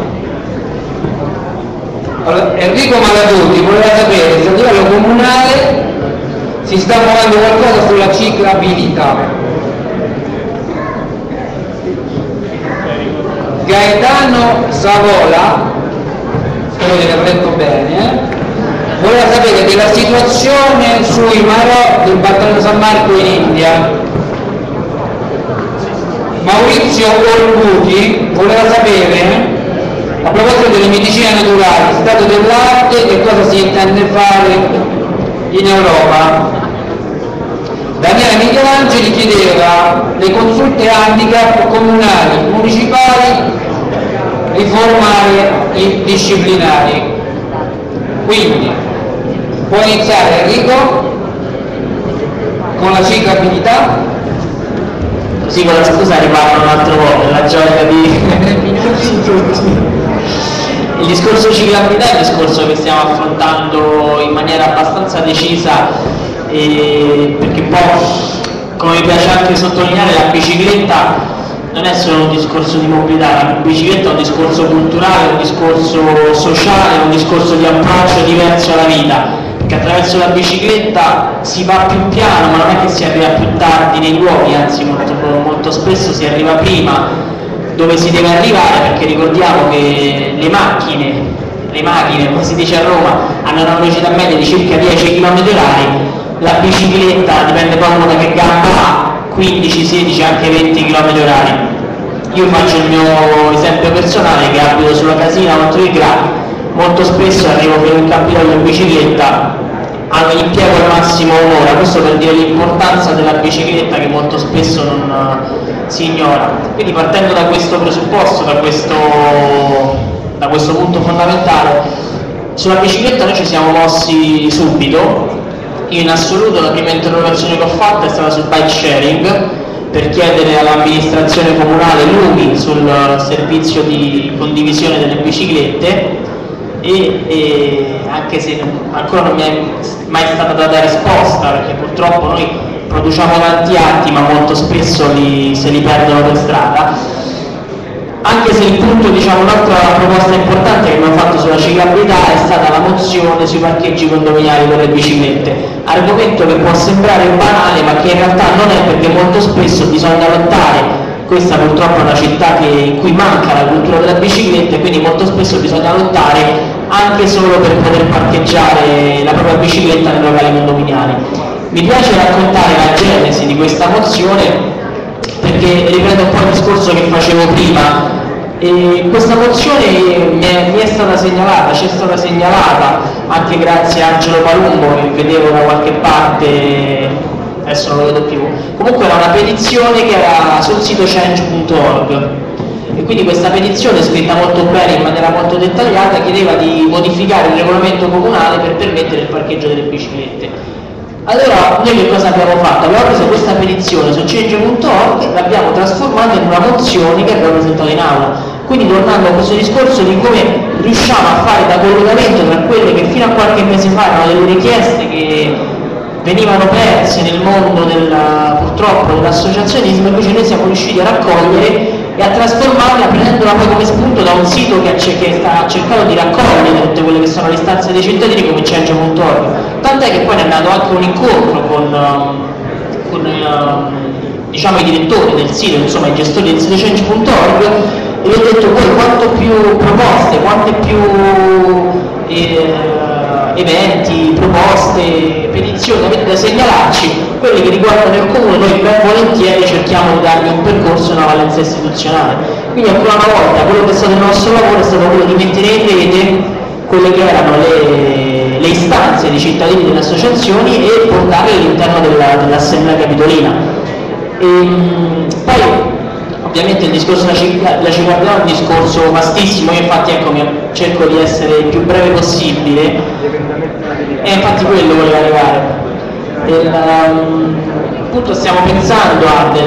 Allora, Enrico Maladuti voleva sapere se a livello comunale si sta muovendo qualcosa sulla ciclabilità. Gaetano Savola, spero di aver detto bene, voleva sapere della situazione sui Marò del battaglione San Marco in India. Maurizio Orbuti voleva sapere, a proposito delle medicine naturali, stato dell'arte e cosa si intende fare in Europa. Daniele Michelangeli chiedeva le consulte handicap comunali, municipali, riformare i disciplinari. Quindi può iniziare Enrico con la ciclabilità. Sì, con la scusa riparlo un'altra volta, la gioia di tutti. Il discorso ciclabilità è un discorso che stiamo affrontando in maniera abbastanza decisa, perché poi, come mi piace anche sottolineare, la bicicletta non è solo un discorso di mobilità, la bicicletta è un discorso culturale, un discorso sociale, un discorso di approccio diverso alla vita, perché attraverso la bicicletta si va più piano, ma non è che si arriva più tardi nei luoghi, anzi molto spesso si arriva prima dove si deve arrivare, perché ricordiamo che le macchine le macchine, come si dice a Roma, hanno una velocità media di circa 10 km/h, la bicicletta, dipende proprio da che gamba ha, 15, 16, anche 20 km/h. Io faccio il mio esempio personale, che abito sulla Casina contro il Gra, molto spesso arrivo per un Campidoglio in bicicletta, impiego al massimo un'ora, questo per dire l'importanza della bicicletta che molto spesso non si ignora. Quindi partendo da questo presupposto, da questo punto fondamentale, sulla bicicletta noi ci siamo mossi subito. Io in assoluto la prima interrogazione che ho fatto è stata sul bike sharing, per chiedere all'amministrazione comunale lumi sul servizio di condivisione delle biciclette e anche se ancora non mi è mai stata data risposta, perché purtroppo noi produciamo tanti atti ma molto spesso se li perdono per strada. Anche se il punto, un'altra proposta importante che abbiamo fatto sulla ciclabilità è stata la mozione sui parcheggi condominiali per le biciclette, argomento che può sembrare banale ma che in realtà non è, perché molto spesso bisogna lottare. Questa purtroppo è una città in cui manca la cultura della bicicletta e quindi molto spesso bisogna lottare anche solo per poter parcheggiare la propria bicicletta nei locali condominiali. Mi piace raccontare la genesi di questa mozione perché riprendo un po' il discorso che facevo prima. Questa mozione mi è stata segnalata, ci è stata segnalata anche grazie a Angelo Palumbo, che vedevo da qualche parte, adesso non lo vedo più, comunque era una petizione che era sul sito change.org e quindi questa petizione, scritta molto bene, in maniera molto dettagliata, chiedeva di modificare il regolamento comunale per permettere il parcheggio delle biciclette. Allora noi che cosa abbiamo fatto? Abbiamo preso questa petizione su change.org e l'abbiamo trasformata in una mozione che abbiamo presentato in aula. Quindi tornando a questo discorso di come riusciamo a fare da collegamento tra quelle che fino a qualche mese fa erano delle richieste che venivano perse nel mondo purtroppo dell'associazionismo, invece noi siamo riusciti a raccogliere e a trasformarla, prendendola poi come spunto da un sito che ha cercato di raccogliere tutte quelle che sono le istanze dei cittadini come change.org, tant'è che poi ne è nato anche un incontro con i direttori del sito, insomma i gestori del sito change.org, e gli ho detto: voi quanto più proposte, quante più eventi, proposte, petizioni avete da segnalarci, quelli che riguardano il comune, noi ben volentieri cerchiamo di dargli un percorso e una valenza istituzionale. Quindi ancora una volta quello che è stato il nostro lavoro è stato quello di mettere in rete quelle che erano le istanze dei cittadini delle associazioni e portarle all'interno dell'assemblea capitolina. Poi ovviamente il discorso della ciclabilità è un discorso vastissimo, io infatti cerco di essere il più breve possibile e infatti quello voleva arrivare. Appunto stiamo pensando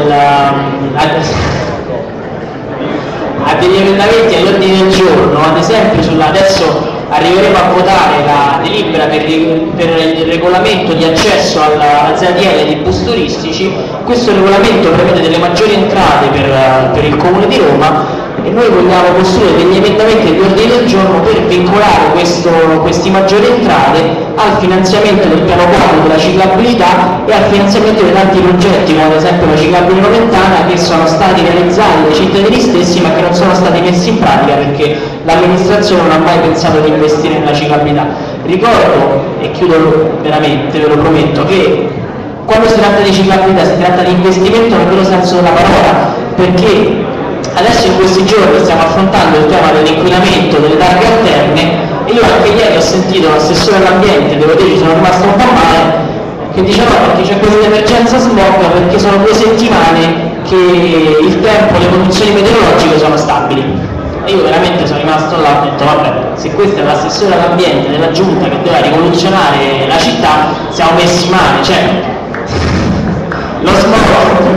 a degli emendamenti agli ordini del giorno, ad esempio adesso arriveremo a votare la delibera per il regolamento di accesso alla ZDL di bus turistici. Questo regolamento prevede delle maggiori entrate per il Comune di Roma e noi vogliamo costruire degli emendamenti agli ordini del giorno per vincolare queste maggiori entrate al finanziamento del piano quadro della ciclabilità e al finanziamento di tanti progetti, come ad esempio la ciclabile noventana, che sono stati realizzati dai cittadini stessi ma che non sono stati messi in pratica perché l'amministrazione non ha mai pensato di investire nella ciclabilità. Ricordo, e chiudo veramente, ve lo prometto, che quando si tratta di ciclabilità si tratta di investimento nel vero senso della parola, perché adesso in questi giorni stiamo affrontando il tema dell'inquinamento delle targhe alterne e io anche ieri ho sentito l'assessore all'ambiente, devo dire, sono rimasto un po' male, che dice no, perché c'è questa emergenza smog perché sono 2 settimane che il tempo, le condizioni meteorologiche sono stabili. E io veramente sono rimasto là e ho detto vabbè, se questo è l'assessore all'ambiente della giunta che doveva rivoluzionare la città, siamo messi male, cioè lo smog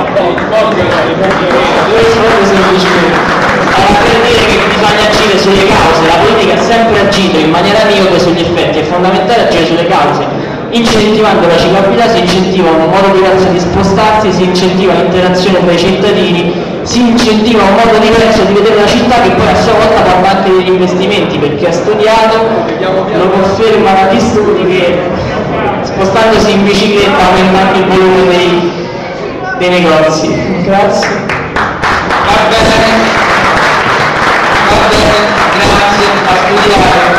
semplicemente per dire che bisogna agire sulle cause. La politica ha sempre agito in maniera miope sugli effetti, è fondamentale agire sulle cause. Incentivando la ciclabilità si incentiva un modo diverso di spostarsi, si incentiva l'interazione tra i cittadini, si incentiva un modo diverso di vedere la città che poi a sua volta porta anche degli investimenti, perché ha studiato, lo confermano gli studi, che spostandosi in bicicletta aumenta anche il volume dei negozi. Grazie. Va bene, grazie, a studiare.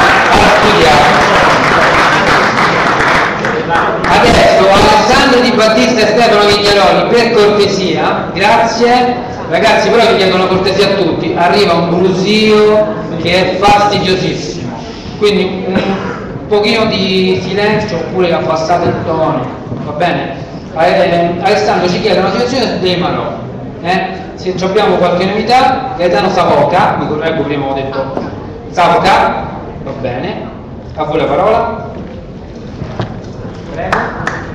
grazie. Ragazzi, però vi chiedo una cortesia a tutti, arriva un brusio che è fastidiosissimo, quindi un pochino di silenzio oppure abbassate il tono, va bene? Alessandro ci chiede una situazione dei Marò, se abbiamo qualche novità. Gaetano Savoca, mi correggo, prima ho detto Savoca, va bene, a voi la parola. Prego.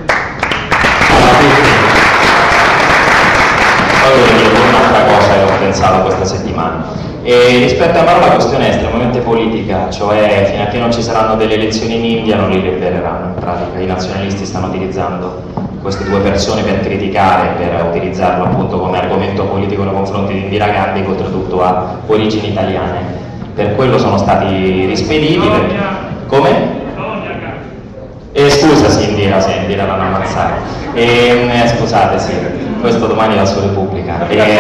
Voglio dire un'altra cosa che ho pensato questa settimana. Rispetto a Marò la questione è estremamente politica, cioè fino a che non ci saranno delle elezioni in India non li libereranno in pratica. I nazionalisti stanno utilizzando queste due persone per criticare, per utilizzarlo appunto come argomento politico nei confronti di Indira Gandhi, che oltretutto ha origini italiane. Per quello sono stati rispediti. Come? Scusa, sì, Indira l'hanno ammazzato. Scusate, sì, questo domani va su Repubblica.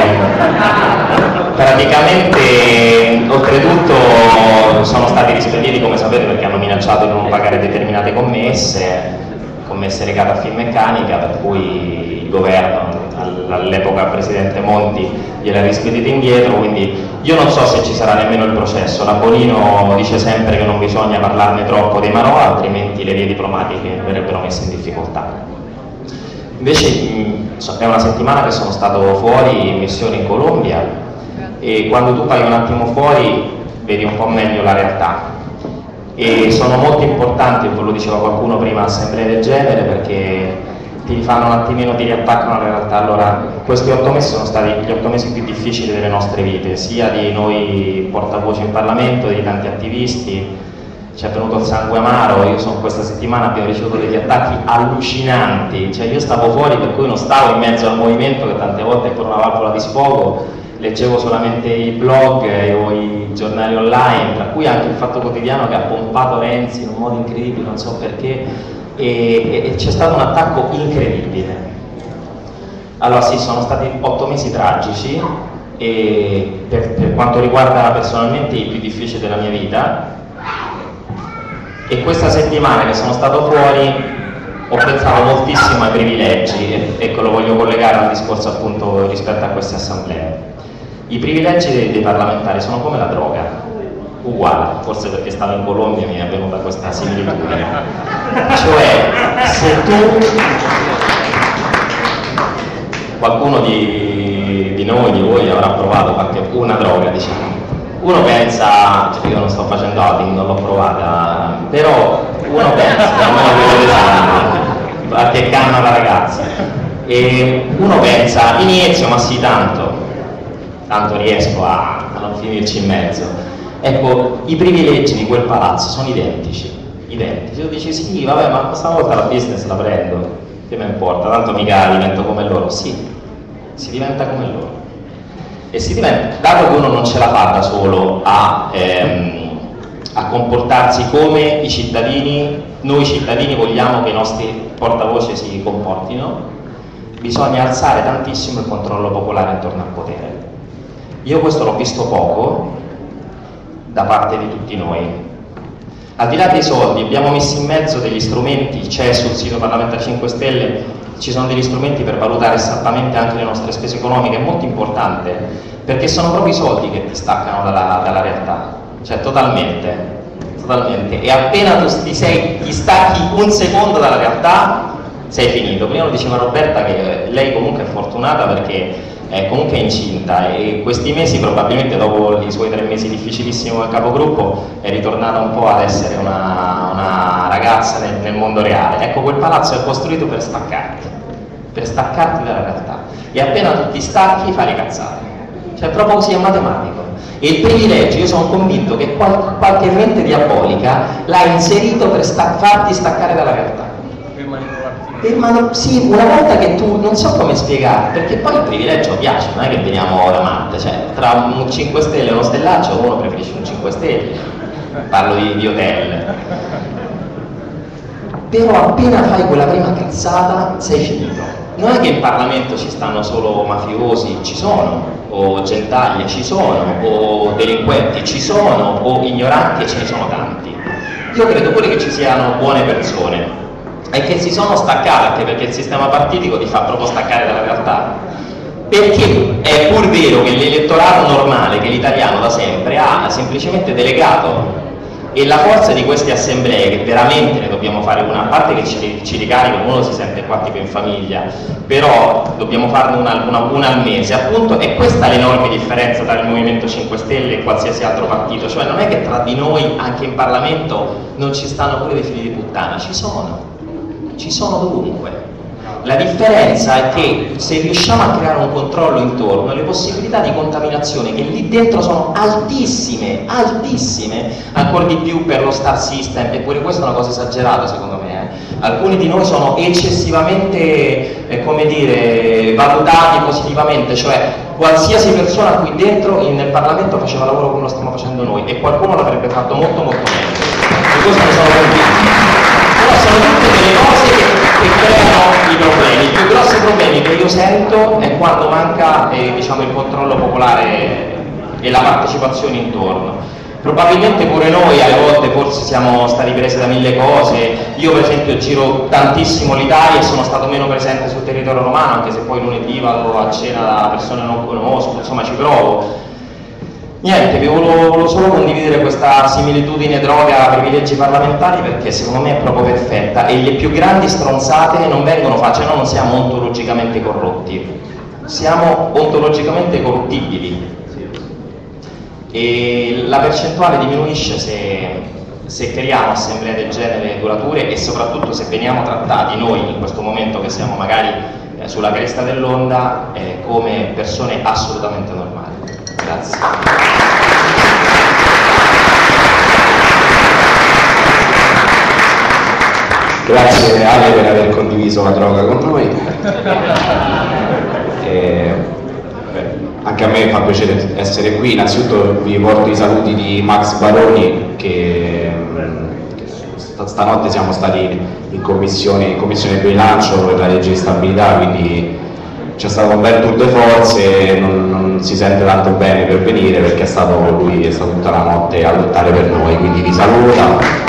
Praticamente, oltretutto, sono stati rispediti, come sapete, perché hanno minacciato di non pagare determinate commesse legate a Finmeccanica, per cui il governo, all'epoca il presidente Monti, gliel'ha rispedito indietro, quindi io non so se ci sarà nemmeno il processo. La Bonino dice sempre che non bisogna parlarne troppo dei Marò, altrimenti le vie diplomatiche verrebbero messe in difficoltà. Invece è una settimana che sono stato fuori in missione in Colombia e quando tu vai un attimo fuori vedi un po' meglio la realtà. E sono molto importanti, ve lo diceva qualcuno prima, assemblee del genere, perché ti fanno un attimino, ti riattaccano alla realtà. Allora, questi 8 mesi sono stati gli 8 mesi più difficili delle nostre vite, sia di noi portavoce in Parlamento, di tanti attivisti. Ci è venuto il sangue amaro. Io questa settimana abbiamo ricevuto degli attacchi allucinanti, cioè io stavo fuori, per cui non stavo in mezzo al movimento che tante volte è pure una valvola di sfogo, leggevo solamente i blog o i giornali online, tra cui anche il Fatto Quotidiano che ha pompato Renzi in un modo incredibile, non so perché, e c'è stato un attacco incredibile. Allora sì, sono stati 8 mesi tragici e per quanto riguarda personalmente i più difficili della mia vita, e questa settimana che sono stato fuori ho pensato moltissimo ai privilegi e lo voglio collegare al discorso appunto rispetto a queste assemblee. I privilegi dei parlamentari sono come la droga, uguale, forse perché stavo in Colombia mi è venuta questa similitudine. Cioè, se tu, qualcuno di noi, di voi avrà provato una droga, diciamo, uno pensa, cioè io non sto facendo outing, non l'ho provata, però uno pensa, almeno quello che a che canna la ragazza, e uno pensa, inizio, ma sì, tanto riesco a non finirci in mezzo. Ecco, i privilegi di quel palazzo sono identici. Tu dici sì, vabbè, ma questa volta la business la prendo, che mi importa, tanto mica divento come loro. Sì, si diventa come loro. E si diventa, dato che uno non ce la fa da solo a comportarsi come i cittadini, noi cittadini vogliamo che i nostri portavoce si comportino, bisogna alzare tantissimo il controllo popolare intorno al potere. Io questo l'ho visto poco da parte di tutti noi. Al di là dei soldi abbiamo messo in mezzo degli strumenti, c'è sul sito Parlamentare 5 Stelle, ci sono degli strumenti per valutare esattamente anche le nostre spese economiche, è molto importante, perché sono proprio i soldi che ti staccano dalla realtà, cioè totalmente. E appena tu ti stacchi un secondo dalla realtà sei finito. Prima lo diceva Roberta che lei comunque è fortunata perché è comunque incinta e questi mesi, probabilmente dopo i suoi 3 mesi difficilissimi come capogruppo, è ritornata un po' ad essere una ragazza nel mondo reale. Ecco, quel palazzo è costruito per staccarti dalla realtà, e appena tu ti stacchi fai le cazzate, cioè proprio così, è matematico. E il privilegio, io sono convinto che qualche mente diabolica l'ha inserito per farti staccare dalla realtà. Sì, una volta che tu, non so come spiegare, perché poi il privilegio piace, non è che veniamo da Marte, cioè tra un 5 Stelle e uno stellaccio uno preferisce un 5 Stelle, parlo di hotel. Però appena fai quella prima cazzata sei finito. Non è che in Parlamento ci stanno solo mafiosi, ci sono, o gentaglie ci sono, o delinquenti ci sono, o ignoranti, e ce ne sono tanti. Io credo pure che ci siano buone persone e che si sono staccate, anche perché il sistema partitico ti fa proprio staccare dalla realtà. perché è pur vero che l'elettorato normale, che l'italiano da sempre ha semplicemente delegato, e la forza di queste assemblee, che veramente ne dobbiamo fare una, a parte che ci ricarica, uno si sente qua tipo in famiglia, però dobbiamo farne una al mese, appunto, e questa è l'enorme differenza tra il Movimento 5 Stelle e qualsiasi altro partito, cioè non è che tra di noi, anche in Parlamento, non ci stanno pure dei figli di puttana, ci sono dovunque. La differenza è che se riusciamo a creare un controllo intorno, le possibilità di contaminazione che lì dentro sono altissime, ancora di più per lo star system, eppure questa è una cosa esagerata secondo me. Alcuni di noi sono eccessivamente, come dire, valutati positivamente, cioè qualsiasi persona qui dentro nel Parlamento faceva lavoro come lo stiamo facendo noi e qualcuno l'avrebbe fatto molto molto meglio. Di questo ne sono convinto. Però sono tutte delle cose che creano i problemi. I più grossi problemi che io sento è quando manca diciamo, il controllo popolare e la partecipazione intorno. Probabilmente pure noi alle volte forse siamo stati presi da mille cose. Io per esempio giro tantissimo l'Italia e sono stato meno presente sul territorio romano, anche se poi lunedì vado a cena da persone che non conosco, insomma ci provo. Niente, vi volevo solo condividere questa similitudine droga-privilegi parlamentari perché secondo me è proprio perfetta e le più grandi stronzate non vengono fatte, noi non siamo ontologicamente corrotti, siamo ontologicamente corruttibili e la percentuale diminuisce se creiamo assemblee del genere durature e soprattutto se veniamo trattati noi in questo momento che siamo magari sulla cresta dell'onda come persone assolutamente normali. Grazie. Grazie Ale per aver condiviso la droga con noi. Anche a me fa piacere essere qui. Innanzitutto vi porto i saluti di Max Baroni che stanotte siamo stati in commissione bilancio per la legge di stabilità, quindi c'è stato un bel tour de force, non si sente tanto bene per venire perché lui è stato tutta la notte a lottare per noi, quindi vi saluta.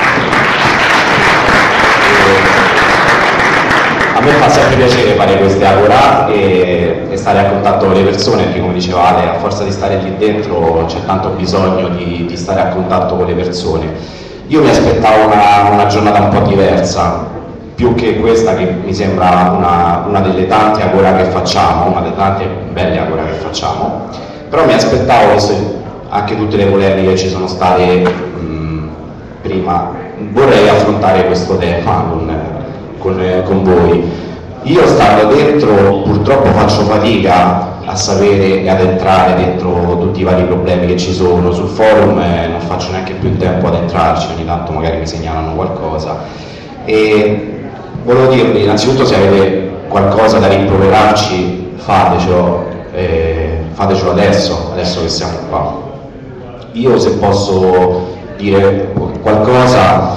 A me fa sempre piacere fare queste agorà e stare a contatto con le persone, perché come diceva Ale, a forza di stare lì dentro c'è tanto bisogno di stare a contatto con le persone. Io mi aspettavo una giornata un po' diversa, più che questa che mi sembra una delle tante agorà che facciamo, una delle tante belle agorà che facciamo, però mi aspettavo, anche tutte le polemiche che ci sono state prima, vorrei affrontare questo tema con voi. Io stando dentro purtroppo faccio fatica a sapere e ad entrare dentro tutti i vari problemi che ci sono sul forum, non faccio neanche più in tempo ad entrarci, ogni tanto magari mi segnalano qualcosa e volevo dirvi innanzitutto se avete qualcosa da rimproverarci fatecelo adesso che siamo qua. Io se posso dire qualcosa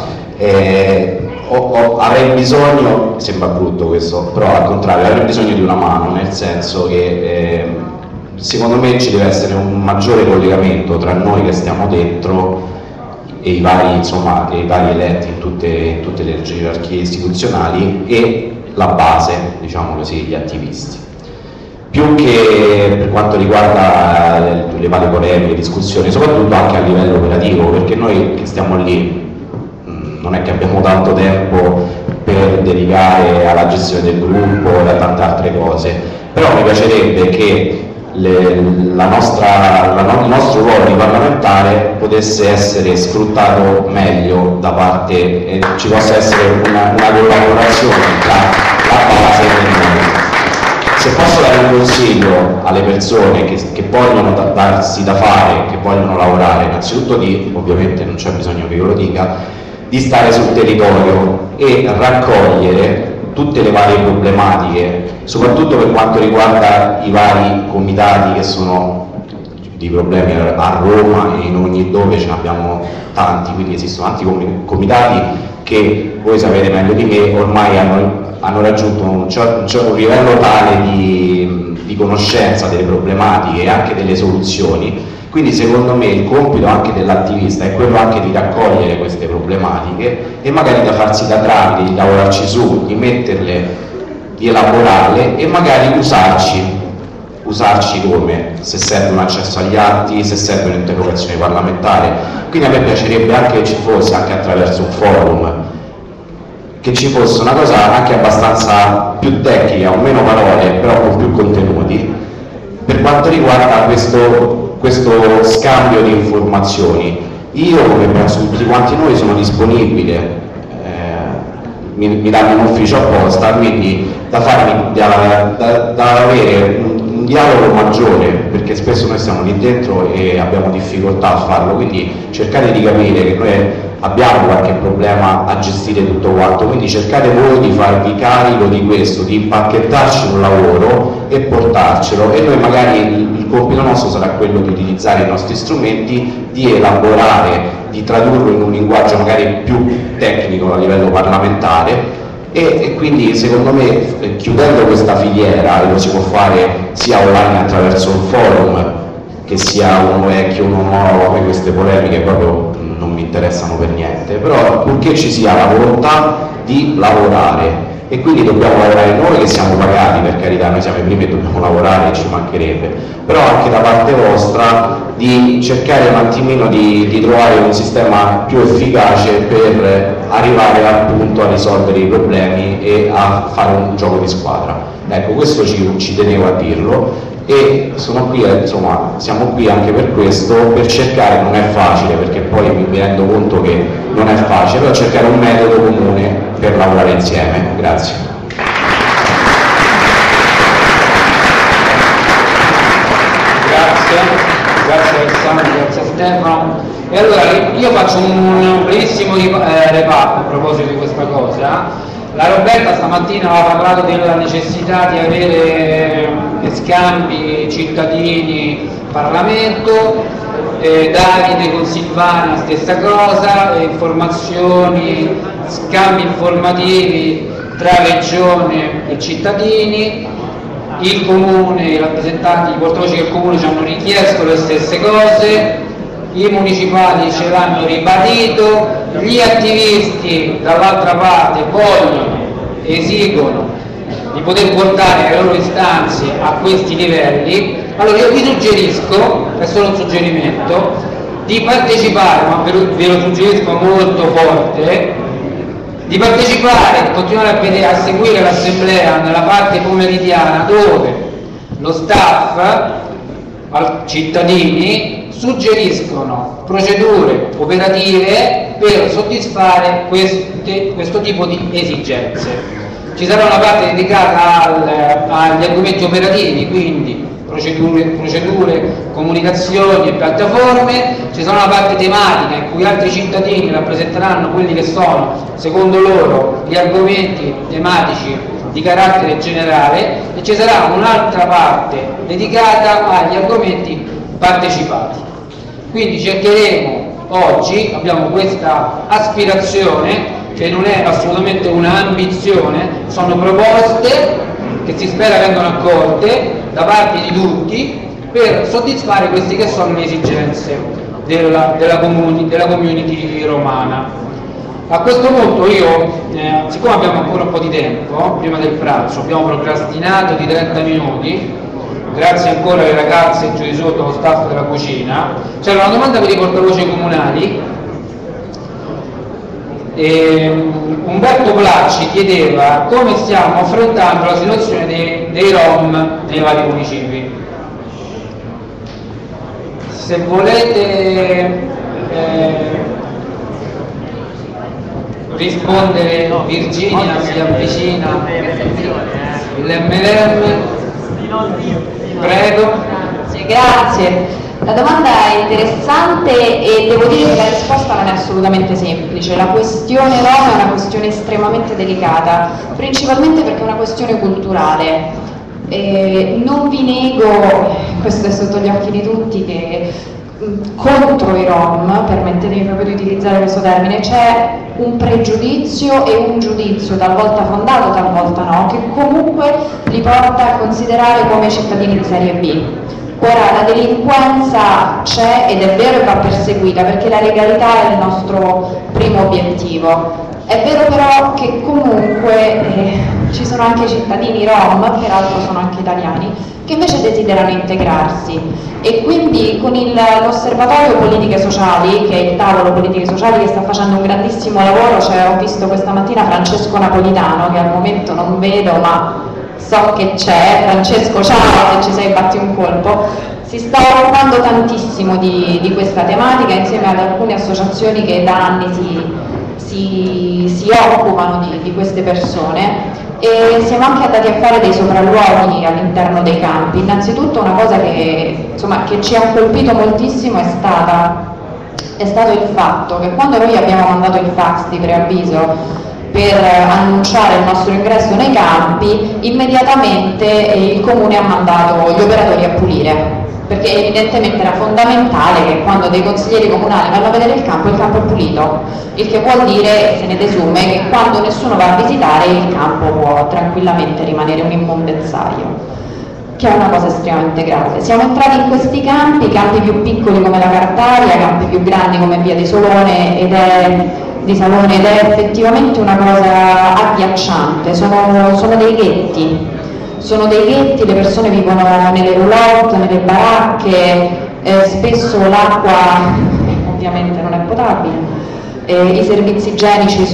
avrei bisogno, sembra brutto questo, però al contrario avrei bisogno di una mano, nel senso che secondo me ci deve essere un maggiore collegamento tra noi che stiamo dentro e i vari eletti in tutte le gerarchie istituzionali e la base, diciamo così, gli attivisti. Più che per quanto riguarda le varie polemiche, discussioni, soprattutto anche a livello operativo, perché noi che stiamo lì non è che abbiamo tanto tempo per dedicare alla gestione del gruppo e a tante altre cose, però mi piacerebbe che il nostro ruolo di parlamentare potesse essere sfruttato meglio da parte e ci possa essere una collaborazione tra la base e noi. Se posso dare un consiglio alle persone che vogliono darsi da fare, che vogliono lavorare, innanzitutto ovviamente non c'è bisogno che io lo dica, di stare sul territorio e raccogliere tutte le varie problematiche, soprattutto per quanto riguarda i vari comitati che sono di problemi a Roma e in ogni dove ce ne abbiamo tanti, quindi esistono tanti comitati che voi sapete meglio di me, ormai hanno raggiunto un livello tale di conoscenza delle problematiche e anche delle soluzioni. Quindi secondo me il compito anche dell'attivista è quello anche di raccogliere queste problematiche e magari da farsi da tramite, di lavorarci su, di metterle, di elaborarle e magari usarci usarci come, se serve un accesso agli atti, se serve un'interrogazione parlamentare. Quindi a me piacerebbe anche che ci fosse, anche attraverso un forum, che ci fosse una cosa anche abbastanza più tecnica, o meno parole, però con più contenuti, per quanto riguarda questo scambio di informazioni. Io, come penso tutti quanti noi, sono disponibile, mi danno un ufficio apposta, quindi da avere un dialogo maggiore, perché spesso noi stiamo lì dentro e abbiamo difficoltà a farlo, quindi cercate di capire che noi abbiamo qualche problema a gestire tutto quanto, quindi cercate voi di farvi carico di questo, di impacchettarci un lavoro e portarcelo, e noi magari il compito nostro sarà quello di utilizzare i nostri strumenti, di elaborare, di tradurlo in un linguaggio magari più tecnico a livello parlamentare, e quindi secondo me, chiudendo questa filiera, e lo si può fare sia online attraverso un forum, che sia uno vecchio, uno nuovo, poi queste polemiche proprio non mi interessano per niente, però purché ci sia la volontà di lavorare, e quindi dobbiamo lavorare noi che siamo pagati, per carità, noi siamo i primi e dobbiamo lavorare, ci mancherebbe, però anche da parte vostra di cercare un attimino di trovare un sistema più efficace per arrivare appunto a risolvere i problemi e a fare un gioco di squadra. Ecco, questo ci tenevo a dirlo, e sono qui, insomma, siamo qui anche per questo, per cercare, non è facile perché poi mi rendo conto che non è facile, però cercare un metodo comune per lavorare insieme. Grazie. Grazie Alessandro, grazie a Stefano. E allora io faccio un brevissimo repap a proposito di questa cosa. La Roberta stamattina aveva parlato della necessità di avere scambi cittadini Parlamento, Davide con Silvana stessa cosa, informazioni, scambi informativi tra regione e cittadini, il comune, i rappresentanti, i portavoci del comune ci hanno richiesto le stesse cose, i municipali ce l'hanno ribadito, gli attivisti dall'altra parte vogliono, esigono di poter portare le loro istanze a questi livelli. Allora io vi suggerisco, è solo un suggerimento, di partecipare, ma ve lo suggerisco molto forte, di partecipare, continuare a seguire l'assemblea nella parte pomeridiana, dove lo staff, cittadini, suggeriscono procedure operative per soddisfare questo tipo di esigenze. Ci sarà una parte dedicata agli argomenti operativi, quindi procedure, comunicazioni e piattaforme, ci sarà una parte tematica in cui altri cittadini rappresenteranno quelli che sono, secondo loro, gli argomenti tematici di carattere generale, e ci sarà un'altra parte dedicata agli argomenti partecipati. Quindi cercheremo oggi, abbiamo questa aspirazione che non è assolutamente un'ambizione, sono proposte che si spera vengano accolte da parte di tutti per soddisfare queste che sono le esigenze della community romana. A questo punto io, siccome abbiamo ancora un po' di tempo, prima del pranzo, abbiamo procrastinato di 30 minuti, grazie ancora alle ragazze giù di sotto, allo staff della cucina, c'era una domanda per i portavoce comunali. Umberto Placci chiedeva come stiamo affrontando la situazione dei Rom nei vari municipi. Se volete rispondere, Virginia si avvicina, l'MLM, prego. Grazie. La domanda è interessante e devo dire che la risposta non è assolutamente semplice. La questione Roma è una questione estremamente delicata, principalmente perché è una questione culturale. Non vi nego, questo è sotto gli occhi di tutti, che contro i Rom, permettetemi proprio di utilizzare questo termine, c'è un pregiudizio e un giudizio, talvolta fondato, talvolta no, che comunque li porta a considerare come cittadini di serie B. Ora, la delinquenza c'è ed è vero e va perseguita perché la legalità è il nostro primo obiettivo. È vero però che comunque ci sono anche cittadini Rom, peraltro sono anche italiani, che invece desiderano integrarsi. E quindi con l'Osservatorio Politiche Sociali, che è il tavolo politiche sociali che sta facendo un grandissimo lavoro, cioè ho visto questa mattina Francesco Napolitano, che al momento non vedo ma so che c'è. Francesco, ciao, se ci sei batti un colpo. Si sta occupando tantissimo di questa tematica insieme ad alcune associazioni che da anni si occupano di queste persone, e siamo anche andati a fare dei sopralluoghi all'interno dei campi. Innanzitutto una cosa che ci ha colpito moltissimo è stato il fatto che quando noi abbiamo mandato il fax di preavviso per annunciare il nostro ingresso nei campi, immediatamente il comune ha mandato gli operatori a pulire, perché evidentemente era fondamentale che quando dei consiglieri comunali vanno a vedere il campo è pulito, il che vuol dire, se ne desume, che quando nessuno va a visitare il campo può tranquillamente rimanere un immondezzaio, che è una cosa estremamente grave. Siamo entrati in questi campi più piccoli come la Cartaria, campi più grandi come Via di Salone, ed è effettivamente una cosa agghiacciante. Sono dei ghetti. Sono dei ghetti, le persone vivono nelle roulotte, nelle baracche, spesso l'acqua ovviamente non è potabile, i servizi igienici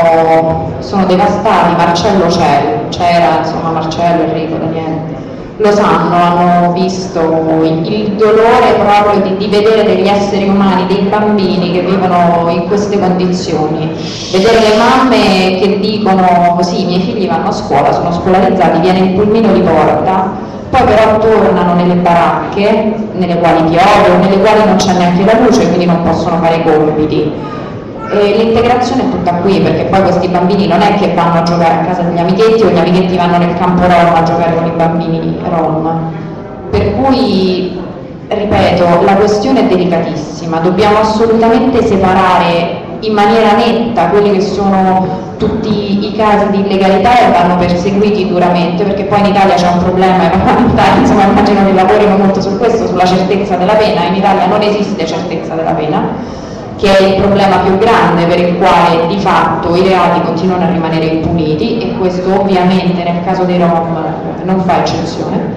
sono devastati. Marcello c'era, insomma, Marcello, Enrico, Daniele, lo sanno, hanno visto il dolore proprio di vedere degli esseri umani, dei bambini che vivono in queste condizioni, vedere le mamme che dicono sì, i miei figli vanno a scuola, sono scolarizzati, viene il pulmino di porta, poi però tornano nelle baracche nelle quali piove o nelle quali non c'è neanche la luce, quindi non possono fare i compiti. L'integrazione è tutta qui, perché poi questi bambini non è che vanno a giocare a casa degli amichetti o gli amichetti vanno nel campo rom a giocare con i bambini rom, per cui, ripeto, la questione è delicatissima. Dobbiamo assolutamente separare in maniera netta quelli che sono tutti i casi di illegalità e vanno perseguiti duramente, perché poi in Italia c'è un problema, i parlamentari insomma immagino che lavorino molto su questo, sulla certezza della pena. In Italia non esiste certezza della pena, che è il problema più grande per il quale di fatto i reati continuano a rimanere impuniti, e questo ovviamente nel caso dei Rom non fa eccezione.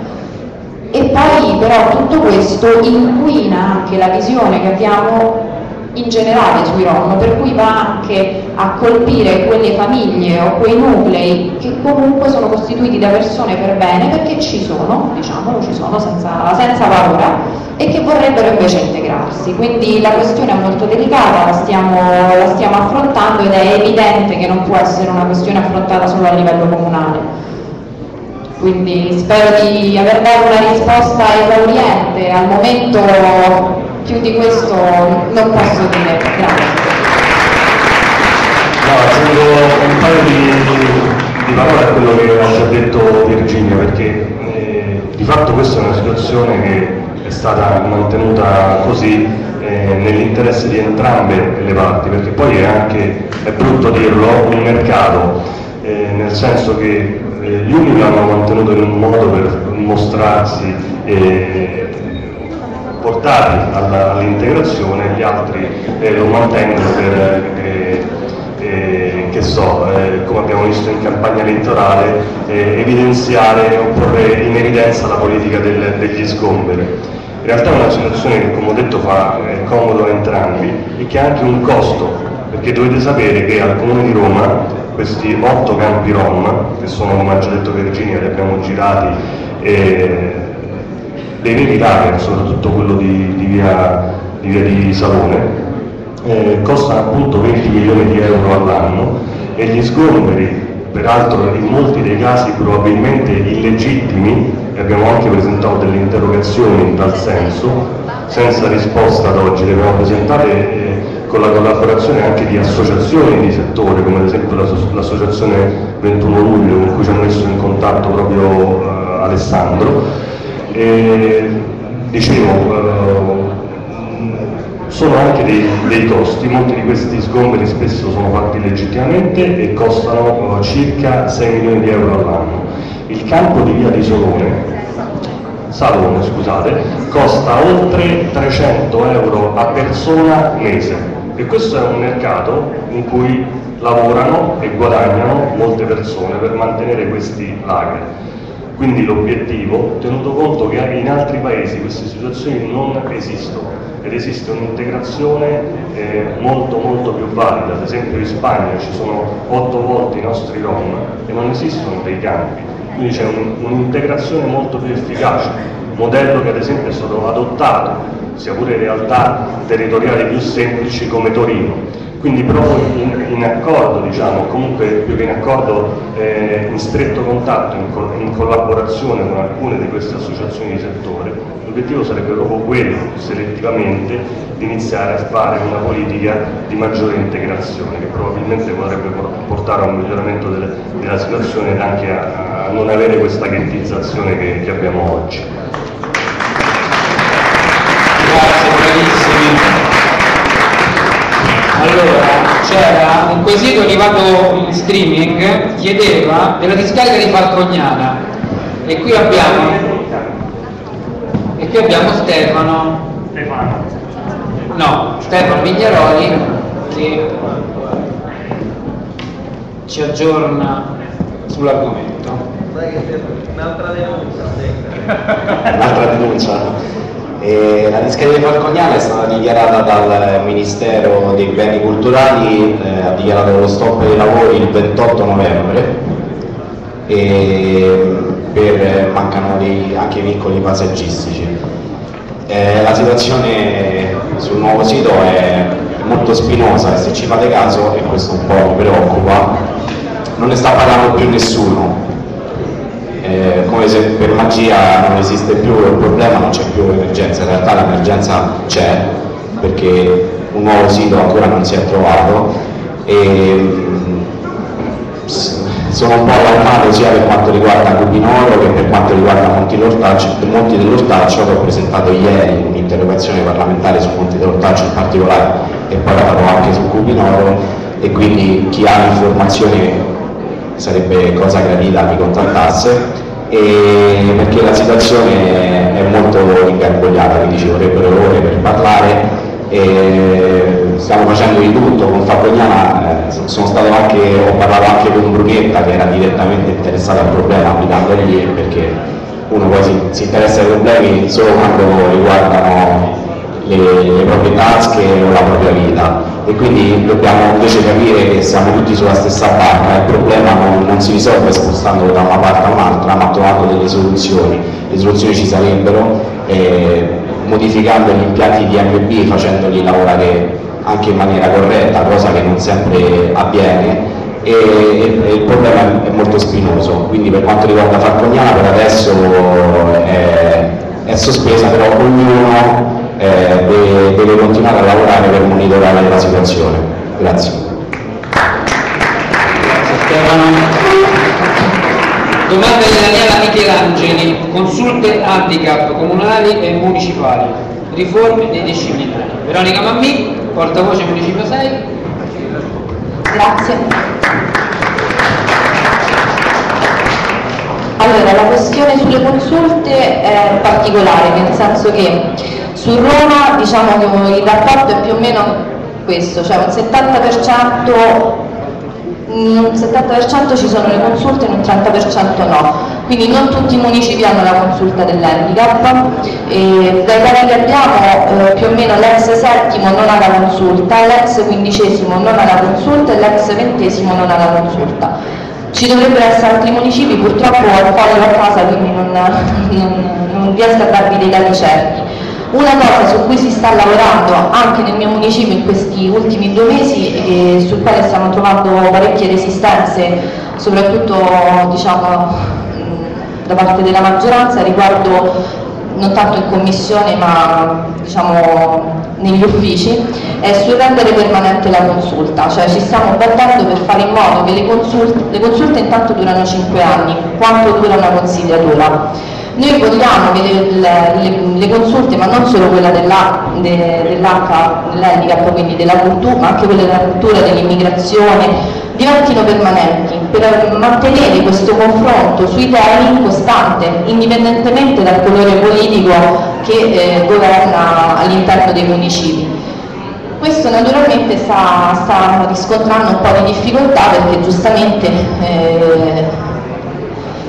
E poi però tutto questo inquina anche la visione che abbiamo in generale sui Rom, per cui va anche a colpire quelle famiglie o quei nuclei che comunque sono costituiti da persone per bene, perché ci sono, diciamolo, ci sono senza paura, e che vorrebbero invece integrarsi. Quindi la questione è molto delicata, la stiamo affrontando, ed è evidente che non può essere una questione affrontata solo a livello comunale. Quindi spero di aver dato una risposta esauriente. Al momento più di questo non posso dire. Grazie. No, aggiungo un paio di parole a quello che ha già detto Virginia, perché di fatto questa è una situazione che è stata mantenuta così nell'interesse di entrambe le parti, perché poi è brutto dirlo, un mercato, nel senso che gli uni l'hanno mantenuto in un modo per mostrarsi portati all'integrazione, gli altri lo mantengono per come abbiamo visto in campagna elettorale, evidenziare o porre in evidenza la politica degli sgomberi. In realtà è una situazione che, come ho detto, fa comodo a entrambi e che ha anche un costo, perché dovete sapere che al Comune di Roma questi 8 campi Rom, che sono, come ha già detto Virginia, li abbiamo girati, dei veri lager, soprattutto quello di via di Salone, costano appunto 20 milioni di euro all'anno, e gli sgomberi, peraltro in molti dei casi probabilmente illegittimi, e abbiamo anche presentato delle interrogazioni in tal senso, senza risposta ad oggi, le abbiamo presentate con la collaborazione anche di associazioni di settore, come ad esempio l'associazione 21 luglio, con cui ci ha messo in contatto proprio Alessandro. Sono anche dei costi, molti di questi sgomberi spesso sono fatti legittimamente e costano circa 6 milioni di euro all'anno. Il campo di via di Salone, costa oltre 300 euro a persona mese, e questo è un mercato in cui lavorano e guadagnano molte persone per mantenere questi lager. Quindi l'obiettivo, tenuto conto che in altri paesi queste situazioni non esistono ed esiste un'integrazione molto più valida. Ad esempio in Spagna ci sono 8 volte i nostri Rom e non esistono dei campi, quindi c'è un'integrazione molto più efficace, modello che ad esempio è stato adottato, sia pure in realtà territoriali più semplici come Torino. Quindi proprio in accordo, diciamo, comunque più che in accordo, in stretto contatto, in collaborazione con alcune di queste associazioni di settore, l'obiettivo sarebbe proprio quello, selettivamente, di iniziare a fare una politica di maggiore integrazione, che probabilmente potrebbe portare a un miglioramento della situazione ed anche a non avere questa ghettizzazione che abbiamo oggi. Grazie, bravissimi. Allora, c'era un quesito arrivato in streaming, chiedeva della discarica di Falcognana e qui abbiamo Stefano Vignaroli che ci aggiorna sull'argomento. Un'altra denuncia. La discarica di Falcognana è stata dichiarata dal Ministero dei Beni Culturali, ha dichiarato lo stop dei lavori il 28 novembre e mancano anche piccoli passaggistici. La situazione sul nuovo sito è molto spinosa e se ci fate caso, e questo un po' mi preoccupa, non ne sta parlando più nessuno. Come se per magia non esiste più il problema, non c'è più l'emergenza. In realtà l'emergenza c'è perché un nuovo sito ancora non si è trovato e sono un po' allarmato sia per quanto riguarda Cupinoro che per quanto riguarda Monti dell'Ortaccio, che ho presentato ieri un'interrogazione parlamentare su Monti dell'Ortaccio in particolare e poi la farò anche su Cupinoro, e quindi chi ha informazioni sarebbe cosa gradita mi contattasse, perché la situazione è molto ingarbugliata, quindi ci vorrebbero ore per parlare e stiamo facendo di tutto. Con Falcognana ho parlato anche con Brunetta che era direttamente interessata al problema abitandogli, perché uno poi si interessa ai problemi solo quando riguardano le proprie tasche o la propria vita, e quindi dobbiamo invece capire che siamo tutti sulla stessa barca. Il problema non si risolve spostandolo da una parte a un'altra, ma trovando delle soluzioni. Le soluzioni ci sarebbero, modificando gli impianti di MB, facendoli lavorare anche in maniera corretta, cosa che non sempre avviene, e il problema è molto spinoso. Quindi per quanto riguarda Falcognana per adesso è sospesa, però ognuno deve continuare a lavorare per monitorare la situazione. Grazie. Grazie Stefano. Domanda di Daniela Michelangeli, consulte handicap comunali e municipali, riforme dei disciplinari. Veronica Mammì, portavoce Municipio 6. Grazie. Allora, la questione sulle consulte è particolare, nel senso che su Roma diciamo che il rapporto è più o meno questo, cioè un 70% ci sono le consulte e un 30% no, quindi non tutti i municipi hanno la consulta dell'handicap, dai dati che abbiamo più o meno l'ex settimo non ha la consulta, l'ex quindicesimo non ha la consulta e l'ex ventesimo non ha la consulta. Ci dovrebbero essere altri municipi, purtroppo ho fuori a casa quindi non riesco a darvi dei dati certi. Una cosa su cui si sta lavorando anche nel mio municipio in questi ultimi 2 mesi e sul quale stiamo trovando parecchie resistenze, soprattutto diciamo, da parte della maggioranza, riguardo non tanto in commissione ma diciamo, negli uffici, è sul rendere permanente la consulta, cioè ci stiamo battendo per fare in modo che le consulte intanto durano 5 anni, quanto dura una consigliatura. Noi vogliamo che le consulte, ma non solo quella dell'handicap, quindi della cultura, ma anche quelle della cultura, dell'immigrazione, diventino permanenti, per mantenere questo confronto sui temi costante, indipendentemente dal colore politico che governa all'interno dei municipi. Questo naturalmente sta riscontrando un po' di difficoltà perché giustamente si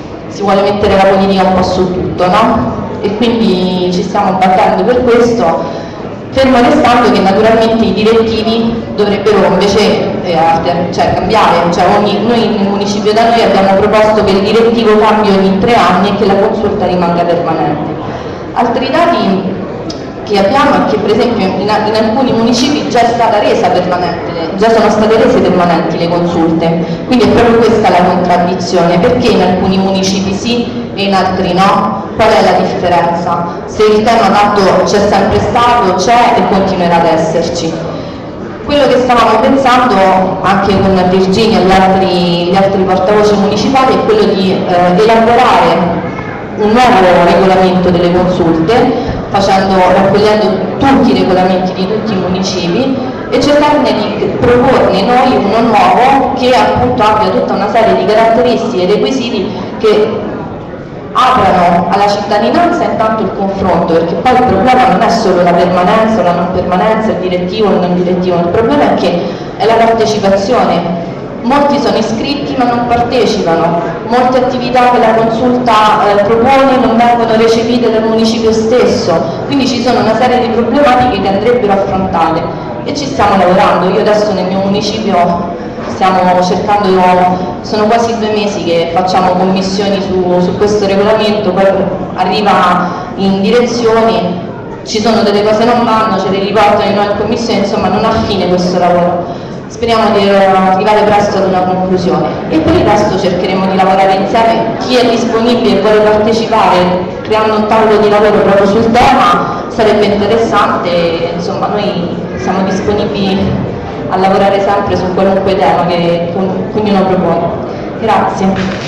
vuole mettere la politica un po' su tutto, no? E quindi ci stiamo battendo per questo, fermo restando che naturalmente i direttivi dovrebbero invece cambiare, noi nel municipio da noi abbiamo proposto che il direttivo cambi ogni 3 anni e che la consulta rimanga permanente. Altri dati che abbiamo è che per esempio in alcuni municipi già è stata resa permanente, già sono state rese permanenti le consulte, quindi è proprio questa la contraddizione, perché in alcuni municipi sì e in altri no? Qual è la differenza? Se il tema tanto c'è sempre stato, c'è e continuerà ad esserci. Quello che stavamo pensando anche con Virginia e gli altri portavoce municipali è quello di elaborare un nuovo regolamento delle consulte, raccogliendo tutti i regolamenti di tutti i municipi e cercarne di proporne noi uno nuovo che appunto abbia tutta una serie di caratteristiche e requisiti che aprano alla cittadinanza intanto il confronto, perché poi il problema non è solo la permanenza o la non permanenza, il direttivo o il non direttivo, il problema è che è la partecipazione. Molti sono iscritti ma non partecipano, molte attività che la consulta propone non vengono recepite dal municipio stesso, quindi ci sono una serie di problematiche che andrebbero affrontate e ci stiamo lavorando. Io adesso nel mio municipio stiamo cercando, sono quasi 2 mesi che facciamo commissioni su questo regolamento, poi arriva in direzioni, ci sono delle cose che non vanno, ce le riportano in noi in commissione, insomma non ha fine questo lavoro. Speriamo di arrivare presto ad una conclusione e per il resto cercheremo di lavorare insieme. Chi è disponibile e vuole partecipare creando un tavolo di lavoro proprio sul tema sarebbe interessante, insomma noi siamo disponibili a lavorare sempre su qualunque tema che ognuno propone. Grazie.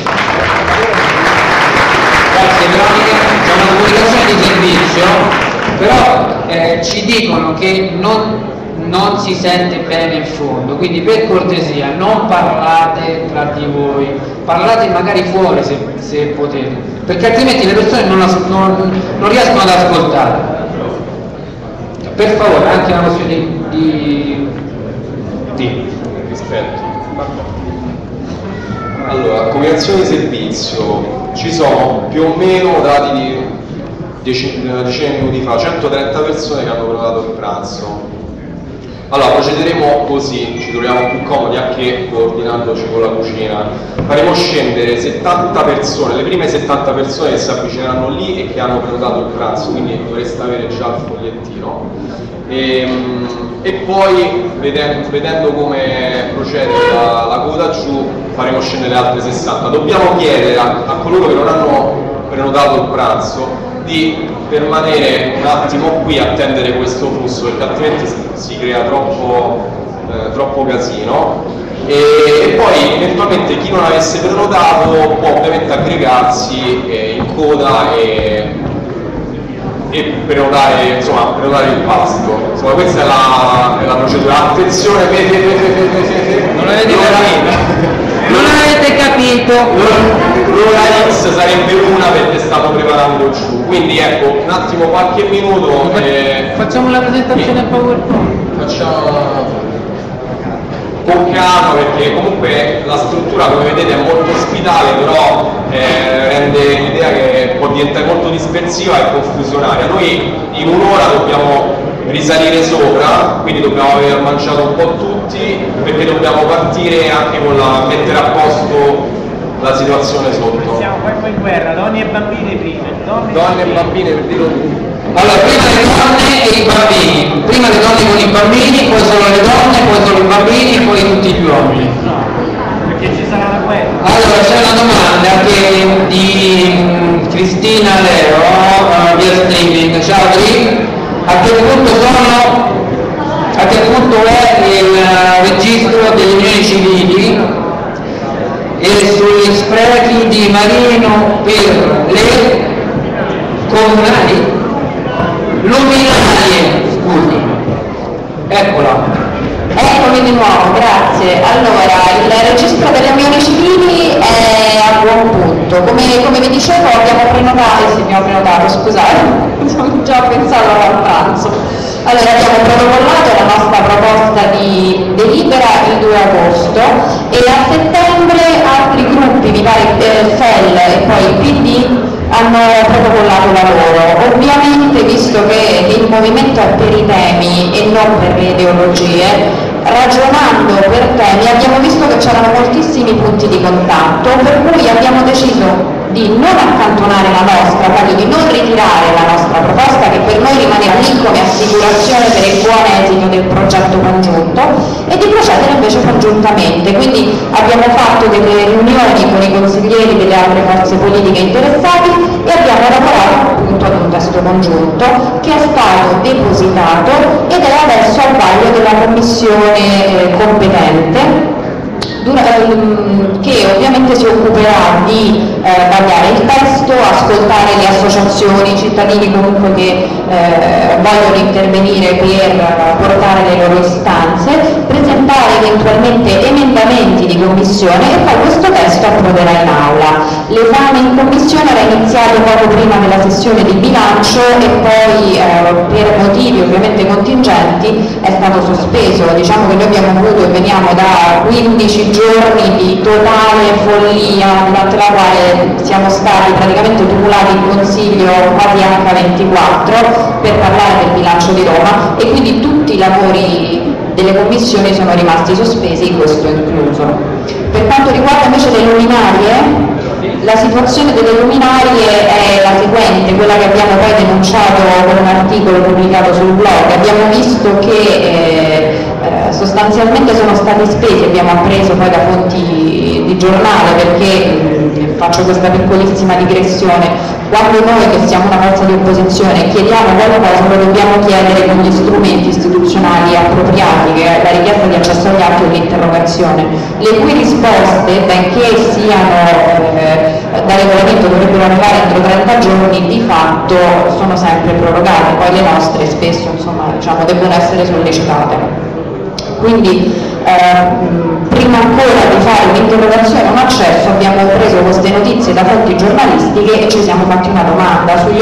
Grazie Veronica, c'è una comunicazione di servizio, però ci dicono che non si sente bene in fondo, quindi per cortesia non parlate tra di voi, parlate magari fuori se potete, perché altrimenti le persone non riescono ad ascoltare. Per favore, anche una questione di rispetto. Allora, comunicazione di servizio, ci sono più o meno dati di decine di minuti fa 130 persone che hanno prenotato il pranzo. Allora, procederemo così, ci troviamo più comodi anche coordinandoci con la cucina. Faremo scendere 70 persone, le prime 70 persone che si avvicineranno lì e che hanno prenotato il pranzo, quindi dovreste avere già il fogliettino. E poi, vedendo come procede la coda giù, faremo scendere le altre 60. Dobbiamo chiedere a coloro che non hanno prenotato il pranzo di permanere un attimo qui a attendere questo flusso, perché altrimenti si crea troppo casino e poi eventualmente chi non avesse prenotato può ovviamente aggregarsi in coda e prenotare il pasto. Insomma, questa è la procedura. Attenzione, non avete capito. L'ora X sarebbe una perché stanno preparando giù, quindi ecco, un attimo, qualche minuto. Facciamo la presentazione PowerPoint. Facciamo con calma, perché comunque la struttura, come vedete, è molto ospitale, però rende l'idea che può diventare molto dispersiva e confusionaria. Noi in un'ora dobbiamo risalire sopra, quindi dobbiamo aver mangiato un po' tutti, perché dobbiamo partire anche con mettere a posto la situazione sotto. Siamo poi in guerra, donne e bambini prima. Donne e bambini, per dirlo tutto. Allora, prima le donne e i bambini, prima le donne con i bambini, poi solo le donne, poi solo i bambini e poi tutti gli uomini. No, perché ci sarà la guerra. Allora, c'è una domanda di Cristina Leo via streaming. Ciao Tri, a che punto è il registro delle unioni civili e sugli sprechi di Marino per le comunali? Luminarie, scusi. Eccola. Eccomi di nuovo, grazie. Allora, il registro delle unioni civili è a buon punto. Come vi dicevo abbiamo prenotato, scusate, già pensato al pranzo. Allora, abbiamo protocollato la nostra proposta di delibera il 2 agosto e a settembre altri gruppi, mi pare FEL e poi il PD, hanno protocollato la loro. Ovviamente, visto che il movimento è per i temi e non per le ideologie, ragionando per temi abbiamo visto che c'erano moltissimi punti di contatto, per cui abbiamo deciso di non accantonare la nostra, quindi di non ritirare la nostra proposta, che per noi rimane lì come assicurazione per il buon esito del progetto congiunto, e di procedere invece congiuntamente. Quindi abbiamo fatto delle riunioni con i consiglieri delle altre forze politiche interessate e abbiamo lavorato appunto ad un testo congiunto che è stato depositato ed è adesso al vaglio della commissione competente, che ovviamente si occuperà di vagliare il testo, ascoltare le associazioni, i cittadini comunque che vogliono intervenire per portare le loro istanze, presentare eventualmente emendamenti di commissione e poi questo testo approderà in aula. L'esame in commissione era iniziato poco prima della sessione di bilancio e poi per motivi ovviamente contingenti è stato sospeso. Diciamo che noi abbiamo avuto e veniamo da 15 giorni di totale follia, durante la quale siamo stati praticamente tumulati in consiglio quasi H24 per parlare del bilancio di Roma, e quindi tutti i lavori delle commissioni sono rimasti sospesi, questo incluso. Per quanto riguarda invece le luminarie, la situazione delle luminarie è la seguente, quella che abbiamo poi denunciato con un articolo pubblicato sul blog. Abbiamo visto che sostanzialmente sono stati spesi, abbiamo appreso poi da fonti di giornale, perché faccio questa piccolissima digressione: quando noi che siamo una forza di opposizione chiediamo qualcosa lo dobbiamo chiedere con gli strumenti istituzionali appropriati, che è la richiesta di accesso agli atti o l'interrogazione, le cui risposte, benché siano da regolamento dovrebbero arrivare entro 30 giorni, di fatto sono sempre prorogate, poi le nostre spesso diciamo, debbono essere sollecitate. Quindi prima ancora di fare un'interrogazione o un accesso abbiamo preso queste notizie da fonti giornalistiche e ci siamo fatti una domanda sugli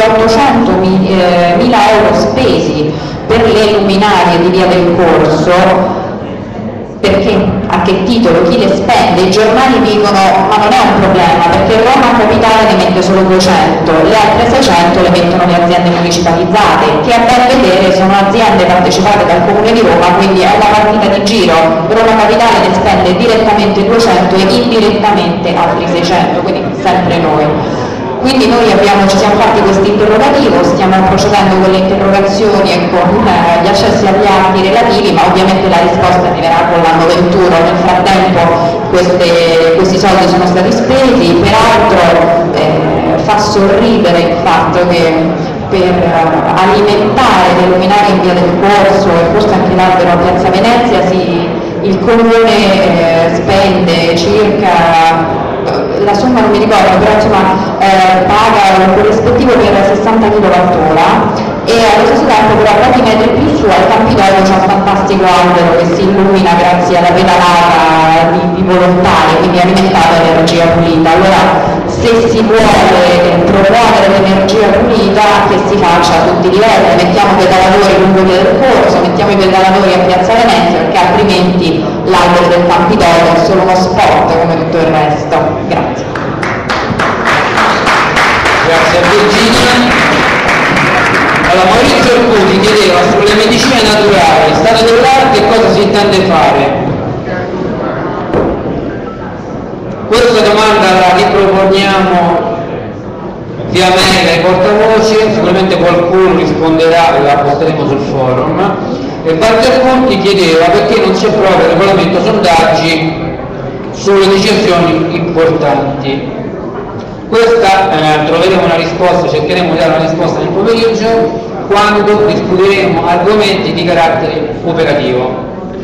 800.000 euro spesi per le luminarie di Via del Corso. Perché? A che titolo? Chi le spende? I giornali dicono ma non è un problema, perché Roma Capitale ne mette solo 200, le altre 600 le mettono le aziende municipalizzate, che a ben vedere sono aziende partecipate dal Comune di Roma, quindi è una partita di giro. Roma Capitale ne spende direttamente 200 e indirettamente altri 600, quindi sempre noi. Quindi noi ci siamo fatti questo interrogativo, stiamo procedendo con le interrogazioni e con gli accessi agli atti relativi, ma ovviamente la risposta arriverà con l'anno 21. Nel frattempo questi soldi sono stati spesi, peraltro fa sorridere il fatto che per alimentare le luminarie in Via del Corso e forse anche l'albero a Piazza Venezia il Comune spende circa, la somma non mi ricordo, però insomma paga un corrispettivo per 60 kWh e allo stesso tempo però pochi metri più su al Campidoglio c'è un fantastico albero che si illumina grazie alla pedalata di volontari, quindi alimentato da energia pulita. Allora se si vuole promuovere l'energia pulita, che si faccia a tutti i livelli, mettiamo i pedalatori lungo Via del Corso, mettiamo i pedalatori a Piazza Venezia, perché altrimenti l'albero del Campidoglio è solo uno spot come tutto il resto. Grazie. Grazie a Virginia. Allora, Maurizio Arcuti chiedeva sulle medicine naturali, stato dell'arte e cosa si intende fare. Questa domanda la riproponiamo via mail ai portavoci, sicuramente qualcuno risponderà e la porteremo sul forum. E Walter Conti chiedeva perché non si approva il regolamento sondaggi sulle decisioni importanti. Questa troveremo una risposta, cercheremo di dare una risposta nel pomeriggio quando discuteremo argomenti di carattere operativo.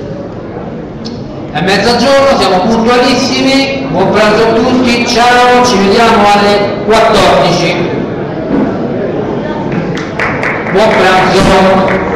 È mezzogiorno, siamo puntualissimi, buon pranzo a tutti, ciao, ci vediamo alle 14. Buon pranzo.